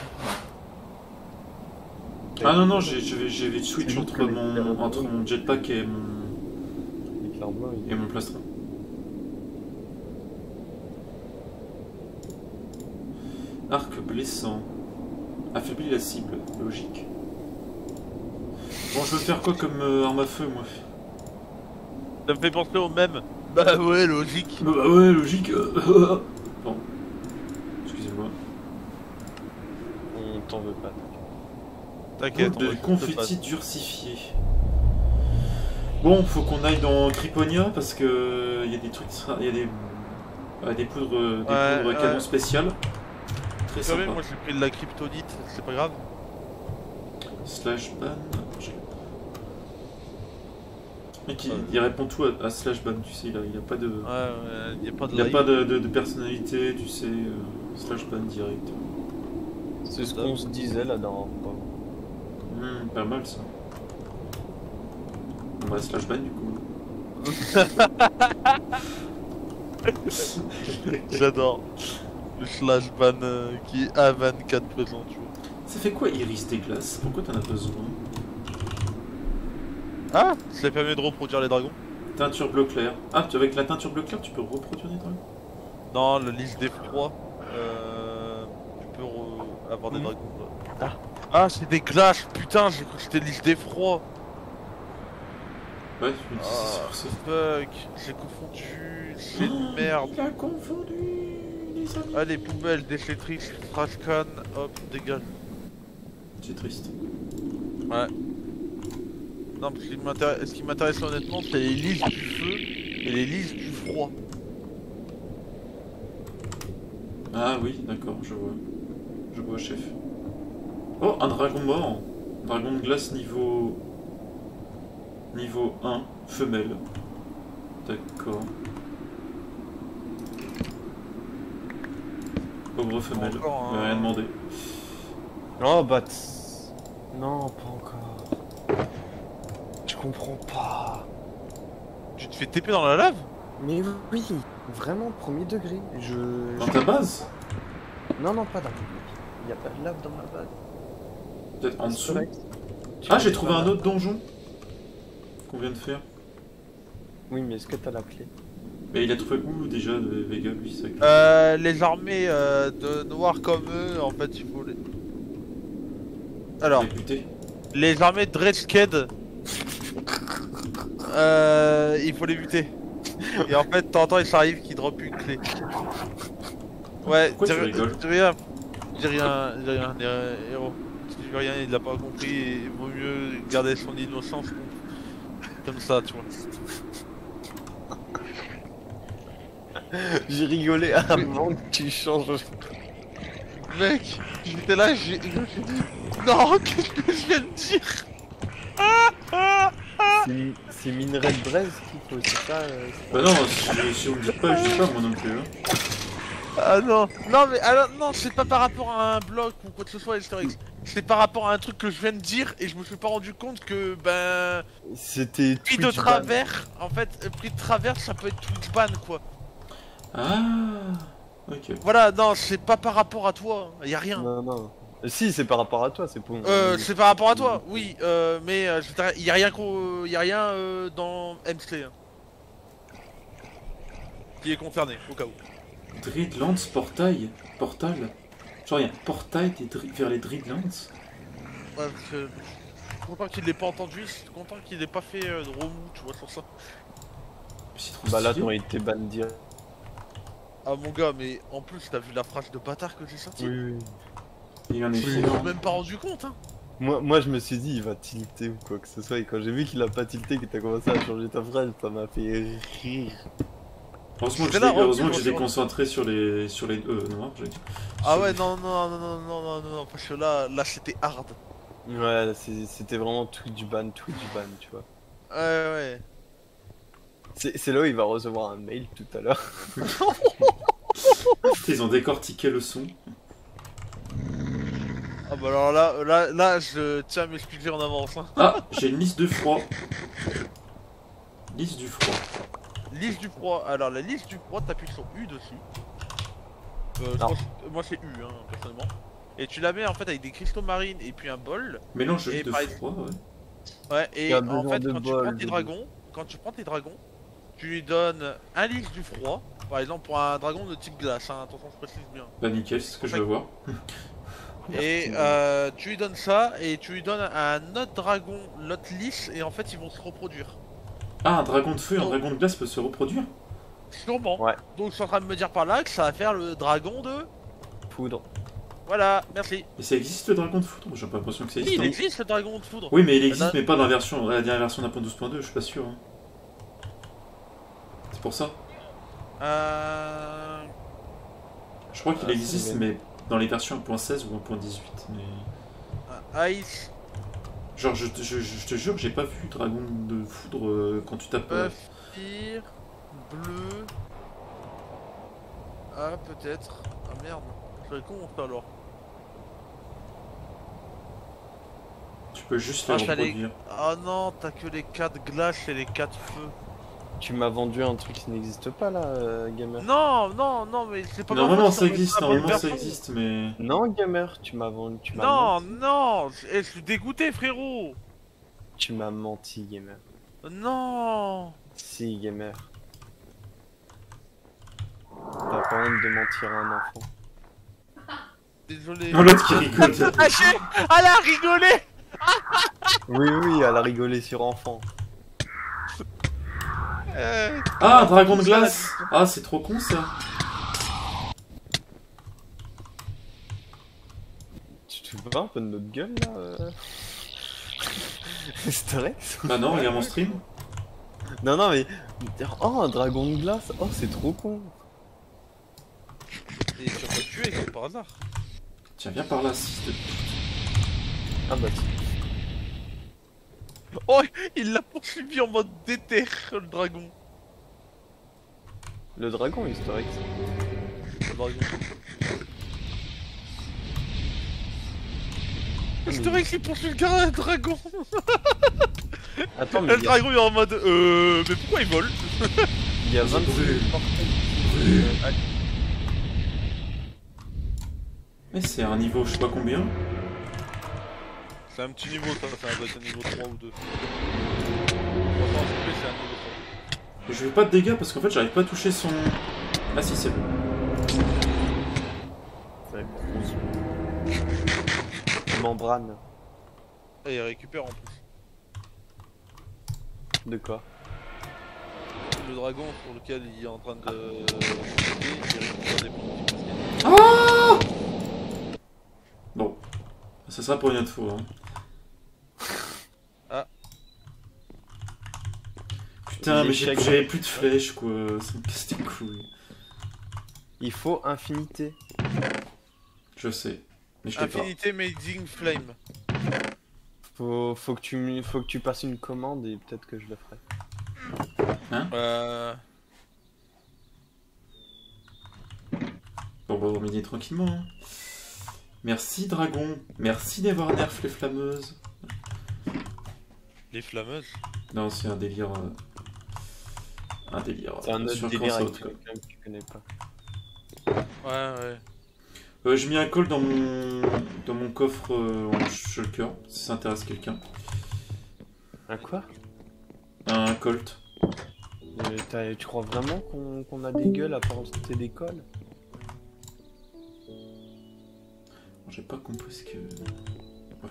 Ah non, non, j'ai switch C'est entre juste que entre mon jetpack et mon, L'éclair blanc, il... et mon plastron. Arc blessant. Affaiblit la cible, logique. Bon, je veux faire quoi comme arme à feu, moi? Ça me fait penser au même. Bah ouais, logique. Bah ouais, logique. Bon. Excusez-moi. On t'en veut pas. T'inquiète. Boule de on va juste confetti durcifié. Bon, faut qu'on aille dans Criponia parce que il y a des trucs, il y a des poudres, canon spéciales. Très Vous savez, sympa. moi j'ai pris de la kryptonite, c'est pas grave. Slash ban. Mec, il répond tout à slash ban, tu sais, il a pas de, Ouais, y a pas de il a live. pas de personnalité, tu sais, slash ban direct. C'est ce qu'on se disait là dans. Pas mal ça. On va slash ban du coup. J'adore. Le slash ban qui est à 24 présent, tu vois. Ça fait quoi Iris des glaces? Pourquoi t'en as besoin? Ah, ça permet de reproduire les dragons. Teinture bleu clair. Ah, avec la teinture bleu clair, tu peux reproduire des dragons? Non, le liste des froids, tu peux avoir des Mhm. dragons. Ah, c'est des glaces, putain, j'ai cru que c'était l'île des froids. Ouais, je me dis, c'est Ah, sur ça. fuck, j'ai confondu, c'est de merde. Il a confondu, les amis. Allez, poubelle, déchetterie, trash can, hop, dégage. C'est triste. Ouais. Non, parce que ce qui m'intéresse honnêtement, c'est les listes du feu et les listes du froid. Ah oui, d'accord, je vois. Je vois, chef. Oh, un dragon mort. Dragon de glace niveau... Niveau 1, femelle. D'accord. Pauvre femelle, Encore un- rien demandé. Oh bah... Non, pas encore. Je comprends pas. Tu te fais TP dans la lave? Mais oui, vraiment, premier degré. Dans ta base? Non, non, pas dans ma base. Il n'y a pas de lave dans ma base. Peut-être en dessous? Correct. Ah, j'ai trouvé un autre donjon qu'on vient de faire. Oui, mais est-ce que t'as la clé? Mais il a trouvé où déjà, Vega, lui, ça? Les armées de noirs comme eux, en fait, il faut les... Alors, Buté. les armées de Dreadsked, il faut les buter. Et en fait, de temps en temps, il s'arrive qu'ils drop une clé. Ouais, Pourquoi tu rigoles? dis rien, dis rien, héros. Si tu dis rien, il l'a pas compris, et il vaut mieux garder son innocence comme ça, tu vois. J'ai rigolé avant que tu changes. Mec, j'étais là, j'ai dit... Non, qu'est-ce que je viens de dire? C'est minerai de braise qu'il faut, c'est ça Bah non, si on le dit pas, je dis pas moi non plus. Hein. Ah non, non mais alors non, c'est pas par rapport à un bloc ou quoi que ce soit historique. C'est par rapport à un truc que je viens de dire et je me suis pas rendu compte que ben C'était pris de Twitch ban. travers, en fait, pris de travers ça peut être Twitch ban quoi. Ah, ok. Voilà, non, c'est pas par rapport à toi, y a rien. Non, non. Si, c'est par rapport à toi, c'est pour... C'est par rapport à toi, oui, mais y a rien dans MC hein, qui est concerné au cas où. Dreadlands portail? Portal? Genre y'a un portail vers les Dreadlands? Ouais, parce que je suis content qu'il l'ait pas entendu, je suis content qu'il ait pas fait de remous, tu vois, sur ça. C'est trop Bah là, stylé. t'aurais été ban direct. Ah mon gars, mais en plus t'as vu la phrase de bâtard que j'ai sortie? Oui. Il y en a Je fait. m'en suis même pas rendu compte hein. Moi, je me suis dit, il va tilter ou quoi que ce soit. Et quand j'ai vu qu'il a pas tilté, que t'as commencé à changer ta phrase, ça m'a fait rire. Heureusement que J'étais là, j'étais recule, concentré sur les noirs, j'ai dit. Ah ouais, non, parce que là c'était hard. Ouais, c'était vraiment Twitch ban, tu vois. Ouais. C'est là où il va recevoir un mail tout à l'heure. Ils ont décortiqué le son. Ah bah alors là je tiens à m'excuser en avance hein. Ah, j'ai une liste de froid. Liste du froid. Liste du froid, alors la liste du froid t'appuies sur U dessus. Moi c'est U hein, personnellement. Et tu la mets en fait avec des cristaux marines et puis un bol. Mélange Et de par froid, ouais. Ouais, Il y et a en besoin fait de quand tu bol, prends tes dragons, tu lui donnes un liste du froid. Par exemple pour un dragon de type glace, hein, attention je précise bien. Bah nickel, c'est ce que je veux voir. Et tu lui donnes ça et tu lui donnes un autre dragon, l'autre lisse et en fait ils vont se reproduire. Ah, un dragon de feu et un dragon de glace peut se reproduire? Sûrement. Ouais. Donc je suis en train de me dire par là que ça va faire le dragon de... Poudre. Voilà, merci. Mais ça existe le dragon de foudre? J'ai pas l'impression que ça Oui, existe. il hein. existe le dragon de foudre. Oui, mais il existe, Bah, mais pas dans la dernière version d'1.12.2, je suis pas sûr. Hein. C'est pour ça. Je crois qu'il existe, c'est mais dans les versions 1.16 ou 1.18. Mais... Ice, Genre, je te jure que j'ai pas vu dragon de foudre quand tu tapes. Buff, Fire, Bleu... Ah peut-être. Ah merde, je serais con ça alors. Tu peux juste Ah, les t'as les- reproduire. Ah non, t'as que les 4 glaces et les 4 feux. Tu m'as vendu un truc qui n'existe pas là, gamer. Non, mais c'est pas Normalement grave, ça existe, la bonne normalement ça version. existe, mais... Non, gamer, tu m'as vendu. Tu m'as Non, menti. non, je suis dégoûté frérot. Tu m'as menti, gamer. Non. Si, gamer. T'as pas honte de mentir à un enfant. Désolé. Oh, l'autre qui rigole. Lâché. Elle a rigolé. Oui, oui, elle a rigolé sur enfant. Ah, dragon de glace. Ah, c'est trop con ça. Tu te fous pas un peu de notre gueule là Stress. Bah non, regarde mon stream. Non, non, mais. Oh, un dragon de glace. Oh, c'est trop con. Et tu vas pas tuer comme par hasard. Tiens, viens par là, si te... Ah bah, Oh, il l'a poursuivi en mode déter, le dragon. le dragon historique. Le dragon. Historique, il poursuit le gars, un dragon. Attends, mais Le dragon il est en mode mais pourquoi il vole? il y a 26 Mais c'est un niveau je sais pas combien. C'est un petit niveau ça, ça doit être un niveau 3 ou 2. Franchement, c'est un niveau 3. Je veux pas de dégâts parce qu'en fait j'arrive pas à toucher son... Ah si, c'est bon. membrane. Et il récupère en plus. De quoi? Le dragon sur lequel il est en train de... il récupère des points. Ah bon. Ça sera pour une autre fois. Hein. Ah. Putain, mais j'avais plus de flèches quoi. Ça me casse les couilles. Il faut infinité. Je sais. Mais je l'ai pas. Infinité Mazing Flame. Faut que tu passes une commande et peut-être que je le ferai. Bon, bah, on va miner tranquillement. Hein. Merci, dragon. Merci d'avoir nerf les flammeuses. Les flammeuses. Non, c'est un délire. Un délire. C'est un autre sur délire avec console, quoi. quelqu'un que tu connais pas. Ouais. J'ai mis un call dans mon coffre en shulker, si ça intéresse quelqu'un. Un quoi? Un colt. Tu crois vraiment qu'on a des gueules à porter des cols? J'ai pas compris ce que... Ouais.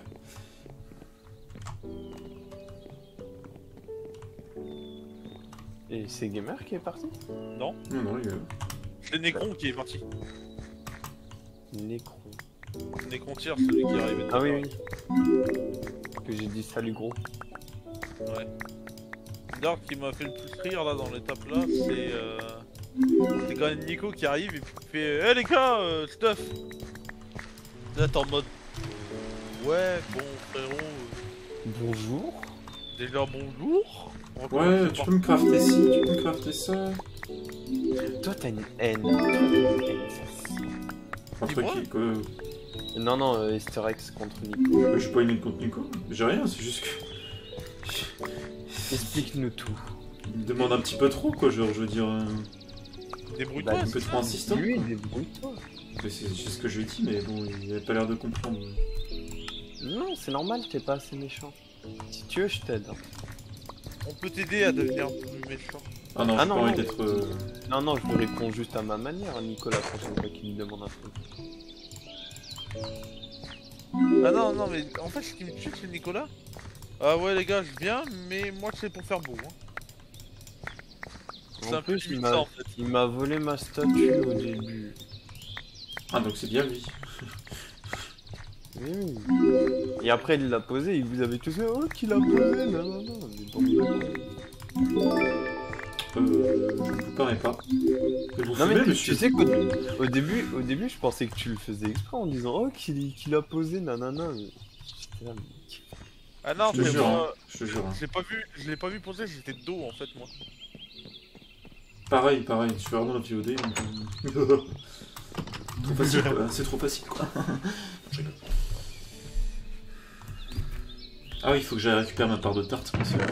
Et c'est Gamer qui est parti? Non, Non, il est... c'est Necron qui est parti. Necron. Necron tire, celui qui est arrivé. Ah oui. Que j'ai dit salut gros. Ouais. D'ailleurs, qui m'a fait le plus rire là dans l'étape là, c'est quand même Nico qui arrive et qui fait hey, les gars, stuff. Là t'es en mode ouais, bon frérot. Bonjour. Déjà bonjour. Ouais, tu peux me crafter ci, tu peux me crafter ça. Toi t'as une haine. Toi, t'as une haine, ça. Entre Dis-moi. qui quoi? Non, Easter eggs contre Nico. J'ai pas une contre Nico. J'ai rien, c'est juste que... Explique-nous tout. Il me demande un petit peu trop quoi, genre je veux dire... Débrouille-toi. Bah, un peu trop insistant. Lui, débrouille-toi. C'est ce que je lui ai dit, mais bon, il avait pas l'air de comprendre. Non, c'est normal, t'es pas assez méchant. Si tu veux, je t'aide. On peut t'aider à devenir plus méchant. Ah non, Ah j'ai non, pas envie non. d'être... Non, je lui réponds juste à ma manière, Nicolas, la prochaine fois qu'il me demande un truc. Ah non, mais en fait ce qui me tue c'est Nicolas. Ah ouais les gars, je viens, mais moi c'est pour faire beau. Hein. C'est En un peu plus, limite ça en fait. il m'a volé ma statue au début. Ah donc c'est bien lui. Oui. Et après, il l'a posé, et vous avez tous dit oh, qu'il l'a posé, non. Mais bon, Je ne vous permets pas. Mais vous non, fumez, mais monsieur. tu sais qu'au début, je pensais que tu le faisais exprès en disant oh, qu'il a posé, nanana. Mais... J'étais là, mais... Ah non, Je te c'est jure, moi. hein, je te jure. Hein. Je l'ai pas vu poser, j'étais de dos en fait moi. Pareil, je suis vraiment dans le VOD. Donc... trop facile quoi, c'est trop facile quoi. Je rigole. Ah oui, il faut que j'aille récupérer ma part de tarte, parce que...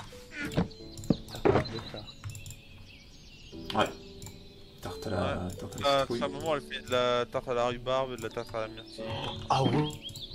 Ouais. Tarte à la citrouille. Sa maman elle fait de la tarte à la rhubarbe, de la tarte à la myrtille. Ah ouais.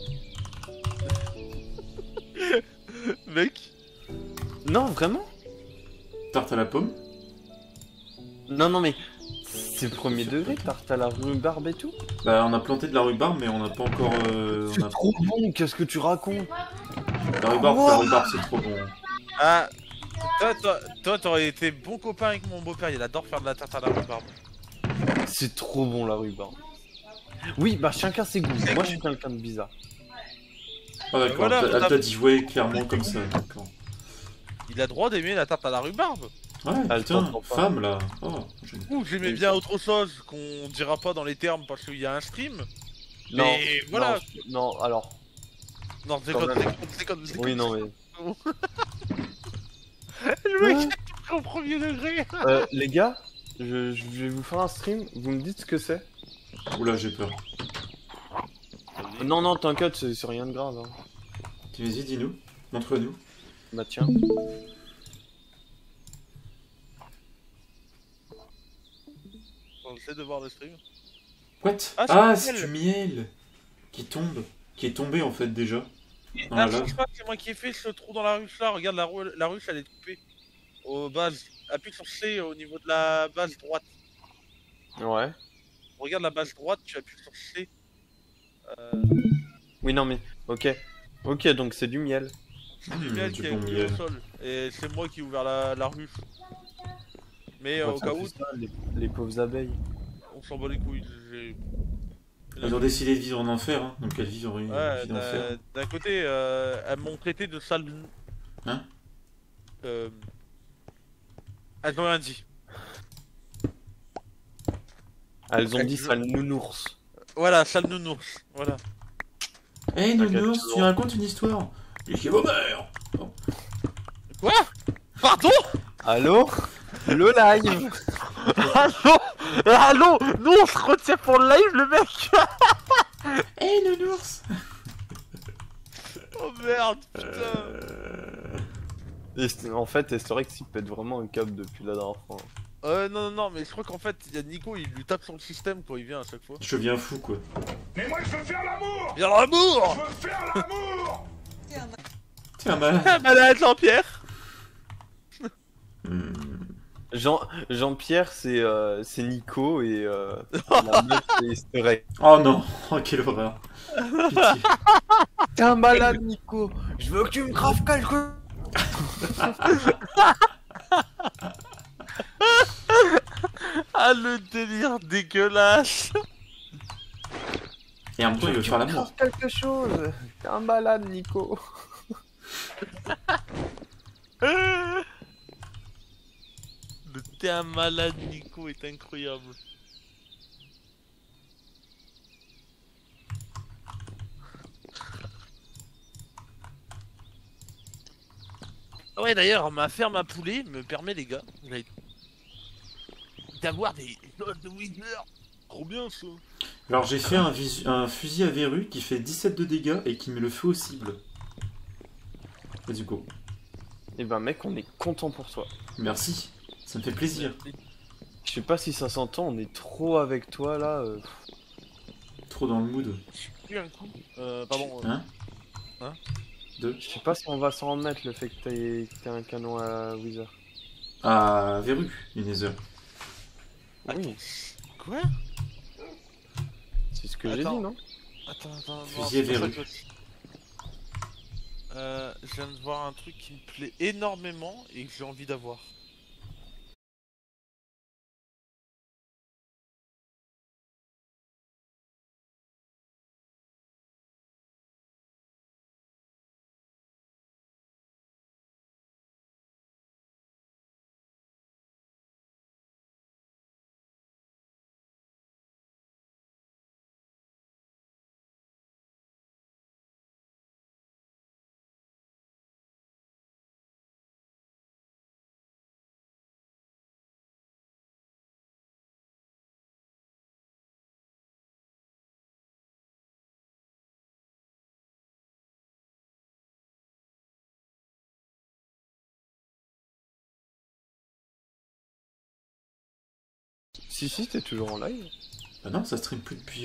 Mec. Non, vraiment? Tarte à la pomme. Non, mais c'est premier degré, tarte à la rhubarbe et tout. Bah, on a planté de la rhubarbe, mais on n'a pas encore. C'est trop bon, qu'est-ce que tu racontes? La rhubarbe, c'est trop bon. Ah, toi, t'aurais été bon copain avec mon beau-père, il adore faire de la tarte à la rhubarbe. C'est trop bon la rhubarbe. Oui, bah chacun ses goûts. Moi, je suis quelqu'un de bizarre. Ah, d'accord, Voilà, elle t'a dit ouais, clairement comme ça, d'accord. Il a droit d'aimer la tarte à la rhubarbe. Ouais, Elle putain, t'entend pas. femme là. Oh, j'aime. Ouh, j'aimais bien autre chose qu'on dira pas dans les termes parce qu'il y a un stream. Non, Mais voilà. non, alors. Non, c'est Quand comme même. Oui, non, mais. Le mec est tout au premier degré. Les gars, je vais vous faire un stream. Vous me dites ce que c'est? Oula, j'ai peur. Non, non, t'inquiète, c'est rien de grave. Hein. Vas-y, dis-nous. Montre-nous. Bah tiens. On essaie de voir le stream. What? Ah, Ah, c'est c'est du du miel qui tombe. Qui est tombé en fait déjà. Dans Ah, la je lave. sais pas, c'est moi qui ai fait ce trou dans la ruche là. Regarde, la ruche elle est coupée. Aux bases. Appuie sur C au niveau de la base droite. Ouais. Regarde la base droite, tu appuies sur C. Oui, non, mais. Ok. Ok, donc c'est du miel. C'est du miel du qui bon est miel. au sol. Et c'est moi qui ai ouvert la ruche. Mais Ouais, au ça cas fait où, ça, les pauvres abeilles. on s'en bat les couilles. Elles ont décidé de vivre en enfer, hein. Donc elles vivent en Ouais, vie d'enfer. d'un côté, elles m'ont traité de sale. Hein? Elles ont rien dit. Elles ont dit sale nounours. Voilà, sale nounours. Voilà. Hey nounours, T'inquiète, tu racontes une histoire. J'ai vos mères. Quoi? Pardon? Allô? Le live. Allô? Allô? Nous on se retient pour le live, le mec. Hey nounours. Oh merde, putain. En fait, c'est vrai que s'il pète vraiment un câble depuis la dernière fois. Non, mais je crois qu'en fait, il y a Nico, il lui tape sur le système quand il vient à chaque fois. Je deviens fou quoi. Mais moi je veux faire l'amour. Viens l'amour! Je veux faire l'amour. Tiens malade. Ah, malade, Jean-Pierre! Jean-Pierre, c'est Nico et la meuf, c'est Easter egg. Oh non, oh quelle horreur. Pitié. T'es un malade, Nico. Je veux que tu me graves quelque. Ah, le délire dégueulasse! Et en même temps il veut faire l'amour. Quelque chose. T'es un malade, Nico. Le t'es un malade, Nico, est incroyable. Ouais, d'ailleurs, ma ferme à poulets me permet, les gars, d'avoir des zones de Wither. Trop bien ça. Alors j'ai fait un fusil à verrue qui fait 17 de dégâts et qui met le feu aux cibles. Vas-y go. Eh ben, mec, on est content pour toi. Merci, ça me fait plaisir. Je sais pas si ça s'entend, on est trop avec toi là. Trop dans le mood. Plus un coup. Pardon. Hein? Hein? Deux. Je sais pas si on va s'en remettre le fait que t'aies un canon à Wither. Ah, verrue, les Nether. Oui, Quoi? c'est ce que j'ai dit, Attends. non? Attends, Fusil à c'est pas ça verrue. que- je viens de voir un truc qui me plaît énormément et que j'ai envie d'avoir. Si, t'es toujours en live. Bah non, ça stream plus depuis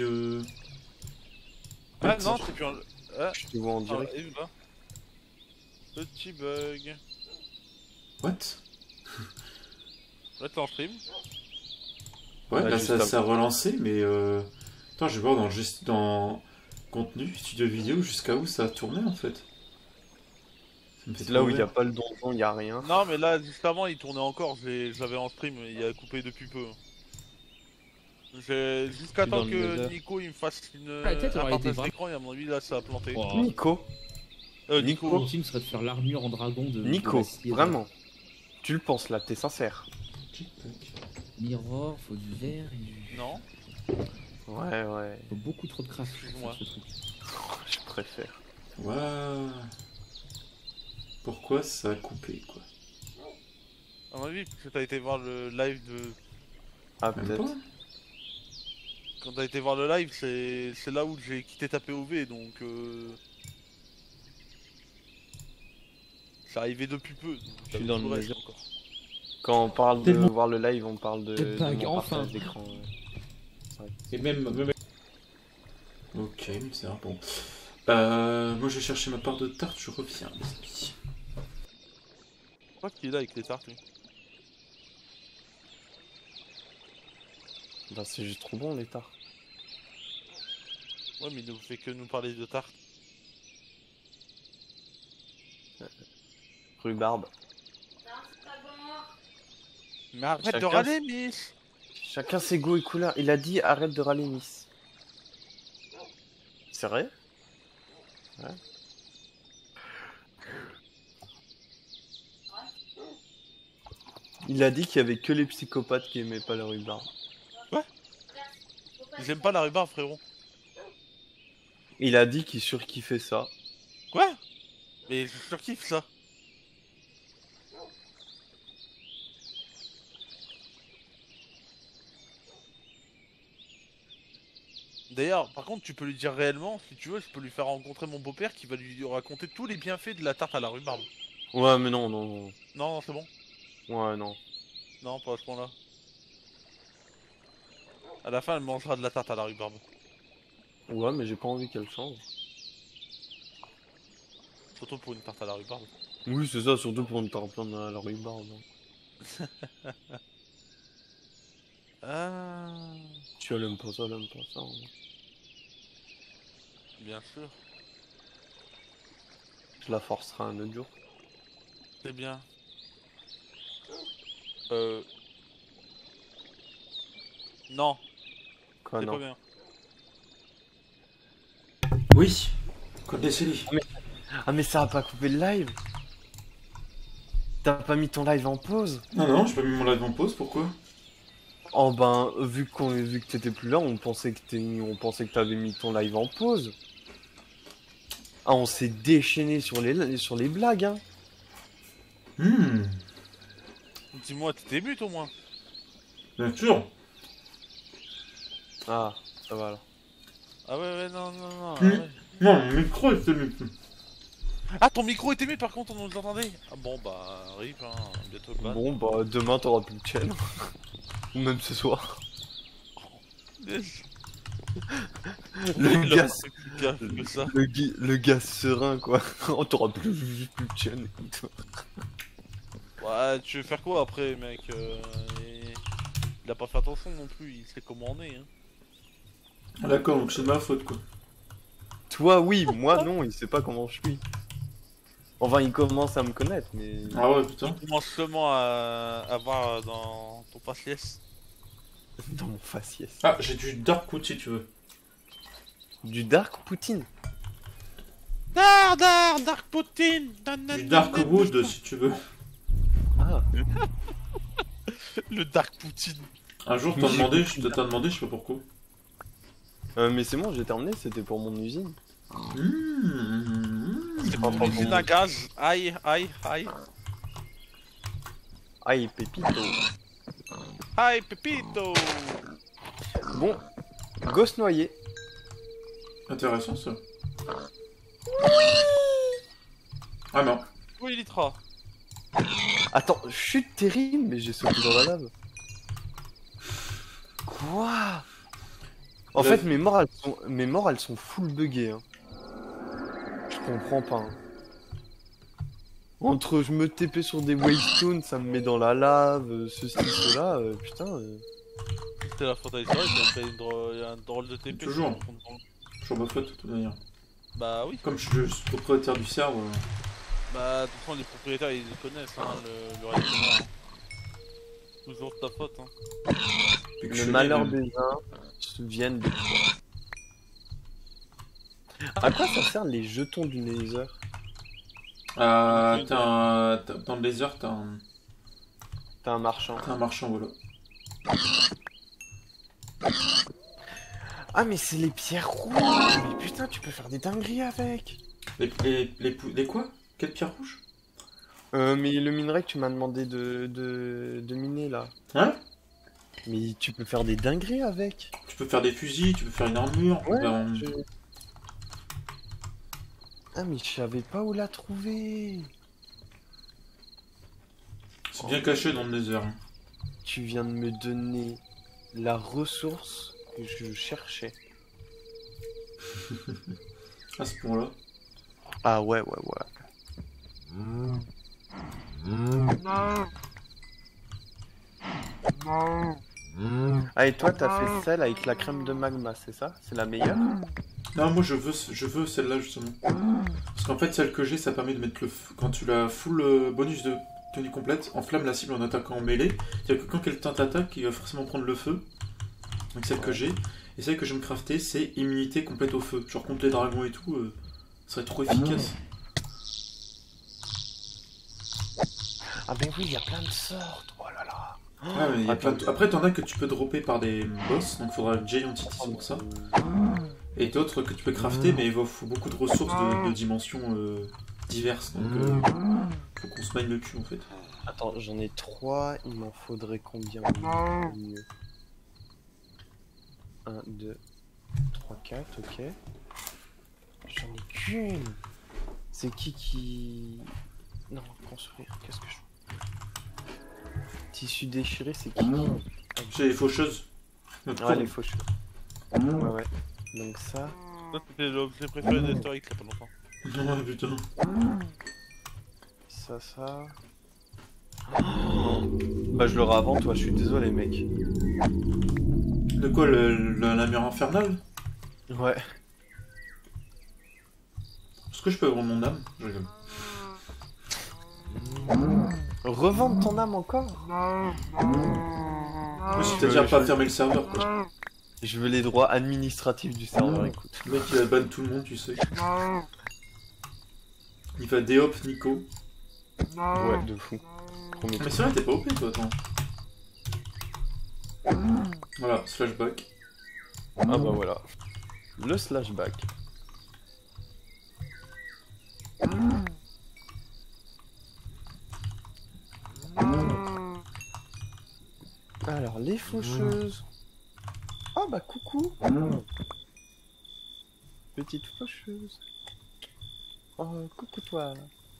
Ah Ouais, non, ça- c'est plus un... Ah, Je te vois en direct. et là. Petit bug. What? Là t'es en stream. Ouais, Bah, là juste ça a relancé, mais attends, je vais voir dans contenu, studio vidéo, jusqu'à où ça a tourné en fait. Ça me fait C'est là trop où il n'y a rire. pas le donjon, il n'y a rien. Non, mais là, juste avant, il tournait encore. Je l'avais en stream, il a coupé depuis peu. Jusqu'à Dans temps le que nether. Nico il me fasse La tête un aurait été partage vraiment- d'écran et à mon avis là ça a planté. Oh. Nico, Nico. L'ultime serait de faire l'armure en dragon de Nico, l'acier, vraiment. Tu le penses là, t'es sincère. Mirror, faut du verre et du... Non. Ouais. Faut beaucoup trop de craft. Excuse-moi. pour faire ce truc. Je préfère. Waouh. Pourquoi ça a coupé quoi? À mon avis, parce que t'as été voir le live de. Ah, Même peut-être. pas. Quand t'as été voir le live, c'est là où j'ai quitté ta POV donc. C'est arrivé depuis peu. Donc, suis dans le tout reste nether. encore. Quand on parle de Tellement- voir le live, on parle de Jetpack, mon enfin. partage d'écran. Et même... Ok, c'est un bon. Moi je vais chercher ma part de tarte, je reviens les amis. Je crois qu'il est là avec les tartes lui. Bah, c'est juste trop bon les tartes. Ouais, mais il ne fait que nous parler de tartes. Rhubarbe. Mais arrête de Chacun- râler, Miss. Chacun ses goûts et couleurs. Il a dit arrête de râler Miss. C'est vrai? Ouais. Il a dit qu'il y avait que les psychopathes qui aimaient pas la rhubarbe. J'aime pas la rhubarbe, frérot. Il a dit qu'il surkiffait ça. Quoi? Mais je surkiffe ça. D'ailleurs, par contre, tu peux lui dire réellement, si tu veux, je peux lui faire rencontrer mon beau-père qui va lui raconter tous les bienfaits de la tarte à la rhubarbe. Ouais, mais non. Non, c'est bon. Ouais, non. Non, pas à ce point-là. À la fin, elle mangera de la tarte à la rhubarbe. Ouais, mais j'ai pas envie qu'elle change. Surtout pour une tarte à la rhubarbe. Oui, c'est ça, surtout pour une tarte pleine à la rhubarbe. Ah, Si elle aime pas ça, elle aime pas ça. hein. bien sûr. Je la forcerai un autre jour. C'est bien. Non, Quoi, c'est non. pas bien. Oui, connaissez-les. Ah, mais ça a pas coupé le live. T'as pas mis ton live en pause? Non, j'ai pas mis mon live en pause, pourquoi? Oh ben, vu que t'étais plus là, on pensait que t'avais mis ton live en pause. Ah, on s'est déchaîné sur les blagues, hein. Dis-moi, t'étais but au moins. Bien sûr. Ah, ça va alors. Ah ouais, non. Ah, Hmm. ouais. Non, mon micro était mieux. Ah, ton micro était mis par contre, on nous entendait. Ah bon, bah, arrive, hein, bientôt le ban. Bon, bah, demain t'auras plus de chaîne. Ou même ce soir. Le gars, Plus gaffe que ça. le gars serein, quoi. Oh, t'auras plus de chaîne. Ouais, tu veux faire quoi après, mec Il a pas fait attention non plus, il sait comment on est. Hein. Ah, d'accord, donc c'est de ma faute quoi. Toi, oui, moi, non, il sait pas comment je suis. Enfin, il commence à me connaître, mais... Ah ouais, putain. Il commence seulement à voir dans ton faciès. Dans mon faciès. Ah, j'ai du Dark Wood si tu veux. Du Dark Poutine. Dark Poutine. Du Dark Wood si tu veux. Ah, Le Dark Poutine. Un jour Mais t'as j'ai demandé, compris. je demandé, je sais pas pourquoi. mais c'est bon, j'ai terminé, c'était pour mon usine. C'est pas pour pour l'usine moi. à gaz. Aïe. Aïe, Pépito. Aïe, Pepito. Bon, gosse noyé. Intéressant ça. Ah non. Oui, Litra. Attends, chute terrible, mais j'ai sauté dans la lave. Quoi? En Le- fait, mes morts, elles sont full buggées. Hein. Je comprends pas. hein. Entre je me TP sur des wavestones, ça me met dans la lave, ceci, cela, putain. C'était la faute à l'histoire, il y a un drôle de TP. Toujours. Toujours ma faute, de toute manière. Bah oui. Comme je suis propriétaire du serve. Bah, de toute façon, les propriétaires ils connaissent hein, le règlement. Toujours de ta faute. Hein. Le malheur des uns viennent de toi. À quoi ça sert les jetons du Nether? Dans le laser, t'as un... T'as un marchand. T'as un marchand, voilà. Ah mais c'est les pierres rouges. Mais putain, tu peux faire des dingueries avec. Les quoi? Quelle pierre rouge? Mais le minerai que tu m'as demandé de miner là. Hein? Mais tu peux faire des dingueries avec. Tu peux faire des fusils, tu peux faire une armure. Ouais, ben, Ah mais je savais pas où la trouver. C'est bien caché dans le Nether. Tu viens de me donner la ressource que je cherchais. À ce point-là. Ah ouais. Ah et toi t'as fait celle avec la crème de magma, c'est ça? C'est la meilleure? Non, moi je veux celle-là justement. Parce qu'en fait, celle que j'ai, ça permet de mettre le feu. Quand tu la full bonus de tenue complète, enflamme la cible en attaquant en mêlée. C'est-à-dire que quand quelqu'un t'attaque, il va forcément prendre le feu. Donc celle que j'ai. Et celle que je vais me crafter, c'est immunité complète au feu. Genre contre les dragons et tout, ça serait trop efficace. Ah ben oui, il y a plein de sortes. Oh là là. Ah, mais y a plein de... Après, t'en as que tu peux dropper par des boss, donc faudra Giant City pour ça. Et d'autres que tu peux crafter, mais il faut beaucoup de ressources de dimensions diverses, donc faut qu'on se mine le cul en fait. Attends, j'en ai 3, il m'en faudrait combien? 1, 2, 3, 4, ok. J'en ai qu'une. C'est qui... Non, construire, qu'est-ce que je... Tissu déchiré, c'est qui? J'ai les faucheuses. Ouais, les faucheuses. Ouais. Donc ça... Ça c'était l'objet préféré d'Historique il y a pas longtemps. Oh putain. Ça... Bah je l'aurai avant toi, je suis désolé mec. De quoi, la mur infernale? Ouais. Est-ce que je peux vendre mon âme? Je rigole. Revendre ton âme encore? Oui, c'est-à-dire pas fermer le serveur quoi. Je veux les droits administratifs du serveur, écoute. Le mec il va ban tout le monde, tu sais. Il va déhop Nico. Ouais, de fou. Mais c'est vrai, t'es pas OP toi, attends. Voilà, slashback. Ah bah voilà. Le slashback. Alors, les faucheuses. Ah bah coucou. Petite faucheuse. Oh, coucou toi.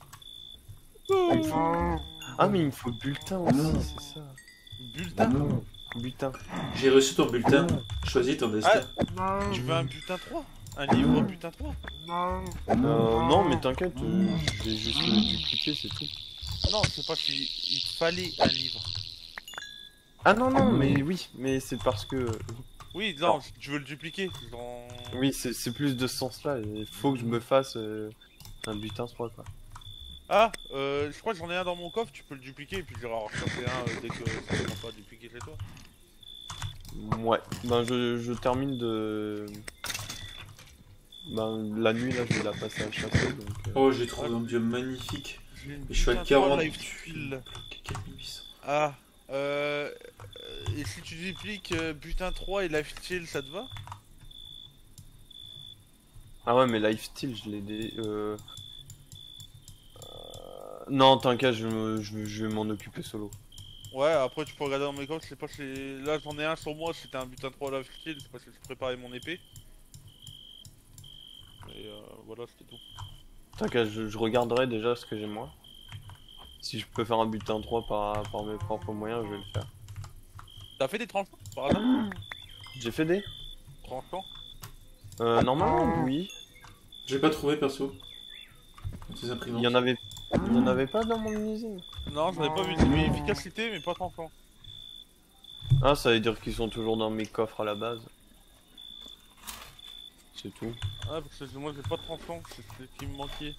Ah mais il me faut bulletin aussi, c'est ça. Bulletin? Butin. J'ai reçu ton bulletin. Choisis ton destin. Tu veux un bulletin 3? Un livre bulletin 3? Non mais t'inquiète, je vais juste le dupliquer, c'est tout. Non, c'est pas qu'il il te fallait un livre. Ah non, mais oui, mais c'est parce que... Oui, non, tu veux le dupliquer dans... Oui, c'est plus de ce sens-là, il faut que je me fasse un butin 3 quoi. Ah, je crois que j'en ai un dans mon coffre, tu peux le dupliquer et puis j'irai en rechercher un dès que ça ne va pas dupliquer chez toi. Ouais, ben je termine de... Ben la nuit là, je vais la passer à chasser donc... Oh, j'ai trouvé un biome magnifique. J'ai une Et je suis à bulletin 3 40. lifesteal. 4800. Ah, et si tu dupliques butin 3 et lifesteal, ça te va? Ah ouais, mais lifesteal, je l'ai Non, t'inquiète, je vais m'en occuper solo. Ouais, après tu peux regarder dans mes coffres, je sais pas si... Là j'en ai un sur moi, c'était un butin 3 lifesteal, c'est parce que je préparais mon épée. Et voilà, c'était tout. T'inquiète, je regarderai déjà ce que j'ai moi. Si je peux faire un butin 3 par mes propres moyens, je vais le faire. T'as fait des tranchants par hasard? J'ai fait des Tranchants? Normalement, oui. J'ai pas trouvé perso. Ces Il imprimantes. y en avait pas dans mon usine. Non, j'en ai pas vu, j'ai vu efficacité mais pas tranchant. Ah, ça veut dire qu'ils sont toujours dans mes coffres à la base. C'est tout. Ah, parce que moi j'ai pas de tranchant, c'est ce qui me manquait.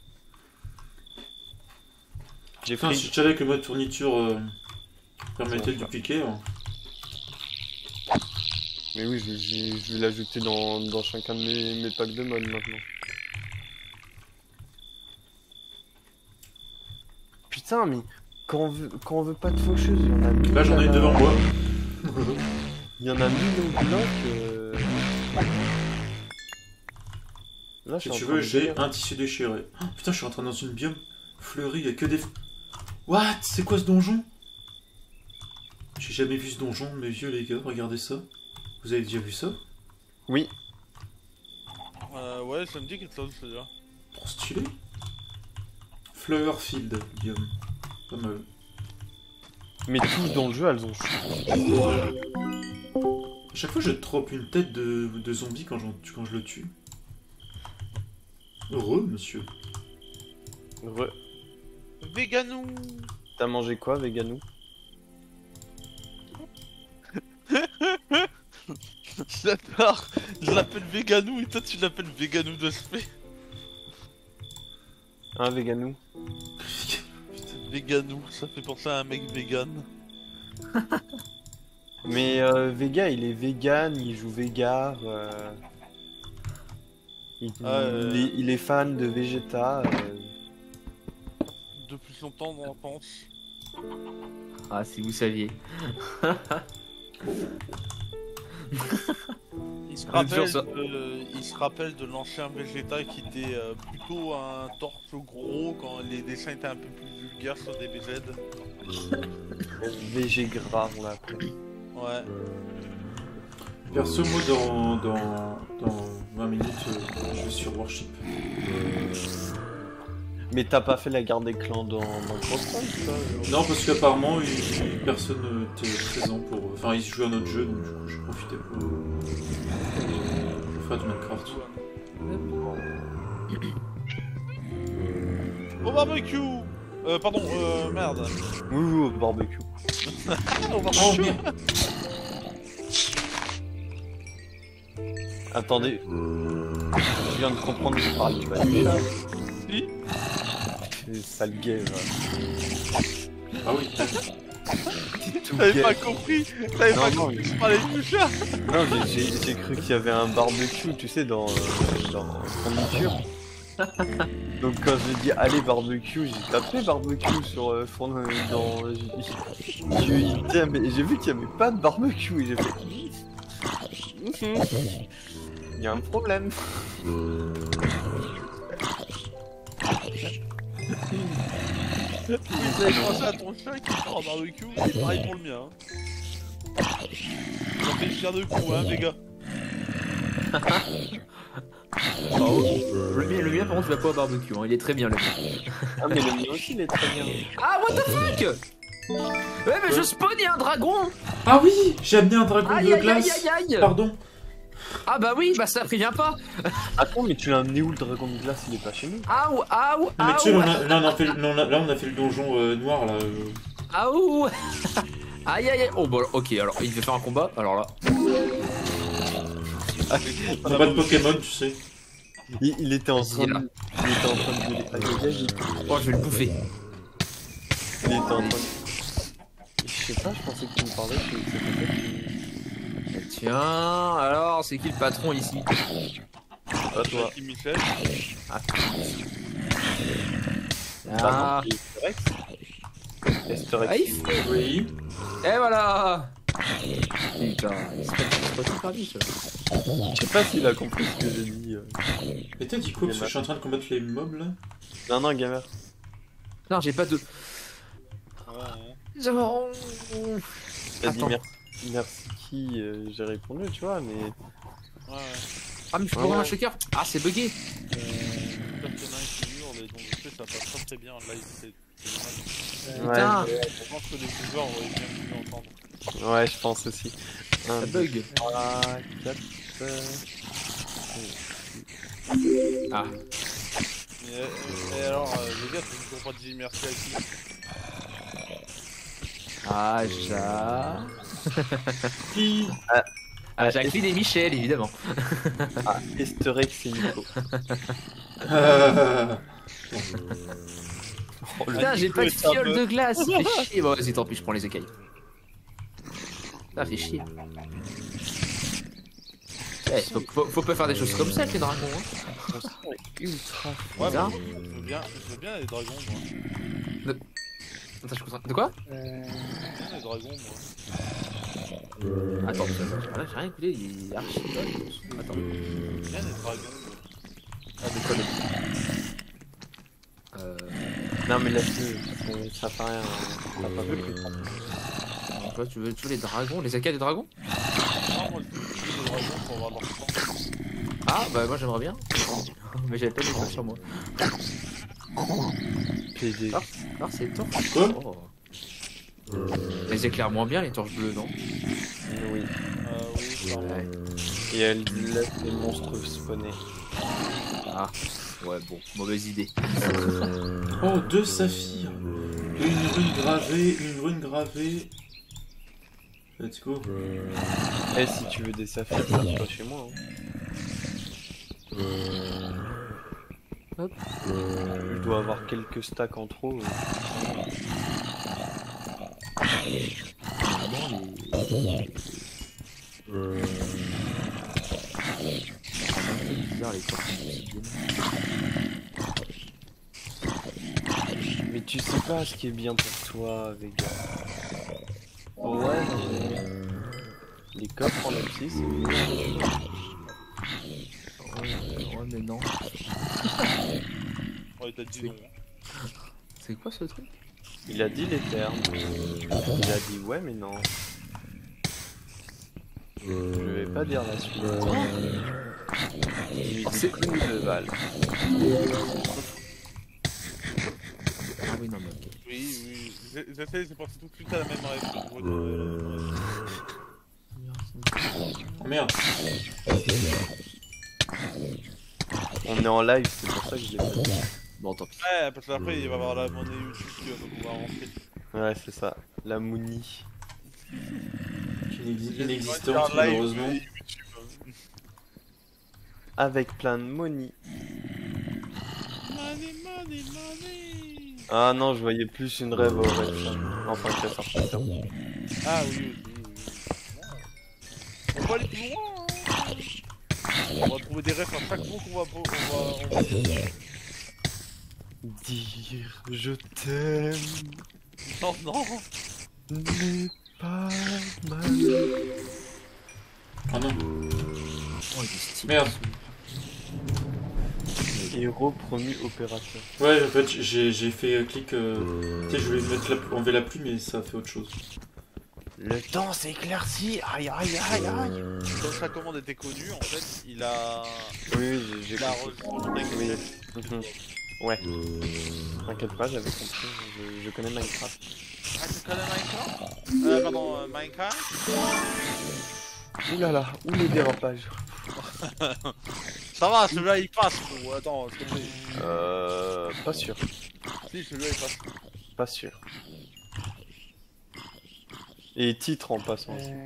J'ai Putain, pris... si je savais que le mode tourniture permettait de dupliquer. Hein. Mais oui, je vais l'ajouter dans chacun de mes packs de mode maintenant. Putain, mais quand on veut pas de faucheuse, il y en a mille. Là, j'en ai une devant moi. Il y en a mille au bloc. Là, Si tu veux, j'ai un tissu déchiré. Oh, putain, je suis rentré dans une biome fleurie, il y a que des... What? C'est quoi ce donjon? J'ai jamais vu ce donjon de mes vieux, les gars, regardez ça. Vous avez déjà vu ça? Oui. Ouais, ça me dit quelque chose, celui-là. Trop stylé. Flowerfield, biome. Pas mal. Mais tous dans le jeu, elles ont À chaque fois, je drop une tête de zombie quand je le tue. Heureux, monsieur. Véganou. T'as mangé quoi, Véganou? J'adore. Je l'appelle Véganou et toi tu l'appelles Véganou de spé. Un Véganou. Véganou, ça fait penser à un mec vegan. Mais Vega, il est vegan, il joue Vega. Il est fan de Vegeta. Depuis longtemps dans l'enfance. Ah, si vous saviez. Il se rappelle de l'ancien Vegeta qui était plutôt un torse gros quand les dessins étaient un peu plus vulgaires sur des BZ. VG gras, on l'appelle. Ouais. Perso, moi, dans 20 minutes, je vais sur Warship. Mais t'as pas fait la garde des clans dans Crossfire, toi? Non, parce qu'apparemment, personne n'était présent pour... Enfin, ils jouaient à notre jeu, donc du coup, j'ai profité pour faire du Minecraft. Au barbecue. Pardon, merde. Oui, au barbecue. Au barbecue. Oh merde. Attendez. Je viens de comprendre que je parle pas du chat. Si. C'est sale gay, va. Ah oui. T'avais pas compris. T'avais pas Non, compris que je parlais du chat. Non, j'ai cru qu'il y avait un barbecue, tu sais, dans fourniture. Donc quand j'ai dit allez barbecue, j'ai tapé barbecue sur dans... J'ai vu qu'il y avait pas de barbecue et j'ai fait... Il y a un problème. Oui, t'avais pensé à ton chat qui part en barbecue, c'est pareil pour le mien. Ça fait cher de coup, hein, les gars. Le mien, par contre, il va pas au barbecue, hein. Il est très bien, le mien. Ah mais le mien aussi il est très bien. Ah, what the fuck? Ouais, mais je spawn, il y a un dragon. Ah oui, j'ai amené un dragon Aïe, de aïe, glace. aïe, aïe, aïe. Pardon. Ah bah oui, bah ça prévient pas. Attends, mais tu l'as amené où le dragon de glace? Il est pas chez nous. Aouh, aouh, Mais tu sais, aouh. là, on a fait le donjon noir, là. Aouh. Aïe, aïe, aïe. Oh bah ok, alors il devait faire un combat, alors là. Combat de Pokémon, tu sais. Il était en train Vas-y, là. de... Il était en train de... Ah, le gars, Oh, je vais le bouffer. il était en train de... Je sais pas, je pensais que tu me parlais, que c'était toi qui... Tiens, alors, c'est qui le patron ici? Pas toi. Qui Michel. Ah. Bah non, c'est Rex. Esther Ah, Rex. il fait. Oui. Et voilà. Putain, c'est pas super vite, ça. Je sais pas s'il a compris ce que j'ai dit. Et t'as dit quoi? Parce que je suis en train de combattre les mobs, là. Non, gamer. Non, j'ai pas de... Genre... T'as dit Attends. merci qui j'ai répondu, tu vois, mais... Ouais. Ah, mais je peux prendre un shaker. Ah, c'est bugué. J'espère qu'il y en a un qui hurle, donc je sais ça passe pas très bien en live, c'est dommage. Putain, Je pense que les viewers auraient bien pu l'entendre. Ouais, je pense aussi. ça bug. 3, 4... Ah. Et alors, les gars, t'as toujours pas dit merci à qui? Ah, ça... Qui Jacqueline et Michel, évidemment. Ah, Easter egg, c'est Nico. Oh, le Putain, j'ai Nico pas de est un fiole peu- de glace, ça fait chier. Bon, vas-y, tant pis, je prends les écailles. Ça fait chier. Eh, faut pas faire des choses comme ça avec les dragons. Hein. Ultra. Ouais, Bizarre. mais je veux bien les dragons, moi. Attends, je comprends. De quoi? Je veux bien les dragons, moi. Attends, j'ai rien écouté, il est archi bonne. Attends. Je veux bien les dragons. Ah, de quoi Non, mais laisse-le, ça fait rien. T'as pas vu. Toi, tu veux les dragons? Les écailles des dragons? Non, moi, je veux les dragons pour avoir leur sang. Ah, bah moi j'aimerais bien. Mais j'avais pas les choses sur moi. PD. Alors c'est torche. Quoi? Oh. Elles éclairent moins bien les torches bleues, non? Oui. Oui, pardon. Ouais. Et elle laisse les monstres spawner. Ah, ouais, bon, mauvaise idée. Oh, 2 saphirs. Une rune gravée. Let's go. Eh, si tu veux des saphirs, ça pas chez moi. Hein. Hop. Je dois avoir quelques stacks en trop. C'est bizarre les torches d'obsidienne. Mais tu sais pas ce qui est bien pour toi, Vega. Ouais, les coffres en lapis, c'est bien. Ouais, mais non. Ouais, t'as dit non. C'est quoi ce truc? Il a dit les termes. Il a dit ouais, mais non. Je vais pas dire la suite. Il lui dit plus de Val. Ah oui, non, mais ok. Oui, j'essaie, j'ai pensé tout de suite à la même réponse. Oh, merde. On est en live, c'est pour ça que je l'ai fait. Bon, tant pis. Ouais, parce qu'après, il va y avoir la monnaie YouTube qui va pouvoir rentrer. Ouais, c'est ça. La Mouni. Inexistante, malheureusement. Avec plein de money. Ah non, je voyais plus une rêve au rêve. Enfin, je suis sorti. Ah oui, oui. On va aller plus loin. Hein. On va trouver des refs à chaque mot qu'on va... Dire je t'aime Non, non. n'est pas mal. Oh non. Oh, il est stylé. Merde. Héros promu opérateur. Ouais, en fait, j'ai fait clic. Tu sais, je voulais enlever la pluie, mais ça a fait autre chose. Le temps s'éclaircit. Aïe aïe aïe aïe. Comme sa commande était connue, en fait, il a... Oui, j'ai Il a compris. rejoint Oui. Ouais. T'inquiète pas, j'avais compris. Je connais Minecraft. Ah, tu connais Minecraft pardon, Minecraft. Ouh là là, où les dérapages. Ça va, celui-là il passe, gros. Attends, s'il te plaît. Pas sûr. Si, celui-là il passe. Pas sûr. Et titre en passant aussi.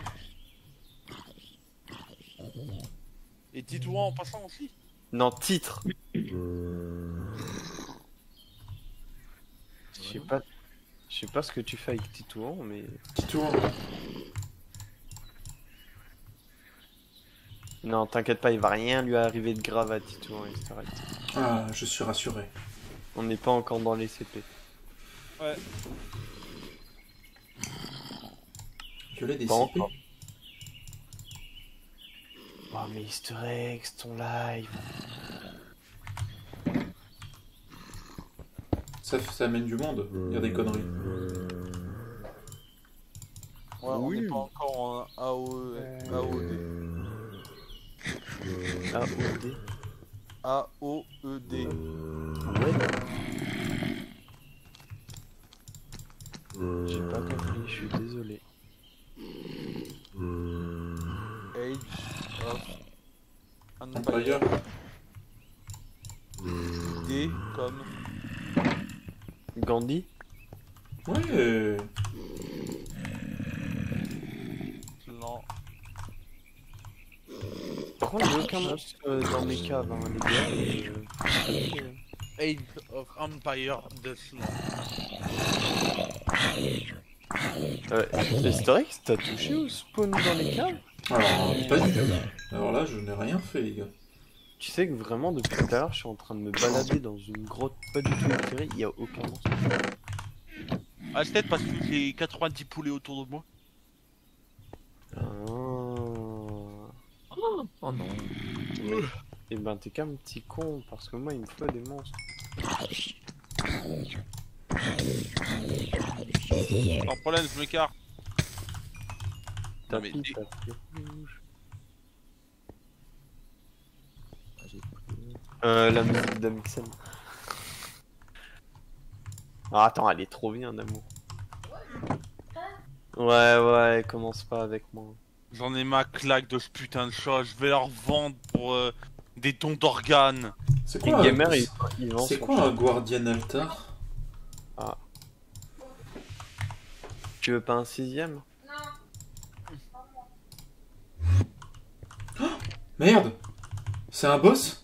Et Titouan en passant aussi. Non, titre. Je sais pas ce que tu fais avec Titouan, mais... Titouan. Non, t'inquiète pas, il va rien lui arriver de grave à Titouan, etc. Ah, je suis rassuré. On n'est pas encore dans les CP. Ouais. Violet des Pas CP. encore. Oh mais Easter eggs, ton live. Ça amène du monde. Il y a des conneries. Ouais, on Oui. n'est pas encore en AOD. AOD. AOED. Ouais. J'ai pas compris, je suis désolé. Age of Empire. D comme... Gandhi. Ouais. Par contre, j'ai aucun monstre dans mes caves, hein, les gars. Age of Empire Deathland. Asterix, t'as touché au spawn dans les caves? Alors, pas du tout. Alors là, je n'ai rien fait, les gars. Tu sais que vraiment, depuis tout à l'heure, je suis en train de me balader dans une grotte pas du tout éclairée, il y a aucun monstre. Ah, c'est peut-être parce que j'ai 90 poulets autour de moi. Ah. Oh non. Et ben t'es qu'un petit con, parce que moi il me faut des monstres. Sans problème, je m'écarte. T'as mais pris, dis- t'as pris rouge. La musique d'Amixem. Ah, attends, elle est trop bien d'amour. Ouais, commence pas avec moi. J'en ai ma claque de ce putain de chat. Je vais leur vendre pour des dons d'organes. C'est Les quoi, gamers, ils vendent c'est son quoi un Guardian Altar? Tu veux pas un 6ème? Merde! C'est un boss?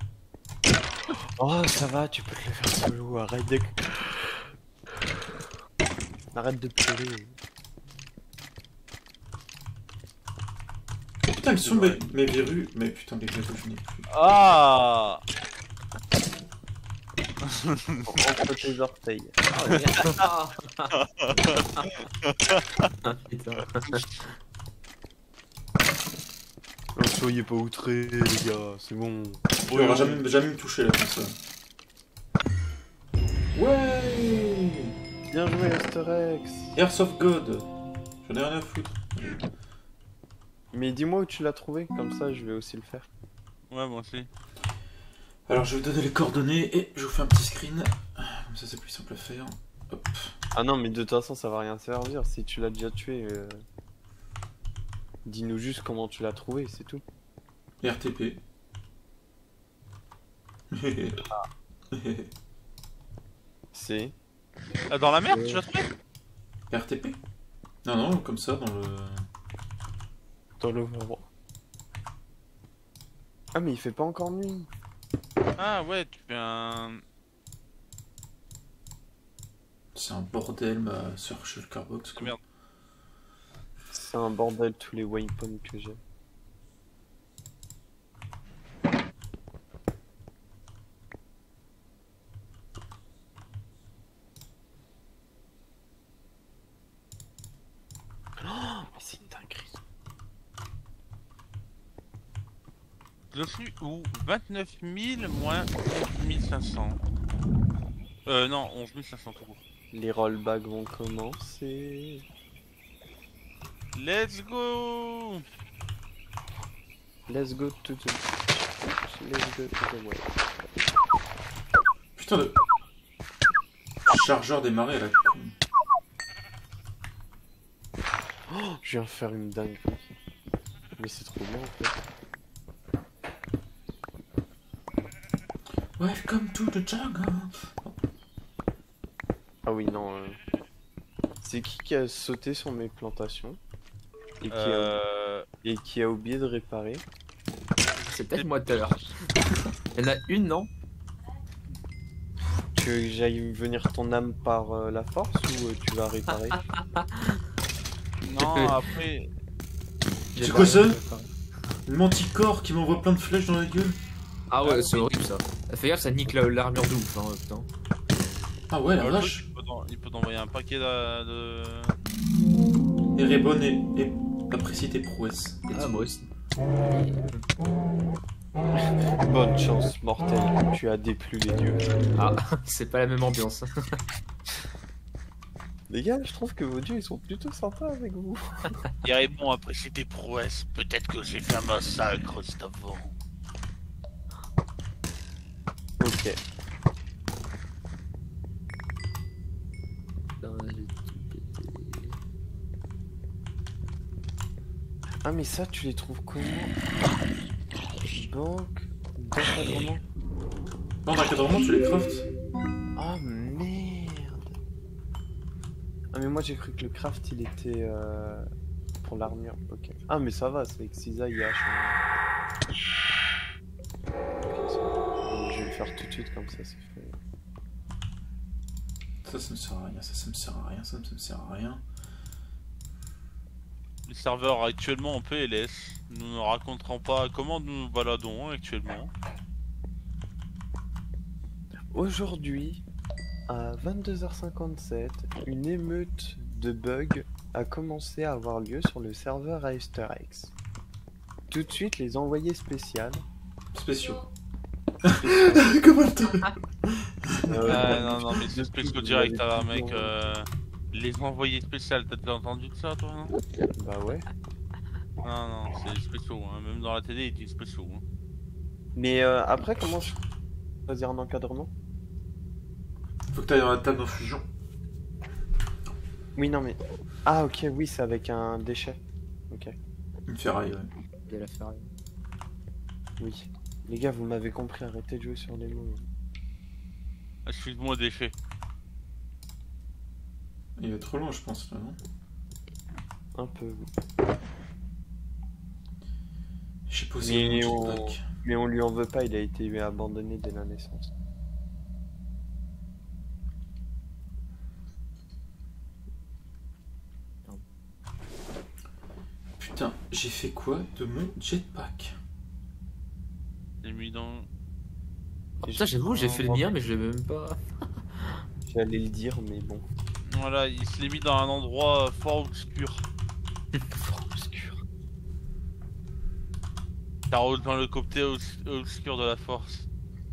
Oh, ça va, tu peux te le faire solo, arrête de... Arrête de pleurer. Putain, quels sont mes virus? Mais putain, les virus, je n'ai plus. Ah entre tes orteils. Putain. Ne soyez pas outrés, les gars, c'est bon. Tu n'auras jamais me touché là comme ça. Ouais! Bien joué, Asterix. Airsoft God! J'en ai rien à foutre. Mais dis-moi où tu l'as trouvé, comme ça je vais aussi le faire. Ouais, moi aussi. Alors je vais vous donner les coordonnées et je vous fais un petit screen. Comme ça c'est plus simple à faire. Hop. Ah non, mais de toute façon ça va rien servir, si tu l'as déjà tué. Dis-nous juste comment tu l'as trouvé, c'est tout. RTP. C'est... Dans la merde, tu l'as trouvé? RTP? Non, non, comme ça dans le... Dans l'overworld. Ah mais il fait pas encore nuit. Ah ouais, tu fais un... C'est un bordel ma search le Carbox quoi. Merde. C'est un bordel tous les waypoints que j'ai. Oh, mais c'est une dinguerie. Je suis où? 29 000 moins 11 500. Non, 11 500 tout court. Les rollbacks vont commencer. Let's go! Let's go to the... Let's go to the way. Putain de... Chargeur démarré à la con. Oh, je viens de faire une dingue. Mais c'est trop bien en fait. Welcome to the jungle. Ah oui, non. C'est qui a sauté sur mes plantations et qui a oublié de réparer? C'est peut-être moi tout à l'heure. Il y en a une, non? Tu veux que j'aille venir ton âme par la force ou tu vas réparer? Non, après... C'est quoi ça? Le manticore qui m'envoie plein de flèches dans la gueule. Ah ouais, c'est horrible ça. Fais gaffe, ça nique l'armure de ouf, hein, putain. Ah ouais, la le vache. truc, il peut t'envoyer un paquet de... Et Rebon et apprécie tes prouesses. Ah, moi aussi. Bonne chance, mortel. Tu as déplu les dieux. Ah, c'est pas la même ambiance. Les gars, je trouve que vos dieux ils sont plutôt sympas avec vous. Il répond après c'est tes prouesses. Peut-être que j'ai fait un massacre juste avant. Ok. Ah mais ça tu les trouves comment? Banque d'encadrement. Non, d'encadrement, tu les craftes. Ah merde. Ah mais moi j'ai cru que le craft il était pour l'armure. Ok. Ah mais ça va, c'est avec Cisaille et H. Je vais le faire tout de suite comme ça, c'est fait. Ça me sert à rien, ça me sert à rien, ça me sert à rien. Les serveurs actuellement en PLS, nous ne raconterons pas comment nous nous baladons actuellement. Aujourd'hui, à 22h57, une émeute de bugs a commencé à avoir lieu sur le serveur à Easter Eggs. Tout de suite, les envoyés Spéciaux. Comment le truc non, mais c'est spéciaux direct, ça va, mec. Les envoyés spéciaux, t'as déjà entendu de ça, toi, non? Bah ouais. Non, c'est spéciaux, hein. Même dans la télé, ils disent spéciaux. Hein. Mais après, comment je choisir un encadrement? Faut que t'ailles dans la table d'infusion. Oui, non, mais... Ah, ok, oui, c'est avec un déchet. Ok. Une ferraille, ouais. Il y a la ferraille. Oui. Les gars, vous m'avez compris, arrêtez de jouer sur les mots. Excuse-moi, déchet. Il va trop loin, je pense, là, non? Un peu, oui. J'ai posé Mais mon jetpack. Mais on lui en veut pas, il a été abandonné dès la naissance. Putain, j'ai fait quoi de mon jetpack? J'ai mis dans... Oh, putain, j'avoue, j'ai fait le mien, mais je l'ai même pas. J'allais le dire, mais bon. Voilà, il se l'est mis dans un endroit fort obscur. Fort obscur. T'as rejoint le côté obscur de la force.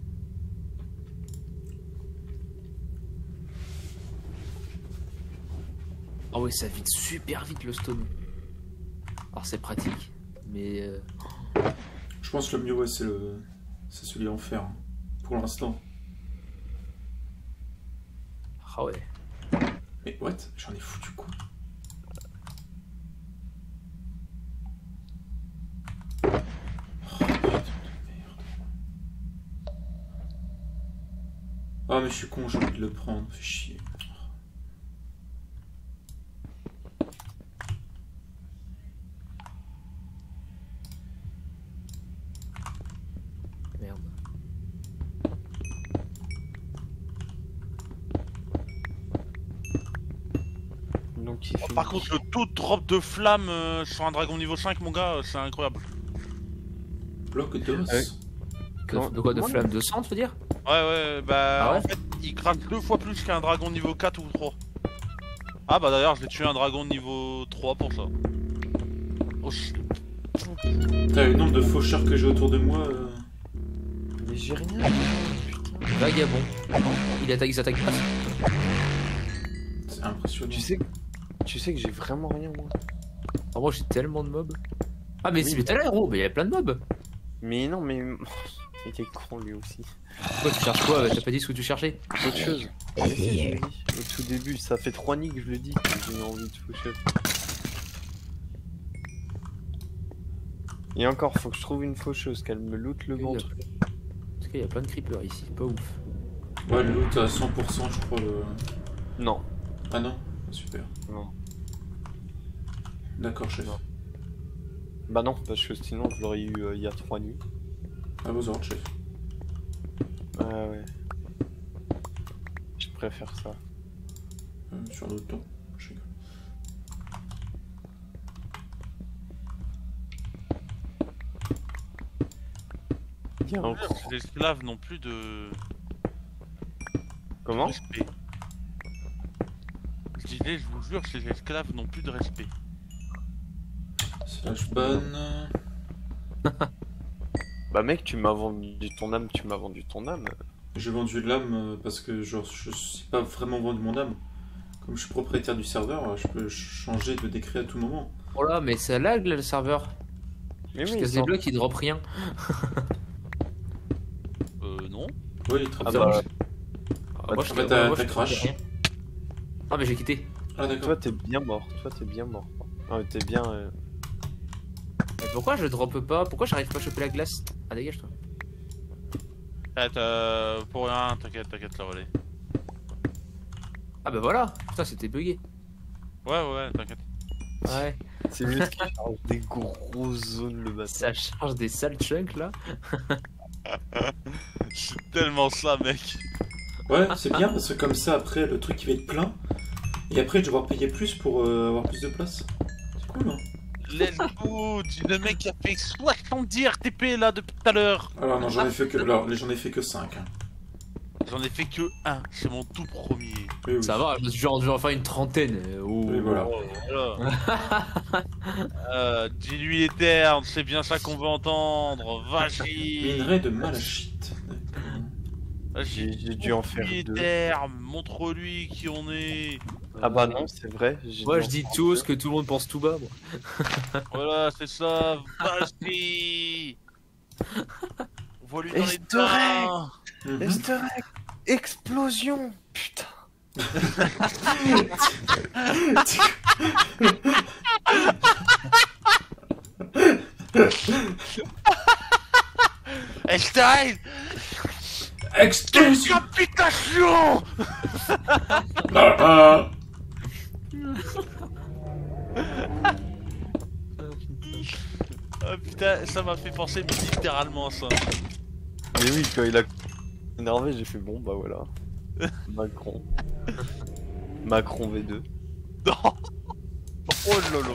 Ah ouais, ça vide super vite le stone. Alors c'est pratique, mais... Je pense que le mieux, ouais, c'est celui en fer. Hein, pour l'instant. Ah ouais. Mais what? J'en ai foutu quoi? Oh putain de merde. Ah mais je suis con, j'ai envie de le prendre, fais chier. Merde. Donc il fait Par contre, le taux de drop de flamme sur un dragon niveau 5, mon gars, c'est incroyable. Bloc d'os. Ah oui. De quoi, de flamme de sang, tu veux dire? Ouais, bah Ah ouais en fait, il craque 2 fois plus qu'un dragon niveau 4 ou 3. Ah bah d'ailleurs, je vais tuer un dragon niveau 3 pour ça. Oh shit. T'as le nombre de faucheurs que j'ai autour de moi. Mais j'ai rien. Putain. Vagabond. Ils attaquent pas. C'est impressionnant. Tu sais que j'ai vraiment rien, moi. Ah, moi j'ai tellement de mobs. Ah mais Oui, si, mais t'as l'air gros, mais il y a plein de mobs. Mais non, mais... Il était con, lui aussi. Pourquoi tu cherches quoi? T'as pas dit ce que tu cherchais? Autre chose. Mais si, je l'ai dit. Au tout début, ça fait 3 nicks, je le dis, que j'ai envie de faucher. Et encore, faut que je trouve une faucheuse, qu'elle me loot le ventre. En tout cas, il y a plein de creepers ici, pas ouf. Ouais, le loot à 100%, je crois. Non. Ah non? Super. Non. D'accord, chef. Non. Bah non, parce que sinon je l'aurais eu il y a 3 nuits. À vos ordres, chef. Ah ouais. Je préfère ça. Sur d'autres temps. Je rigole. Il y a un Les esclaves n'ont plus de Comment? respect. Je disais, je vous jure, ces esclaves n'ont plus de respect. Slash ban. Bah mec, tu m'as vendu ton âme, tu m'as vendu ton âme. J'ai vendu l'âme parce que genre je suis pas vraiment vendu mon âme. Comme je suis propriétaire du serveur, je peux changer de décret à tout moment. Oh là, mais ça lag là, le serveur. Mais Je oui, casse des blocs, il drop rien. Non. Oui, il trappe Ah ça. bah, Moi, je bah, t'as moi, je crash. rien. Ah mais j'ai quitté. Ah d'accord. toi t'es bien mort, Ah, t'es bien... Mais pourquoi je drop pas? Pourquoi j'arrive pas à choper la glace? Ah dégage toi. Pour rien, t'inquiète, la relais. Ah bah voilà. Putain, c'était bugué. Ouais, t'inquiète. Ouais. C'est juste qu'il charge des grosses zones le bâtard. Ça charge des sales chunks là. C'est tellement ça, mec. Ouais, c'est bien parce que comme ça, après, le truc il va être plein. Et après, je vais devoir payer plus pour avoir plus de place. C'est cool, hein. Let's go. Le mec a fait 70 RTP là depuis tout à l'heure. Alors, non, j'en ai fait que. Alors, j'en ai fait que 5. Hein. J'en ai fait que un. C'est mon tout premier. Oui, oui. Ça va, je me suis rendu enfin une trentaine. Oui, voilà. Voilà. Dis-lui les termes, c'est bien ça qu'on veut entendre. Vas-y. Minerai de malachite. J'ai dû en faire Les 2. termes, montre-lui qui on est. Ah bah non, c'est vrai. Moi je dis tout ce que tout le monde pense tout bas. Moi. Voilà, c'est ça. Vas-y. Vois-lui dans les Easter egg. dents. Easter egg. Explosion. Putain. Einstein. Explosion. Décapitation. Oh putain, ça m'a fait penser littéralement à ça. Mais oui, quand il a énervé, j'ai fait bon bah voilà. Macron. Macron V2. Non. Oh lolo.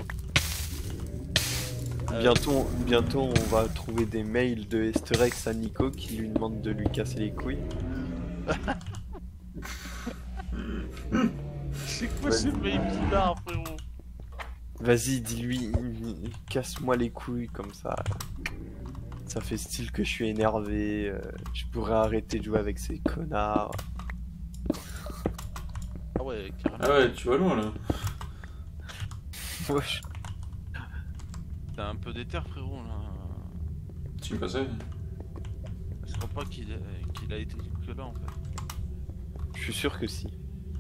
Bientôt on va trouver des mails de Easter eggs à Nico qui lui demande de lui casser les couilles. C'est quoi ce mail bizarre, frérot? Vas-y, dis-lui, casse-moi les couilles comme ça. Ça fait style que je suis énervé. Je pourrais arrêter de jouer avec ces connards. Ah ouais, carrément. Ah ouais, tu vas loin là. Wesh. T'as un peu d'éther, frérot, là. Tu me passais. Je crois pas qu'il a été que là, en fait. Je suis sûr que si.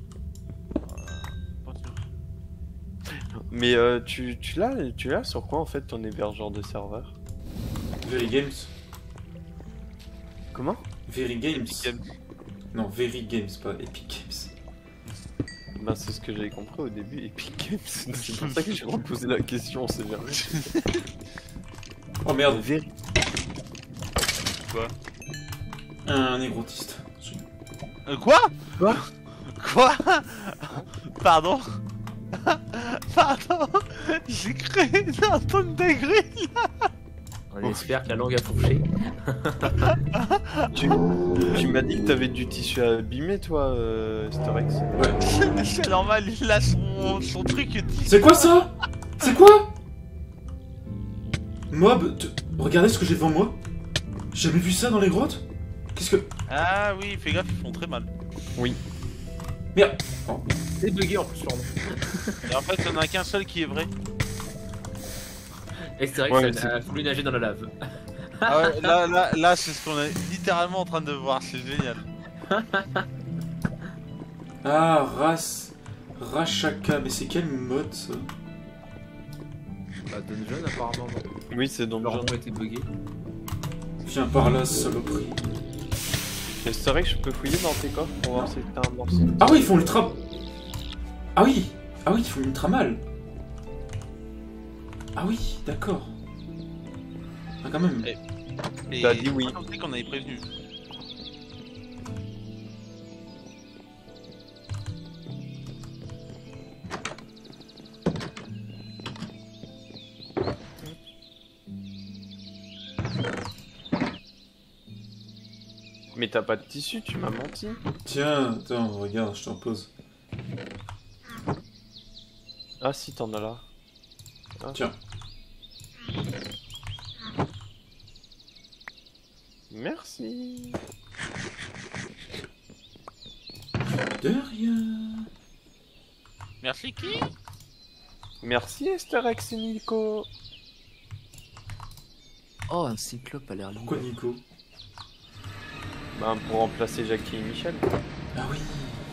Pas sûr. Mais tu l'as sur quoi en fait ton hébergeur de serveur? Very Games. Comment? Very Games. Epic Games. Non, Very Games, pas Epic Games. Ben c'est ce que j'avais compris au début, Epic Games. C'est pour ça que j'ai reposé la question, on sait jamais. Oh merde, Very... Quoi? un négrotiste. Quoi? Quoi? Quoi? Pardon? Pardon? J'ai créé un tonne d'aigris. On espère que la langue a fourché. Tu m'as dit que t'avais du tissu abîmé toi, Storex. Ouais. C'est normal, il a son truc. C'est quoi ça? C'est quoi? Mob, regardez ce que j'ai devant moi. J'ai jamais vu ça dans les grottes. Qu'est-ce que... Ah oui, fais gaffe, ils font très mal. Merde. C'est bugué en plus, pardon. Et en fait, il y en a qu'un seul qui est vrai. Et c'est vrai Ouais, que ça a voulu nager dans la lave. Ah ouais, là c'est ce qu'on est littéralement en train de voir, c'est génial. Ah, Rashaka, mais c'est quel mode ça? Bah, Dungeon apparemment, non. Oui, c'est dans le Leur genre. nom était bugué. Viens par là, saloperie. Storex, je peux fouiller dans tes coffres pour voir si t'as un morceau. Ah oui, ils font ultra... Ah oui, ils font ultra mal. Ah oui, d'accord. Ah quand même. Et T'as dit oui. on sait qu'on avait prévenu. Mais t'as pas de tissu, tu m'as menti. Tiens, attends, regarde, je t'en pose. Ah si, t'en as là. Ah. Tiens. Merci. De rien. Merci qui? Merci Storex et Nico. Oh, un cyclope a l'air libre. Pourquoi Nico? Ben pour remplacer Jackie et Michel. Ah oui.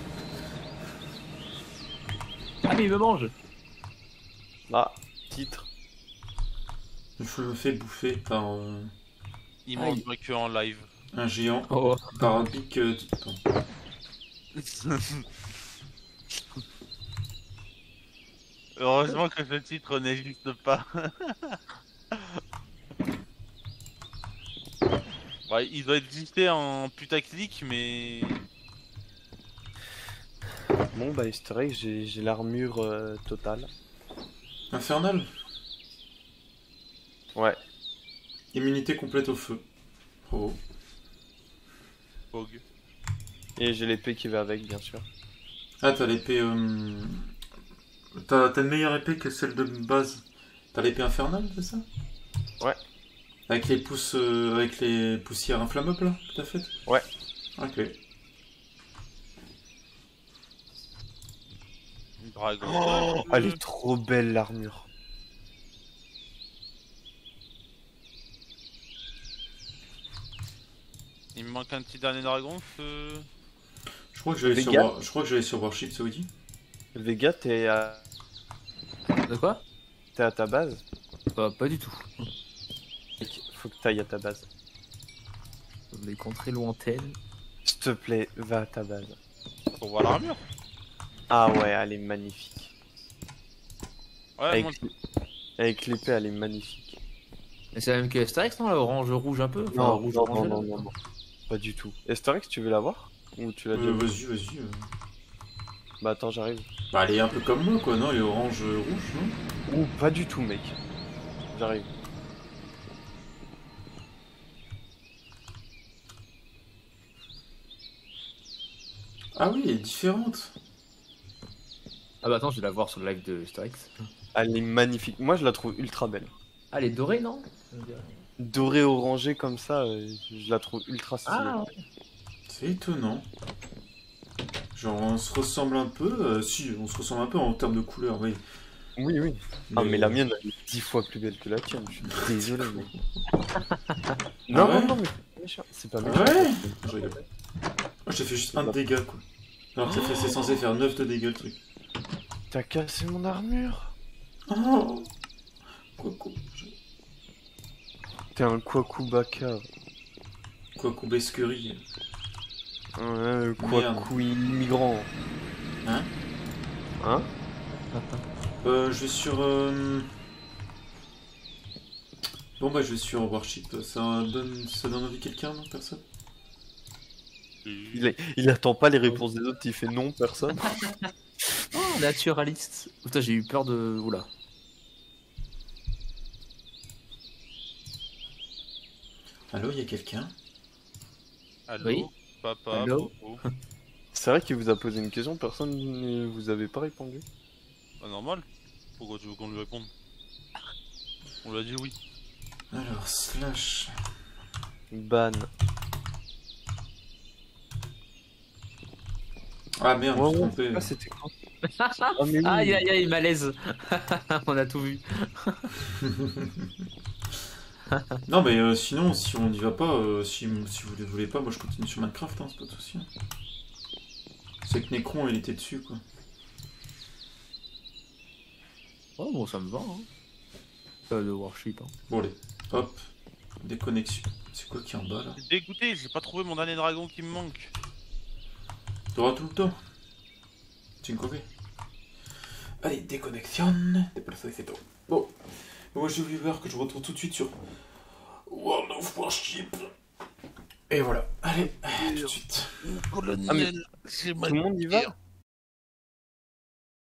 Ah, mais il me mange. Ah, titre. Je me fais bouffer par Il mange que en live. un géant. Oh. Par un pic titan. Heureusement que ce titre n'existe pas. Ouais, il doit exister en putaclic, mais... Bon bah easter egg, j'ai l'armure totale. Infernal. Ouais. Immunité complète au feu. Oh. Pog. Et j'ai l'épée qui va avec, bien sûr. Ah, t'as l'épée... T'as une meilleure épée que celle de base. T'as l'épée infernale, c'est ça? Ouais. Avec les pouces... avec les poussières inflammables, là, que t'as faites? Ouais. Ok. Dragon. Oh, elle est trop belle l'armure. Il me manque un petit dernier dragon. Je crois que j'allais sur, Vega. je crois que j'allais sur Warship Saudi. Vega, t'es à De quoi? ta base. Pas du tout. Faut que t'ailles à ta base. Les contrées lointaines. S'il te plaît, va à ta base. Pour voir l'armure. Ah ouais, elle est magnifique. Ouais, Avec, moi, avec l'épée, elle est magnifique. Mais c'est la même que Asterix, non? La orange-rouge un peu? Enfin, rouge orangé, là. non. Pas du tout. Asterix, tu veux la voir? Ou tu l'as déjà vu? Vas-y. Bah attends, j'arrive. Bah, elle est un peu comme moi, quoi, non? Elle est orange-rouge, non? Ouh, pas du tout, mec. J'arrive. Ah oui, elle est différente. Ah bah attends, je vais la voir sur le live de Asterix. Elle est magnifique. Moi, je la trouve ultra belle. Ah, elle est dorée, non? Dorée orangée comme ça, je la trouve ultra stylée. Ah, C'est étonnant. Genre, on se ressemble un peu. Si, on se ressemble un peu en termes de couleur, oui. Oui. Ah, mais la mienne, elle est 10 fois plus belle que la tienne. Je suis désolé, mec. Non, ouais non, mais c'est pas méchant. Ouais. Je rigole. Moi, j'ai fait juste 1 de dégâts, quoi. Alors que c'est censé faire 9 de dégâts, le truc. T'as cassé mon armure. Oh. Quaco. T'es un Kwaku Baka. Quaco Besquerie. Kwaku immigrant. Hein? Hein? Je vais sur... Bon bah je vais sur Warship. Ça donne envie quelqu'un, non? Personne? Il attend pas les réponses des autres, il fait non, personne. oh, naturaliste. Putain, j'ai eu peur de... Oula. Allô, il y a quelqu'un? Allô, Oui. papa. Allô. Bobo. C'est vrai qu'il vous a posé une question, personne ne vous avait pas répondu. Pas normal. Pourquoi tu veux qu'on lui réponde? On lui a dit oui. Alors, slash... Ban. Ah merde, je me suis trompé. Ah, c'était quoi? Ah, mais oui. Aïe aïe aïe, malaise. On a tout vu. Non mais sinon, si on n'y va pas, si vous ne voulez pas, moi je continue sur Minecraft, hein, c'est pas de soucis. Hein. C'est que Necron, il était dessus, quoi. Oh bon, ça me va. Hein. De Warship. Hein. Bon allez, hop, déconnexion. C'est quoi qui est en bas, là? Dégoûté, j'ai pas trouvé mon dernier dragon qui me manque. T'auras tout le temps. Cinco V. Allez, déconnexion. C'est tout. Bon, moi je vais voir que je retrouve tout de suite sur World of Warship. Et voilà, allez, tout de suite. Colonel, Ah, mais c'est tout le monde y va?